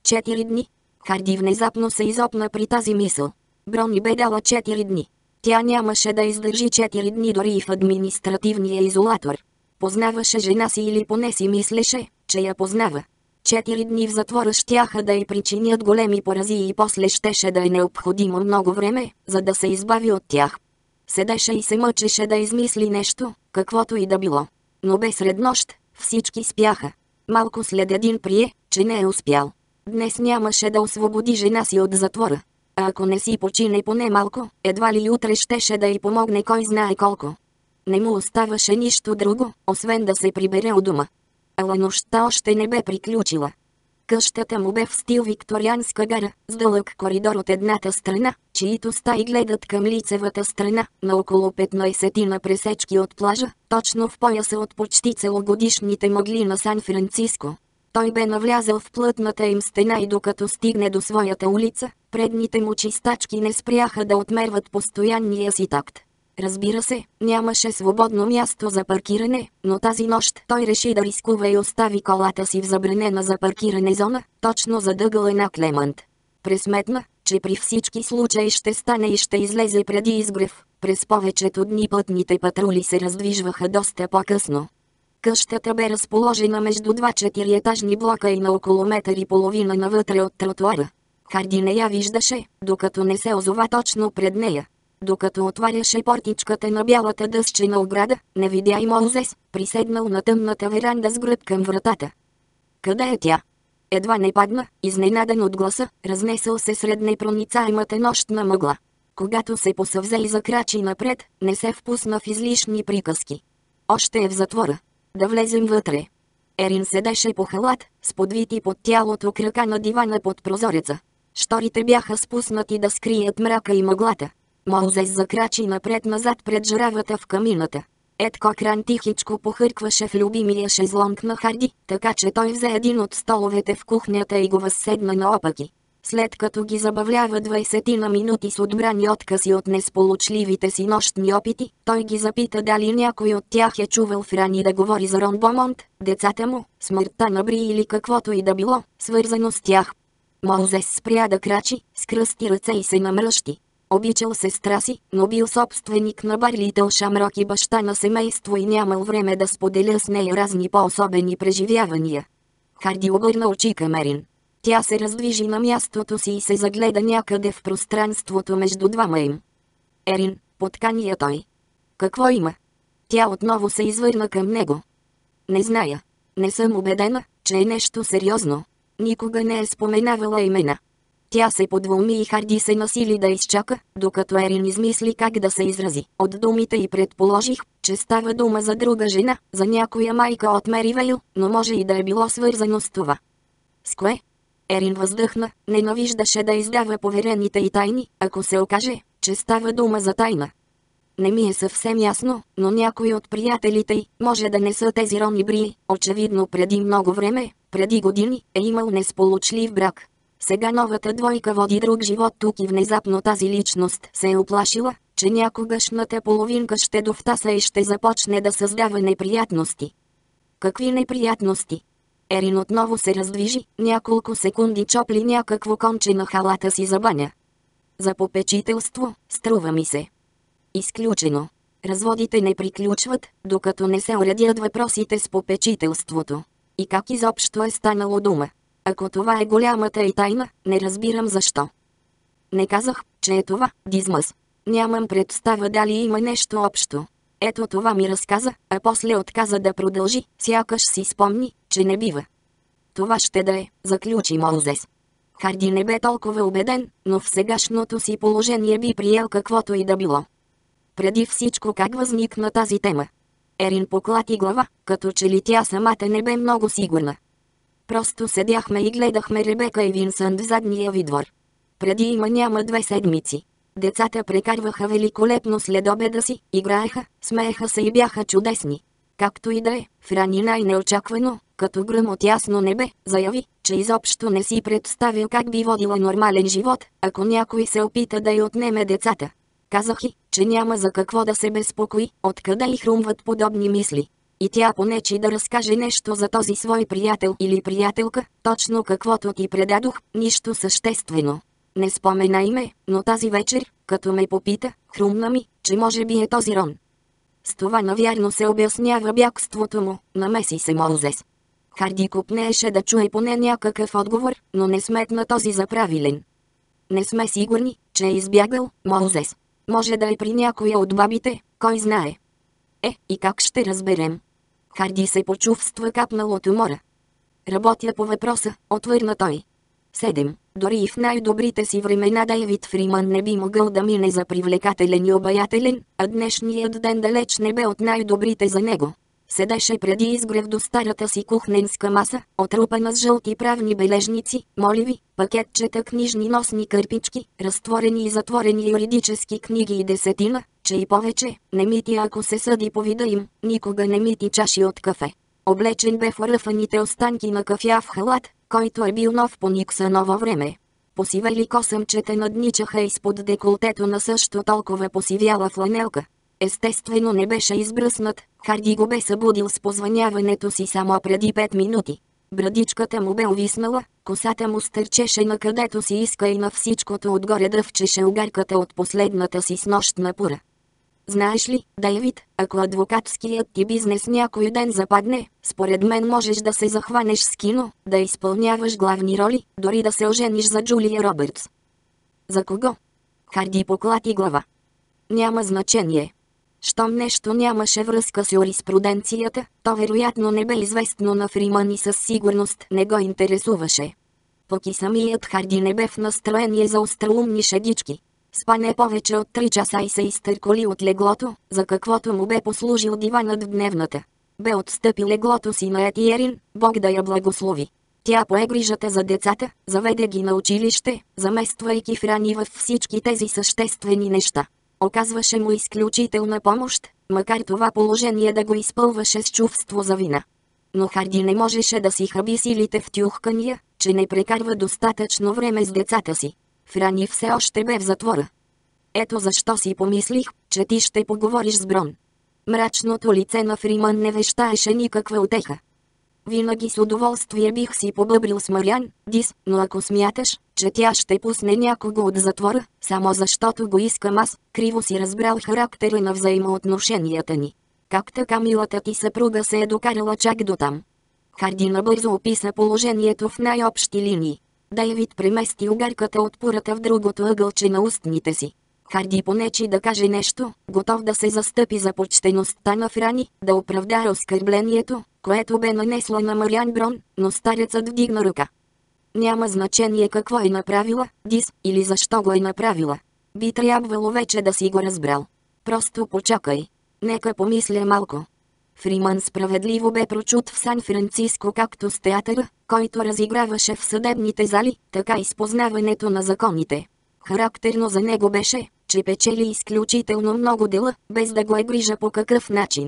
4 дни. Харди внезапно се изопна при тази мисъл. Брони бе дала 4 дни. Тя нямаше да издържи 4 дни дори и в административния изолатор. Познаваше жена си или поне си мислеше, че я познава. 4 дни в затвора щяха да й причинят големи поразии и после щеше да е необходимо много време, за да се избави от тях. Седеше и се мъчеше да измисли нещо, каквото и да било. Но бе сред нощ, всички спяха. Малко след един прие, че не е успял. Днес нямаше да освободи жена си от затвора. А ако не си почине поне малко, едва ли утре щеше да й помогне кой знае колко. Не му оставаше нищо друго, освен да се прибере у дома. Ала нощта още не бе приключила. Къщата му бе в стил викторианска гара, с дълъг коридор от едната страна, чието стаи гледат към лицевата страна, на около 15 пресечки от плажа, точно в пояса от почти целогодишните мъгли на Сан-Франциско. Той бе навлязъл в плътната им стена и докато стигне до своята улица, предните му чистачки не спряха да отмерват постоянния си такт. Разбира се, нямаше свободно място за паркиране, но тази нощ той реши да рискува и остави колата си в забранена за паркиране зона, точно зад ъгъла на Клемант. Пресметна, че при всички случаи ще стане и ще излезе преди изгрев. През повечето дни пътните патрули се раздвижваха доста по-късно. Къщата бе разположена между два 4-етажни блока и на около метър и половина навътре от тротуара. Харди не я виждаше, докато не се озова точно пред нея. Докато отваряше портичката на бялата дъсчена ограда, не видя и Моузес, приседнал на тъмната веранда с гръб към вратата. Къде е тя? Едва не падна, изненадан от гласа, разнесъл се сред непроницаемата нощна мъгла. Когато се посъвзе и закрачи напред, не се впусна в излишни приказки. Още е в затвора. Да влезем вътре. Ерин седеше по халат, с подвити под тялото крака на дивана под прозореца. Шторите бяха спуснати да скрият мрака и мъглата. Моузес закрачи напред-назад пред жаравата в камината. Ед Кокран тихичко похъркваше в любимия шезлонг на Харди, така че той взе един от столовете в кухнята и го възседна наопаки. След като ги забавлява 20 на минути с отбрани откази от несполучливите си нощни опити, той ги запита дали някой от тях е чувал Франи да говори за Рон Бомонт, децата му, смъртта на Бри или каквото и да било, свързано с тях. Моузес спря да крачи, скръсти ръце и се намръщи. Обичал сестра си, но бил собственик на бар Литъл Шамрок и баща на семейство и нямал време да споделя с нея разни по-особени преживявания. Харди обърна очи към Ерин. Тя се раздвижи на мястото си и се загледа някъде в пространството между двама им. Ерин, подкани я той. Какво има? Тя отново се извърна към него. Не зная. Не съм убедена, че е нещо сериозно. Никога не е споменавала имена. Тя се подвълми и Харди се насили да изчака, докато Ерин измисли как да се изрази. От думите й предположих, че става дума за друга жена, за някоя майка от Меривейл, но може и да е било свързано с това. С кое? Ерин въздъхна, ненавиждаше да издава поверените й тайни, ако се окаже, че става дума за тайна. Не ми е съвсем ясно, но някой от приятелите й, може да не са тези Рон и Бри, очевидно преди много време, преди години, е имал несполучлив брак. Сега новата двойка води друг живот тук и внезапно тази личност се е оплашила, че някогашната половинка ще довтаса и ще започне да създава неприятности. Какви неприятности? Ерин отново се раздвижи, няколко секунди чопли някакво конче на халата си за баня. За попечителство, струва ми се. Изключено. Разводите не приключват, докато не се уредят въпросите с попечителството. И как изобщо е станало дума? Ако това е голямата и тайна, не разбирам защо. Не казах, че е това, Дизмъс. Нямам представа дали има нещо общо. Ето това ми разказа, а после отказа да продължи, сякаш си спомни, че не бива. Това ще да е, заключи Моузес. Харди не бе толкова убеден, но в сегашното си положение би приел каквото и да било. Преди всичко как възникна тази тема? Ерин поклати глава, като че ли тя самата не бе много сигурна. Просто седяхме и гледахме Ребека и Винсънт в задния ви двор. Преди няма 2 седмици. Децата прекарваха великолепно следобеда си, играеха, смееха се и бяха чудесни. Както и да е, Франи най-неочаквано, като гръм от ясно небе, заяви, че изобщо не си представил как би водила нормален живот, ако някой се опита да й отнеме децата. Казах и, че няма за какво да се безпокои, откъде й хрумват подобни мисли. И тя понечи да разкаже нещо за този свой приятел или приятелка, точно каквото ти предадох, нищо съществено. Не спомена име, но тази вечер, като ме попита, хрумна ми, че може би е този Рон. С това навярно се обяснява бягството му, намеси се Моузес. Харди копнееше да чуе поне някакъв отговор, но не сметна този за правилен. Не сме сигурни, че е избягал, Моузес. Може да е при някоя от бабите, кой знае. И как ще разберем? Харди се почувства капнал от умора. Работя по въпроса, отвърна той. 7. Дори и в най-добрите си времена Дейвид Фриман не би могъл да мине за привлекателен и обаятелен, а днешният ден далеч не бе от най-добрите за него. Седеше преди изгрев до старата си кухненска маса, отрупана с жълти правни бележници, моливи, пакетчета книжни носни кърпички, разтворени и затворени юридически книги и десетина, че и повече, не мити ако се съди по вида им, никога не мити чаши от кафе. Облечен бе в ръфаните останки на кафяв халат, който е бил нов по Никсъново време. Посивели косъмчета надничаха изпод деколтето на също толкова посивяла фланелка. Естествено не беше избръснат, Харди го бе събудил с позвъняването си само преди 5 минути. Брадичката му бе увиснала, косата му стърчеше накъдето си иска и на всичкото отгоре дъвчеше огарката от последната си снощна пура. Знаеш ли, Дейвид, ако адвокатският ти бизнес някой ден западне, според мен можеш да се захванеш с кино, да изпълняваш главни роли, дори да се ожениш за Джулия Робъртс. За кого? Харди поклати глава. Няма значение. Щом нещо нямаше връзка с юриспруденцията, то вероятно не бе известно на Фриман и със сигурност не го интересуваше. Пък и самият Харди не бе в настроение за остроумни шегички. Спа не повече от 3 часа и се изтърколи от леглото, за каквото му бе послужил диванът в дневната. Бе отстъпи леглото си на Етиерин, Бог да я благослови. Тя пое грижата за децата, заведе ги на училище, замествайки Франи във всички тези съществени неща. Оказваше му изключителна помощ, макар това положение да го изпълваше с чувство за вина. Но Харди не можеше да си хаби силите в тюхкания, че не прекарва достатъчно време с децата си. Франи все още бе в затвора. Ето защо си помислих, че ти ще поговориш с Брон. Мрачното лице на Фриман не вещаеше никаква утеха. Винаги с удоволствие бих си побъбрил с Мариан, Дис, но ако смяташ, че тя ще пусне някого от затвора, само защото го искам аз, криво си разбрал характера на взаимоотношенията ни. Как така милата ти съпруга се е докарала чак до там? Харди набързо описа положението в най-общи линии. Дейвид премести огарката от пурата в другото ъгълче на устните си. Харди понечи да каже нещо, готов да се застъпи за почтеността на Франи, да оправдае оскърблението, което бе нанесла на Мариан Брон, но старецът вдигна ръка. Няма значение какво е направила, Дис, или защо го е направила. Би трябвало вече да си го разбрал. Просто почакай. Нека помисля малко. Фриман справедливо бе прочут в Сан-Франциско както с театъра, който разиграваше в съдебните зали, така и с познаването на законите. Характерно за него беше, че печели изключително много дела, без да го е грижа по какъв начин.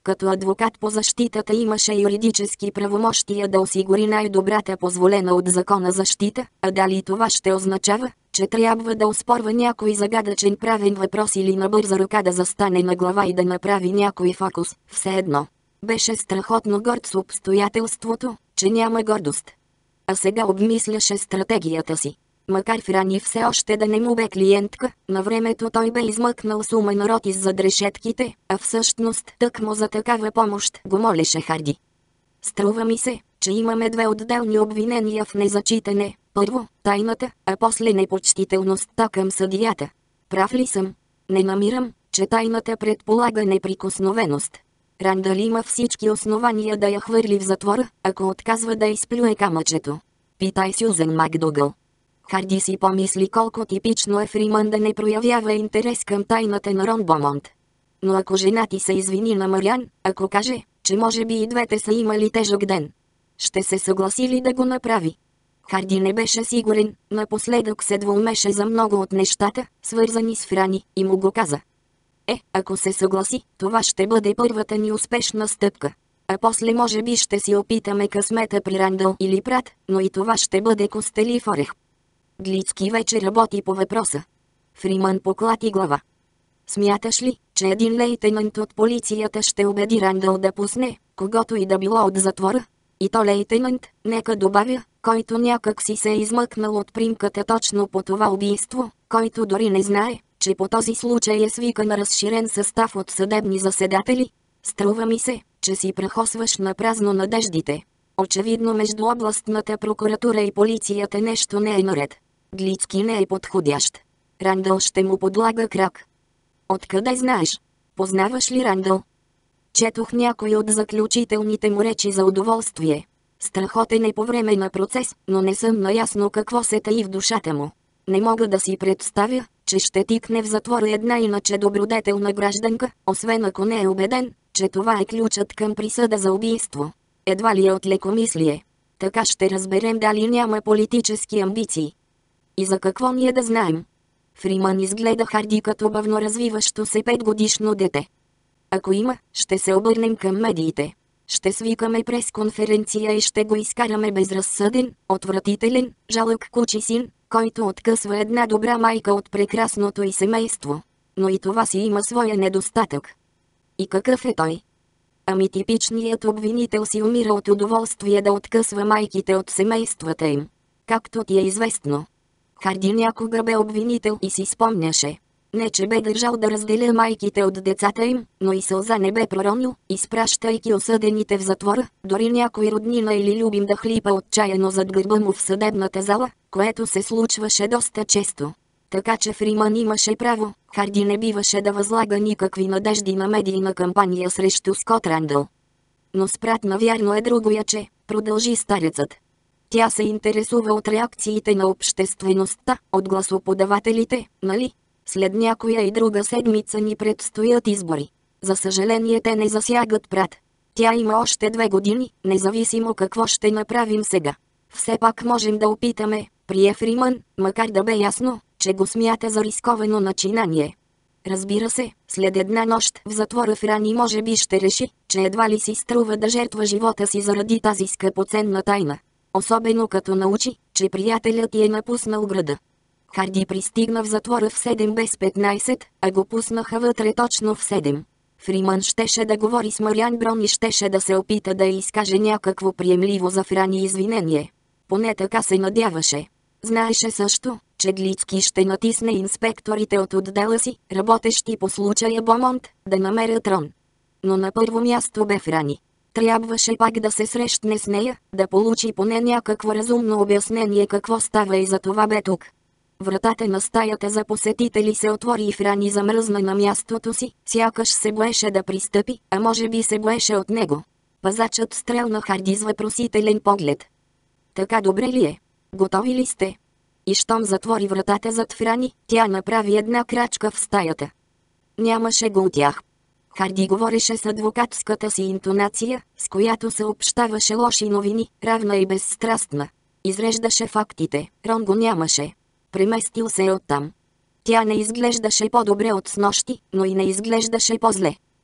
Като адвокат по защитата имаше юридически правомощия да осигури най-добрата позволена от закона защита, а дали това ще означава, че трябва да оспорва някой загадъчен правен въпрос или на бърза ръка да застане на глава и да направи някой фокус, все едно. Беше страхотно горд с обстоятелството, че няма гордост. А сега обмисляше стратегията си. Макар Франи все още да не му бе клиентка, на времето той бе измъкнал сума народ иззад решетките, а всъщност тъкмо за такава помощ го молеше Харди. Струва ми се, че имаме две отделни обвинения в незачитане. Първо, тайната, а после непочтителността към съдията. Прав ли съм? Не намирам, че тайната предполага неприкосновеност. Рандъл има всички основания да я хвърли в затвора, ако отказва да изплюе камъчето. Питай Сюзан Макдугъл. Харди си помисли колко типично е Фриман да не проявява интерес към тайната на Рон Бомонт. Но ако жена ти се извини на Мариан, ако каже, че може би и двете са имали тежък ден, ще се съгласи ли да го направи? Харди не беше сигурен, напоследък се двоумеше за много от нещата, свързани с Франи, и му го каза. Ако се съгласи, това ще бъде първата ни успешна стъпка. А после може би ще си опитаме късмета при Рандъл или Прат, но и това ще бъде костелив орех. Глицки вече работи по въпроса. Фриман поклати глава. Смяташ ли, че един лейтенант от полицията ще убеди Рандъл да пусне, когото и да било от затвора? И то лейтенант, нека добавя, който някак си се е измъкнал от примката точно по това убийство, който дори не знае, че по този случай е свикан разширен състав от съдебни заседатели? Струва ми се, че си прахосваш на празно надеждите. Очевидно между областната прокуратура и полицията нещо не е наред. Глицки не е подходящ. Рандъл ще му подлага крак. Откъде знаеш? Познаваш ли Рандъл? Четох някой от заключителните му речи за удоволствие. Страхотен е по време на процес, но не съм наясно какво се таи в душата му. Не мога да си представя, че ще тикне в затвора една иначе добродетелна гражданка, освен ако не е убеден, че това е ключът към присъда за убийство. Едва ли е от лекомислие. Така ще разберем дали няма политически амбиции. И за какво ние да знаем? Фриман изгледа Харди като бавно развиващо се 5-годишно дете. Ако има, ще се обърнем към медиите. Ще свикаме пресконференция и ще го изкараме безразсъден, отвратителен, жалък кучи син, който откъсва една добра майка от прекрасното й семейство. Но и това си има своя недостатък. И какъв е той? Ами типичният обвинител си умира от удоволствие да откъсва майките от семействата им. Както ти е известно. Харди някога бе обвинител и си спомняше. Не че бе държал да разделя майките от децата им, но и сълза не бе проронил, изпращайки осъдените в затвора, дори някой роднина или любим да хлипа отчаяно зад гърба му в съдебната зала, което се случваше доста често. Така че Фриман имаше право, Харди не биваше да възлага никакви надежди на медийна кампания срещу Скот Рандъл. Но Спрат навярно е другояче, продължи старецът. Тя се интересува от реакциите на обществеността, от гласоподавателите, нали? След някоя и друга седмица ни предстоят избори. За съжаление те не засягат Прат. Тя има още 2 години, независимо какво ще направим сега. Все пак можем да опитаме, прие Фриман, макар да бе ясно, че го смята за рисковано начинание. Разбира се, след една нощ в затвора Франи може би ще реши, че едва ли си струва да жертва живота си заради тази скъпоценна тайна. Особено като научи, че приятелят й е напуснал града. Харди пристигна в затвора в 7 без 15, а го пуснаха вътре точно в 7. Фриман щеше да говори с Мариан Брон и щеше да се опита да изкаже някакво приемливо за Франи извинение. Поне така се надяваше. Знаеше също, че Глицки ще натисне инспекторите от отдела си, работещи по случая Бомонт, да намерят Рон. Но на първо място бе Франи. Трябваше пак да се срещне с нея, да получи поне някакво разумно обяснение какво става и за това бе тук. Вратата на стаята за посетители се отвори и Франи замръзна на мястото си, сякаш се боеше да пристъпи, а може би се боеше от него. Пазачът стрелна Харди с въпросителен поглед. Така добре ли е? Готови ли сте? И щом затвори вратата зад Франи, тя направи една крачка в стаята. Нямаше го от тях. Харди говореше с адвокатската си интонация, с която съобщаваше лоши новини, равна и безстрастна. Изреждаше фактите, Рон го нямаше. Преместил се оттам. Тя не изглеждаше по-добре от снощи, но и не изглеждаше по-зле.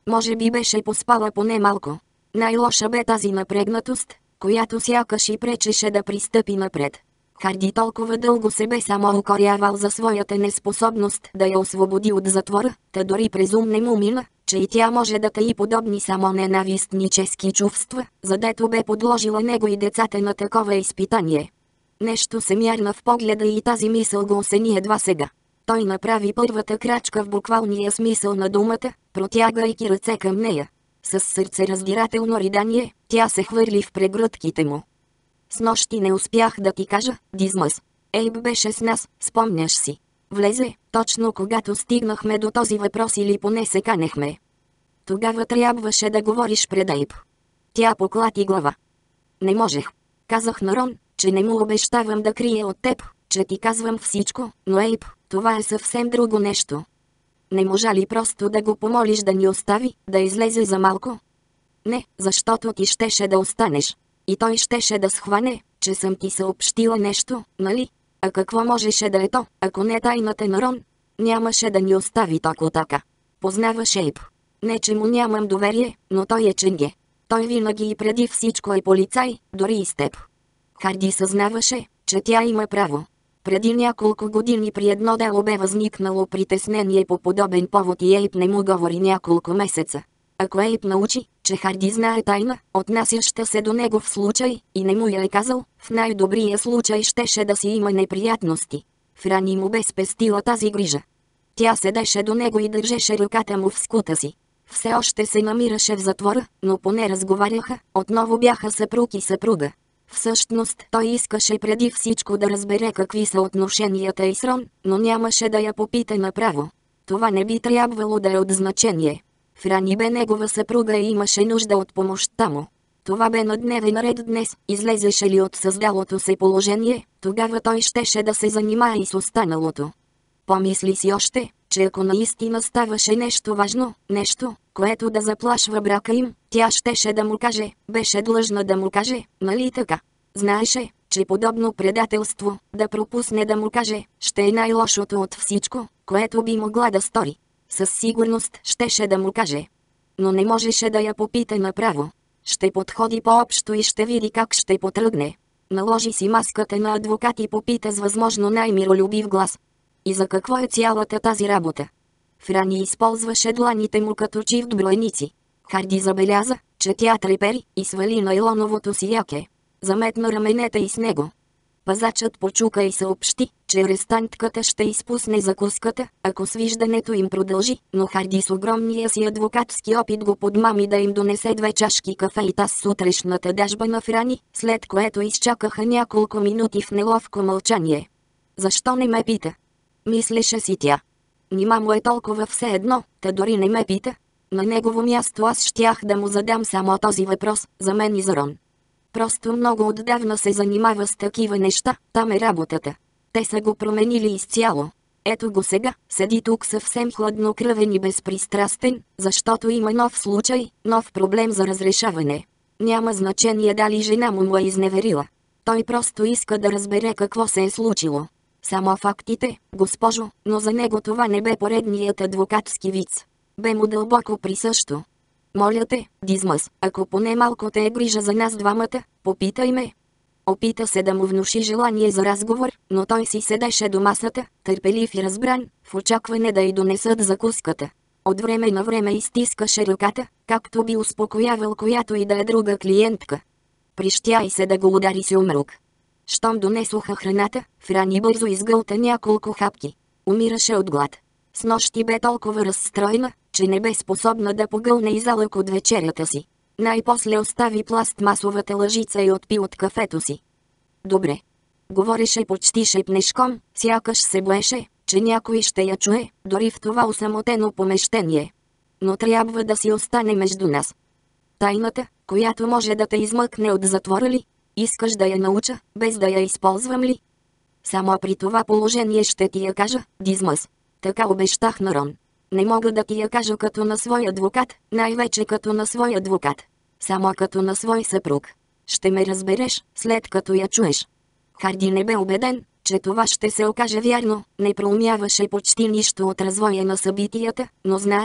Може би беше поспала поне малко. Най-лоша бе тази напрегнатост, която сякаш и пречеше да пристъпи напред. Харди толкова дълго се бе само укорявал за своята неспособност да я освободи от затвора, та дори през ум не му мина, че и тя може да таи подобни само ненавистнически чувства, задето бе подложила него и децата на такова изпитание. Нещо се мярна в погледа и тази мисъл го осени едва сега. Той направи първата крачка в буквалния смисъл на думата, протягайки ръце към нея. С сърцераздирателно ридание, тя се хвърли в прегръдките му. Снощи не успях да ти кажа, Дизмъс. Ейб беше с нас, спомняш си. Влезе, точно когато стигнахме до този въпрос или поне се канехме. Тогава трябваше да говориш пред Ейб. Тя поклати глава. Не можех. Казах на Рон, че не му обещавам да крия от теб, че ти казвам всичко, но Ейб, това е съвсем друго нещо. Не можа ли просто да го помолиш да ни остави, да излезе за малко? Не, защото ти щеше да останеш. И той щеше да схване, че съм ти съобщила нещо, нали? А какво можеше да е то, ако не тайната на Рон? Нямаше да ни остави току така. Познаваш Ейб. Не че му нямам доверие, но той е ченге. Той винаги и преди всичко е полицай, дори и с теб. Харди съзнаваше, че тя има право. Преди няколко години при едно дело бе възникнало притеснение по подобен повод и Ейб не му говори няколко месеца. Ако Ейб научи, че Харди знае тайна, отнасяща се до него в случай, и не му я е казал, в най-добрия случай щеше да си има неприятности. Франи му бе спестила тази грижа. Тя седеше до него и държеше ръката му в скута си. Все още се намираше в затвора, но поне разговаряха, отново бяха съпруг и съпруга. Всъщност той искаше преди всичко да разбере какви са отношенията й с Рон, но нямаше да я попита направо. Това не би трябвало да е от значение. Франи бе негова съпруга и имаше нужда от помощта му. Това бе на дневен ред днес, излезеше ли от създалото се положение, тогава той щеше да се занимае и с останалото. Помисли си още, че ако наистина ставаше нещо важно, нещо, което да заплашва брака им, тя щеше да му каже, беше длъжна да му каже, нали така? Знаеше, че подобно предателство, да пропусне да му каже, ще е най-лошото от всичко, което би могла да стори. Със сигурност щеше да му каже. Но не можеше да я попита направо. Ще подходи по-общо и ще види как ще потръгне. Наложи си маската на адвокат и попита с възможно най-миролюбив глас. И за какво е цялата тази работа? Франи използваше дланите му като чифт броеници. Харди забеляза, че тя трепери и свали найлоновото си яке. Заметна раменете и с него. Пазачът почука и съобщи, че арестантката ще изпусне закуската, ако свиждането им продължи, но Харди с огромния си адвокатски опит го подмами да им донесе 2 чашки кафе и таз сутрешната дажба на Франи, след което изчакаха няколко минути в неловко мълчание. Защо не ме пита? Мислеше си тя. Нима му е толкова все едно, та дори не ме пита. На негово място аз щях да му задам само този въпрос, за мен и за Рон. Просто много отдавна се занимава с такива неща, там е работата. Те са го променили изцяло. Ето го сега, седи тук съвсем хладнокръвен и безпристрастен, защото има нов случай, нов проблем за разрешаване. Няма значение дали жена му е изневерила. Той просто иска да разбере какво се е случило. Само фактите, госпожо, но за него това не бе поредният адвокатски виц. Бе му дълбоко присъщо. Моля те, Дизмъс, ако поне малко те е грижа за нас двамата, попитай ме. Опита се да му внуши желание за разговор, но той си седеше до масата, търпелив и разбран, в очакване да й донесат закуската. От време на време изтискаше ръката, както би успокоявал която и да е друга клиентка. Прищя и се да го удари с умрук. Щом донесоха храната, Франи бързо изгълта няколко хапки. Умираше от глад. Снощи бе толкова разстроена, че не бе способна да погълне и залък от вечерята си. Най-после остави пластмасовата лъжица и отпи от кафето си. Добре. Говореше почти шепнешком, сякаш се боеше, че някой ще я чуе, дори в това осамотено помещение. Но трябва да си остане между нас. Тайната, която може да те измъкне от затвора ли? Искаш да я науча, без да я използвам ли? Само при това положение ще ти я кажа, Дизмъс. Така обещах на Рон. Не мога да ти я кажа като на свой адвокат, най-вече като на свой адвокат. Само като на свой съпруг. Ще ме разбереш, след като я чуеш. Харди не бе убеден, че това ще се окаже вярно, не проумяваше почти нищо от развоя на събитията, но знаеше,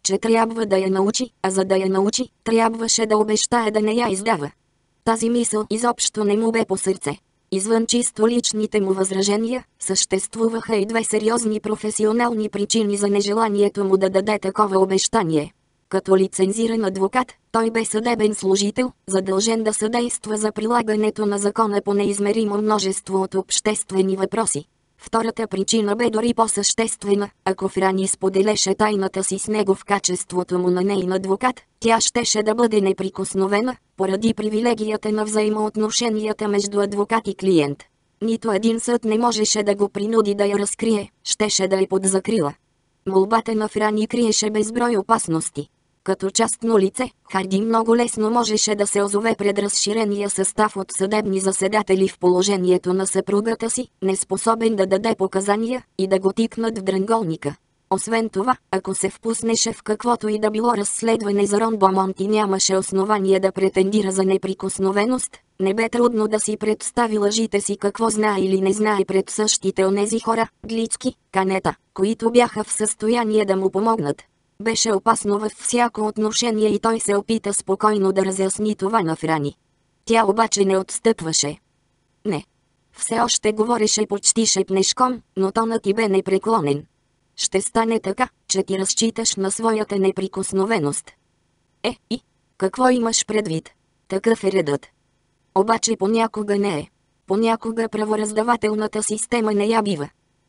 че трябва да я научи, а за да я научи, трябваше да обещае да не я издава. Тази мисъл изобщо не му бе по сърце. Извън чисто личните му възражения, съществуваха и две сериозни професионални причини за нежеланието му да даде такова обещание. Като лицензиран адвокат, той бе съдебен служител, задължен да съдейства за прилагането на закона по неизмеримо множество от обществени въпроси. Втората причина бе дори по-съществена. Ако Франи споделеше тайната си с него в качеството му на нейн адвокат, тя щеше да бъде неприкосновена, поради привилегията на взаимоотношенията между адвокат и клиент. Нито един съд не можеше да го принуди да я разкрие, щеше да е под закрила. Молбата на Франи криеше безброй опасности. Като частно лице, Харди много лесно можеше да се озове пред разширения състав от съдебни заседатели в положението на съпругата си, неспособен да даде показания, и да го тикнат в дрънголника. Освен това, ако се впуснеше в каквото и да било разследване за Рон Бомонт и нямаше основание да претендира за неприкосновеност, не бе трудно да си представи лъжите си какво знае или не знае пред същите онези хора, Глицки, Канета, които бяха в състояние да му помогнат. Беше опасно във всяко отношение и той се опита спокойно да разясни това на Франи. Тя обаче не отстъпваше. Не. Все още говореше почти шепнешком, но тонът ти бе непреклонен. Ще стане така, че ти разчиташ на своята неприкосновеност. И? Какво имаш предвид? Такъв е редът. Обаче понякога не е. Понякога правораздавателната система не я бива.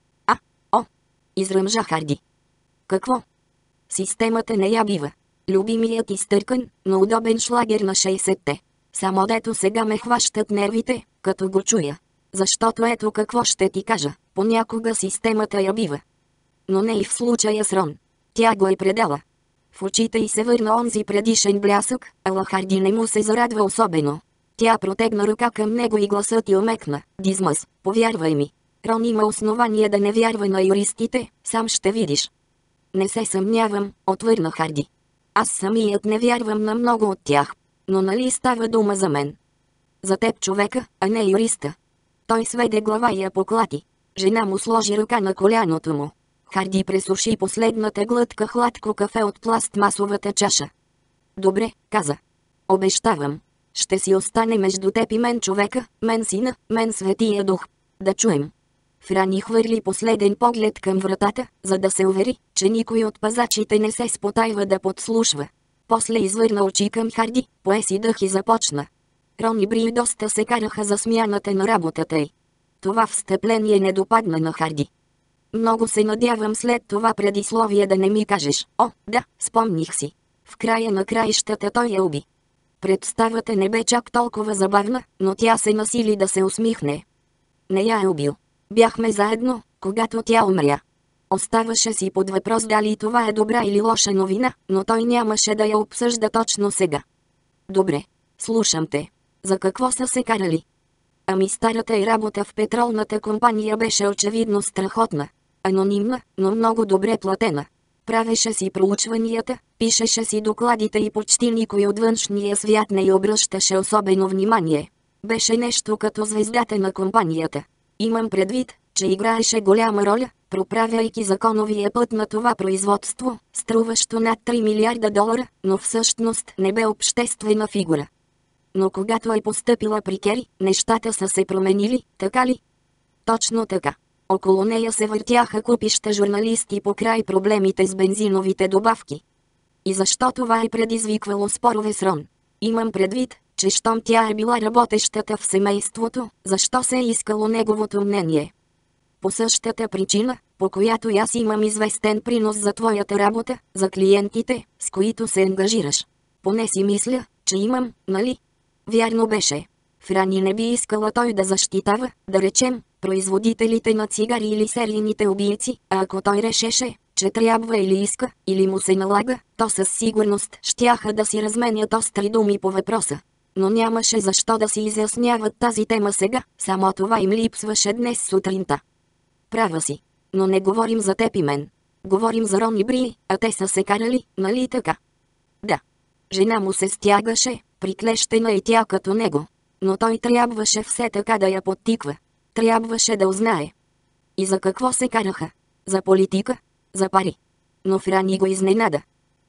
Изръмжа Харди. Какво? Системата не я бива. Любимият изтъркан, но удобен шлагер на 60-те. Само дето сега ме хващат нервите, като го чуя. Защото ето какво ще ти кажа, понякога системата я бива. Но не и в случая с Рон. Тя го е предала. В очите й се върна онзи предишен блясък, ала Харди не му се зарадва особено. Тя протегна ръка към него и гласът й омекна. Дизмъс, повярвай ми. Рон има основание да не вярва на юристите, сам ще видиш. Не се съмнявам, отвърна Харди. Аз самият не вярвам на много от тях. Но нали става дума за мен? За теб човека, а не юриста. Той сведе глава и я поклати. Жена му сложи ръка на коляното му. Харди пресуши последната глътка хладко кафе от пластмасовата чаша. Добре, каза. Обещавам. Ще си остане между теб и мен човека, мен сина, мен Светия Дух. Да чуем. Франи хвърли последен поглед към вратата, за да се увери, че никой от пазачите не се спотайва да подслушва. После извърна очи към Харди, пое си дъх и започна. Рон и Бри доста се караха за смяната на работата й. Това встъпление не допадна на Харди. Много се надявам след това предисловие да не ми кажеш. Да, спомних си. В края на краищата той я уби. Представата не бе чак толкова забавна, но тя се насили да се усмихне. Не я е убил. Бяхме заедно, когато тя умря. Оставаше си под въпрос дали това е добра или лоша новина, но той нямаше да я обсъжда точно сега. Добре, слушам те. За какво са се карали? Ами старата й работа в петролната компания беше очевидно страхотна. Анонимна, но много добре платена. Правеше си проучванията, пишеше си докладите и почти никой от външния свят не й обръщаше особено внимание. Беше нещо като звездата на компанията. Имам предвид, че играеше голяма роля, проправяйки законовия път на това производство, струващо над 3 милиарда долара, но всъщност не бе обществена фигура. Но когато е постъпила при Кери, нещата са се променили, така ли? Точно така. Около нея се въртяха купища журналисти покрай проблемите с бензиновите добавки. И защо това е предизвиквало спорове с Рон? Имам предвид, че щом тя е била работещата в семейството, защо се е искало неговото мнение? По същата причина, по която аз имам известен принос за твоята работа, за клиентите, с които се ангажираш. Поне си мисля, че имам, нали? Вярно беше. Франи не би искала той да защитава, да речем, производителите на цигари или серийните убийци, а ако той решеше, че трябва или иска, или му се налага, то със сигурност щяха да си разменят остри думи по въпроса. Но нямаше защо да си изясняват тази тема сега, само това им липсваше днес сутринта. Права си, но не говорим за теб и мен. Говорим за Рон и Бри, а те са се карали, нали така? Да. Жена му се стягаше, приклещена и тя като него. Но той трябваше все така да я подтиква. Трябваше да узнае. И за какво се караха? За политика? За пари? Но Франи го изненада.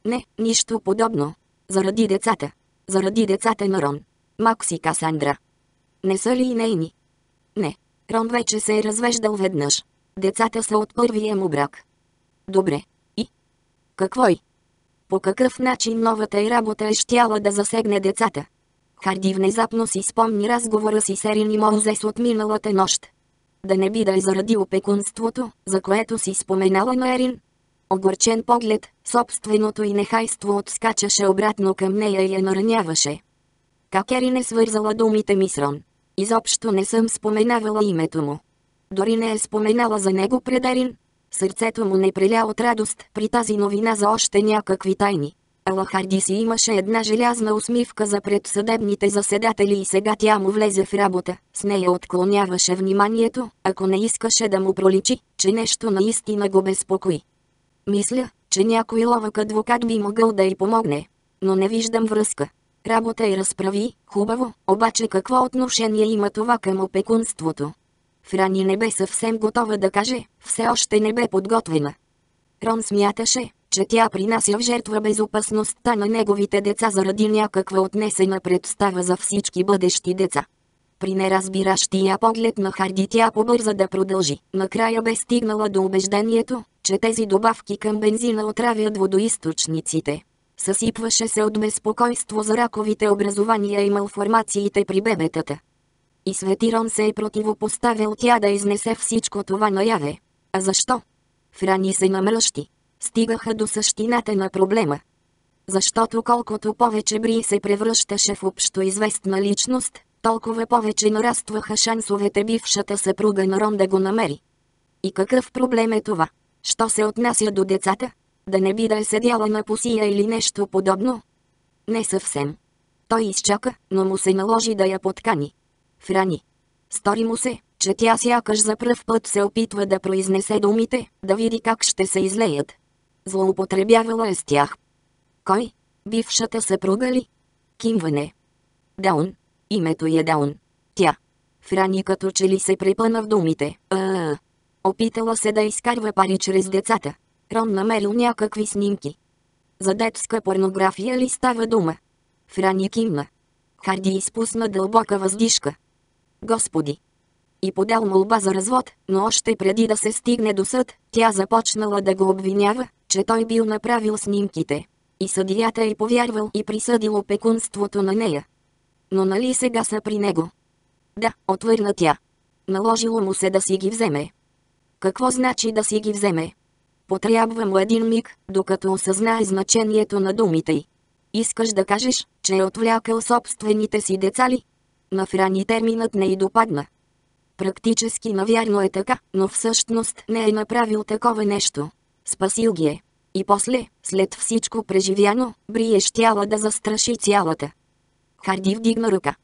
Не, нищо подобно. Заради децата. Заради децата на Рон. Макс и Касандра. Не са ли и нейни? Не. Рон вече се е развеждал веднъж. Децата са от първия му брак. Добре. И? Какво и? По какъв начин новата й работа е щяла да засегне децата? Харди внезапно си спомни разговора си с Ерин и Моузес от миналата нощ. Да не би да е заради опекунството, за което си споменала на Ерин? Огорчен поглед, собственото й нехайство отскачаше обратно към нея и я нараняваше. Как Ерин е свързала думите ми с Рон? Изобщо не съм споменавала името му. Дори не е споменала за него пред Ерин. Сърцето му не преля от радост при тази новина за още някакви тайни. Ала Харди си имаше една желязна усмивка за предсъдебните заседатели и сега тя му влезе в работа. С нея отклоняваше вниманието, ако не искаше да му проличи, че нещо наистина го безпокои. Мисля, че някой ловък адвокат би могъл да й помогне. Но не виждам връзка. Работа и разправи, хубаво, обаче какво отношение има това към опекунството? Франи не бе съвсем готова да каже, все още не бе подготвена. Рон смяташе, че тя принася в жертва безопасността на неговите деца заради някаква отнесена представа за всички бъдещи деца. При неразбиращия поглед на Харди тя побърза да продължи. Накрая бе стигнала до убеждението, че тези добавки към бензина отравят водоизточниците. Съсипваше се от безпокойство за раковите образования и малформациите при бебетата. И Свети Рон се е противопоставил тя да изнесе всичко това наяве. А защо? Франи се намръщи. Стигаха до същината на проблема. Защото колкото повече Бри се превръщаше в общоизвестна личност, толкова повече нарастваха шансовете бившата съпруга на Рон да го намери. И какъв проблем е това? Що се отнася до децата? Да не би да е седяла на пусия или нещо подобно? Не съвсем. Той изчака, но му се наложи да я подкани. Франи. Стори му се, че тя сякаш за пръв път се опитва да произнесе думите, да види как ще се излеят. Злоупотребявала е с тях. Кой? Бившата съпруга ли? Кимване. Даун. Името е Даун. Тя. Франи като че ли се препъна в думите. Опитала се да изкарва пари чрез децата. Рон намерил някакви снимки. За детска порнография ли става дума? Франи кимна. Харди изпусна дълбока въздишка. Господи! И подал молба за развод, но още преди да се стигне до съд, тя започнала да го обвинява, че той бил направил снимките. И съдията е повярвал и присъдил опекунството на нея. Но нали сега са при него? Да, отвърна тя. Наложило му се да си ги вземе. Какво значи да си ги вземе? Потрябва му един миг, докато осъзнае значението на думите й. Искаш да кажеш, че е отвлякал собствените си деца ли? На Франи терминът не й допадна. Практически навярно е така, но всъщност не е направил такова нещо. Спасил ги е. И после, след всичко преживяно, Бри е щяла да застраши цялата. Харди вдигна ръка.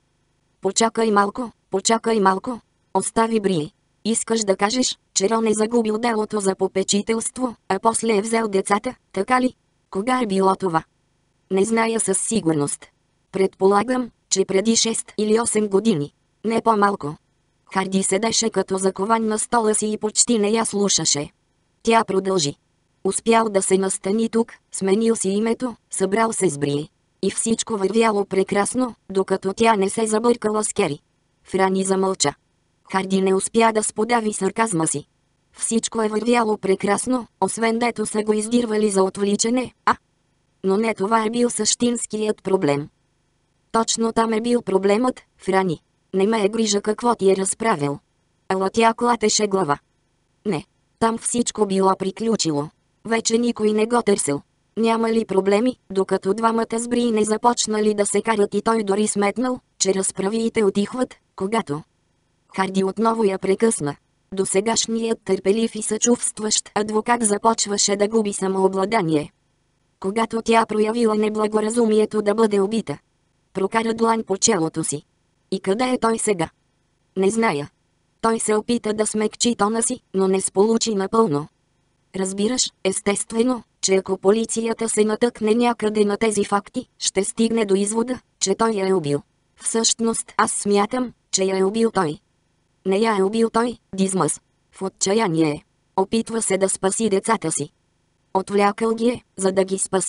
Почакай малко. Остави Бри. Искаш да кажеш, че Рон е загубил делото за попечителство, а после е взел децата, така ли? Кога е било това? Не зная със сигурност. Предполагам, че преди 6 или 8 години. Не по-малко. Харди седеше като закован на стола си и почти не я слушаше. Тя продължи. Успял да се настани тук, сменил си името, събрал се с Бри. И всичко вървяло прекрасно, докато тя не се забъркала с Кери. Франи замълча. Харди не успя да сподави сарказма си. Всичко е вървяло прекрасно, освен дето са го издирвали за отвличане, Но не това е бил същинският проблем. Точно там е бил проблемът, Франи. Не ме е грижа какво ти е разправил. Ала тя клатеше глава. Не, там всичко било приключило. Вече никой не го търсил. Няма ли проблеми, докато двамата с Бри не започнали да се карат и той дори сметнал, че разправиите отихват, когато... Харди отново я прекъсна. Досегашният търпелив и съчувстващ адвокат започваше да губи самообладание. Когато тя проявила неблагоразумието да бъде убита. Прокара длан по челото си. И къде е той сега? Не зная. Той се опита да смекчи тона си, но не сполучи напълно. Разбираш, естествено, че ако полицията се натъкне някъде на тези факти, ще стигне до извода, че той я е убил. Всъщност аз смятам, че я е убил той. Не я е убил той, Дизмъс. В отчаяние е. Опитва се да спаси децата си. Отвлякал ги е, за да ги спаси.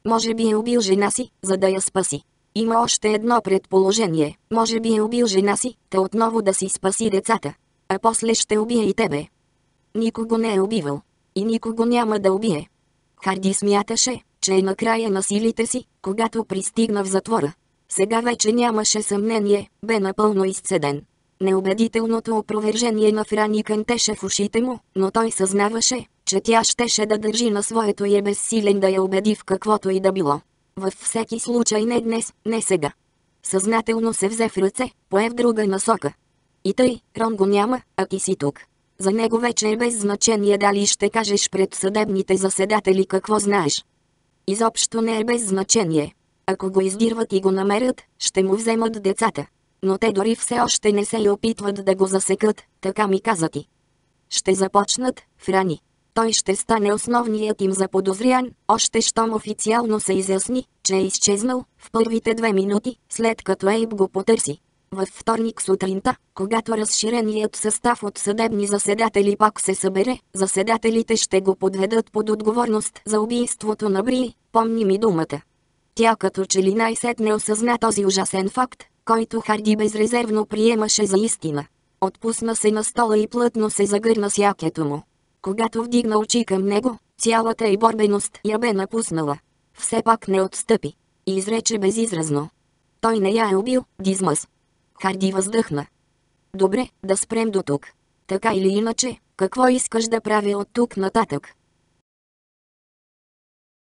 Може би е убил жена си, за да я спаси. Има още едно предположение. Може би е убил жена си, та отново да си спаси децата. А после ще убие и тебе. Никого не е убивал. И никого няма да убие. Харди смяташе, че е на края на силите си, когато пристигна в затвора. Сега вече нямаше съмнение, бе напълно изцеден. Неубедителното опровержение на Франи кънтеше в ушите му, но той съзнаваше, че тя щеше да държи на своето и е безсилен да я убеди в каквото и да било. Във всеки случай не днес, не сега. Съзнателно се взе в ръце, пое в друга насока. И тъй, Рон го няма, а ти си тук. За него вече е без значение дали ще кажеш пред съдебните заседатели какво знаеш. Изобщо не е без значение. Ако го издирват и го намерят, ще му вземат децата. Но те дори все още не се и опитват да го засекат, така ми каза ти. Ще започнат, Франи. Той ще стане основният им заподозрян, още щом официално се изясни, че е изчезнал в първите 2 минути, след като Ейб го потърси. Във вторник сутринта, когато разширеният състав от съдебни заседатели пак се събере, заседателите ще го подведат под отговорност за убийството на Бри, помни ми думата. Тя като че ли най-сетне осъзна този ужасен факт, който Харди безрезервно приемаше за истина. Отпусна се на стола и плътно се загърна с якето му. Когато вдигна очи към него, цялата й борбеност я бе напуснала. Все пак не отстъпи. И изрече безизразно. Той не я е убил, Дизмъс. Харди въздъхна. Добре, да спрем до тук. Така или иначе, какво искаш да правя от тук нататък?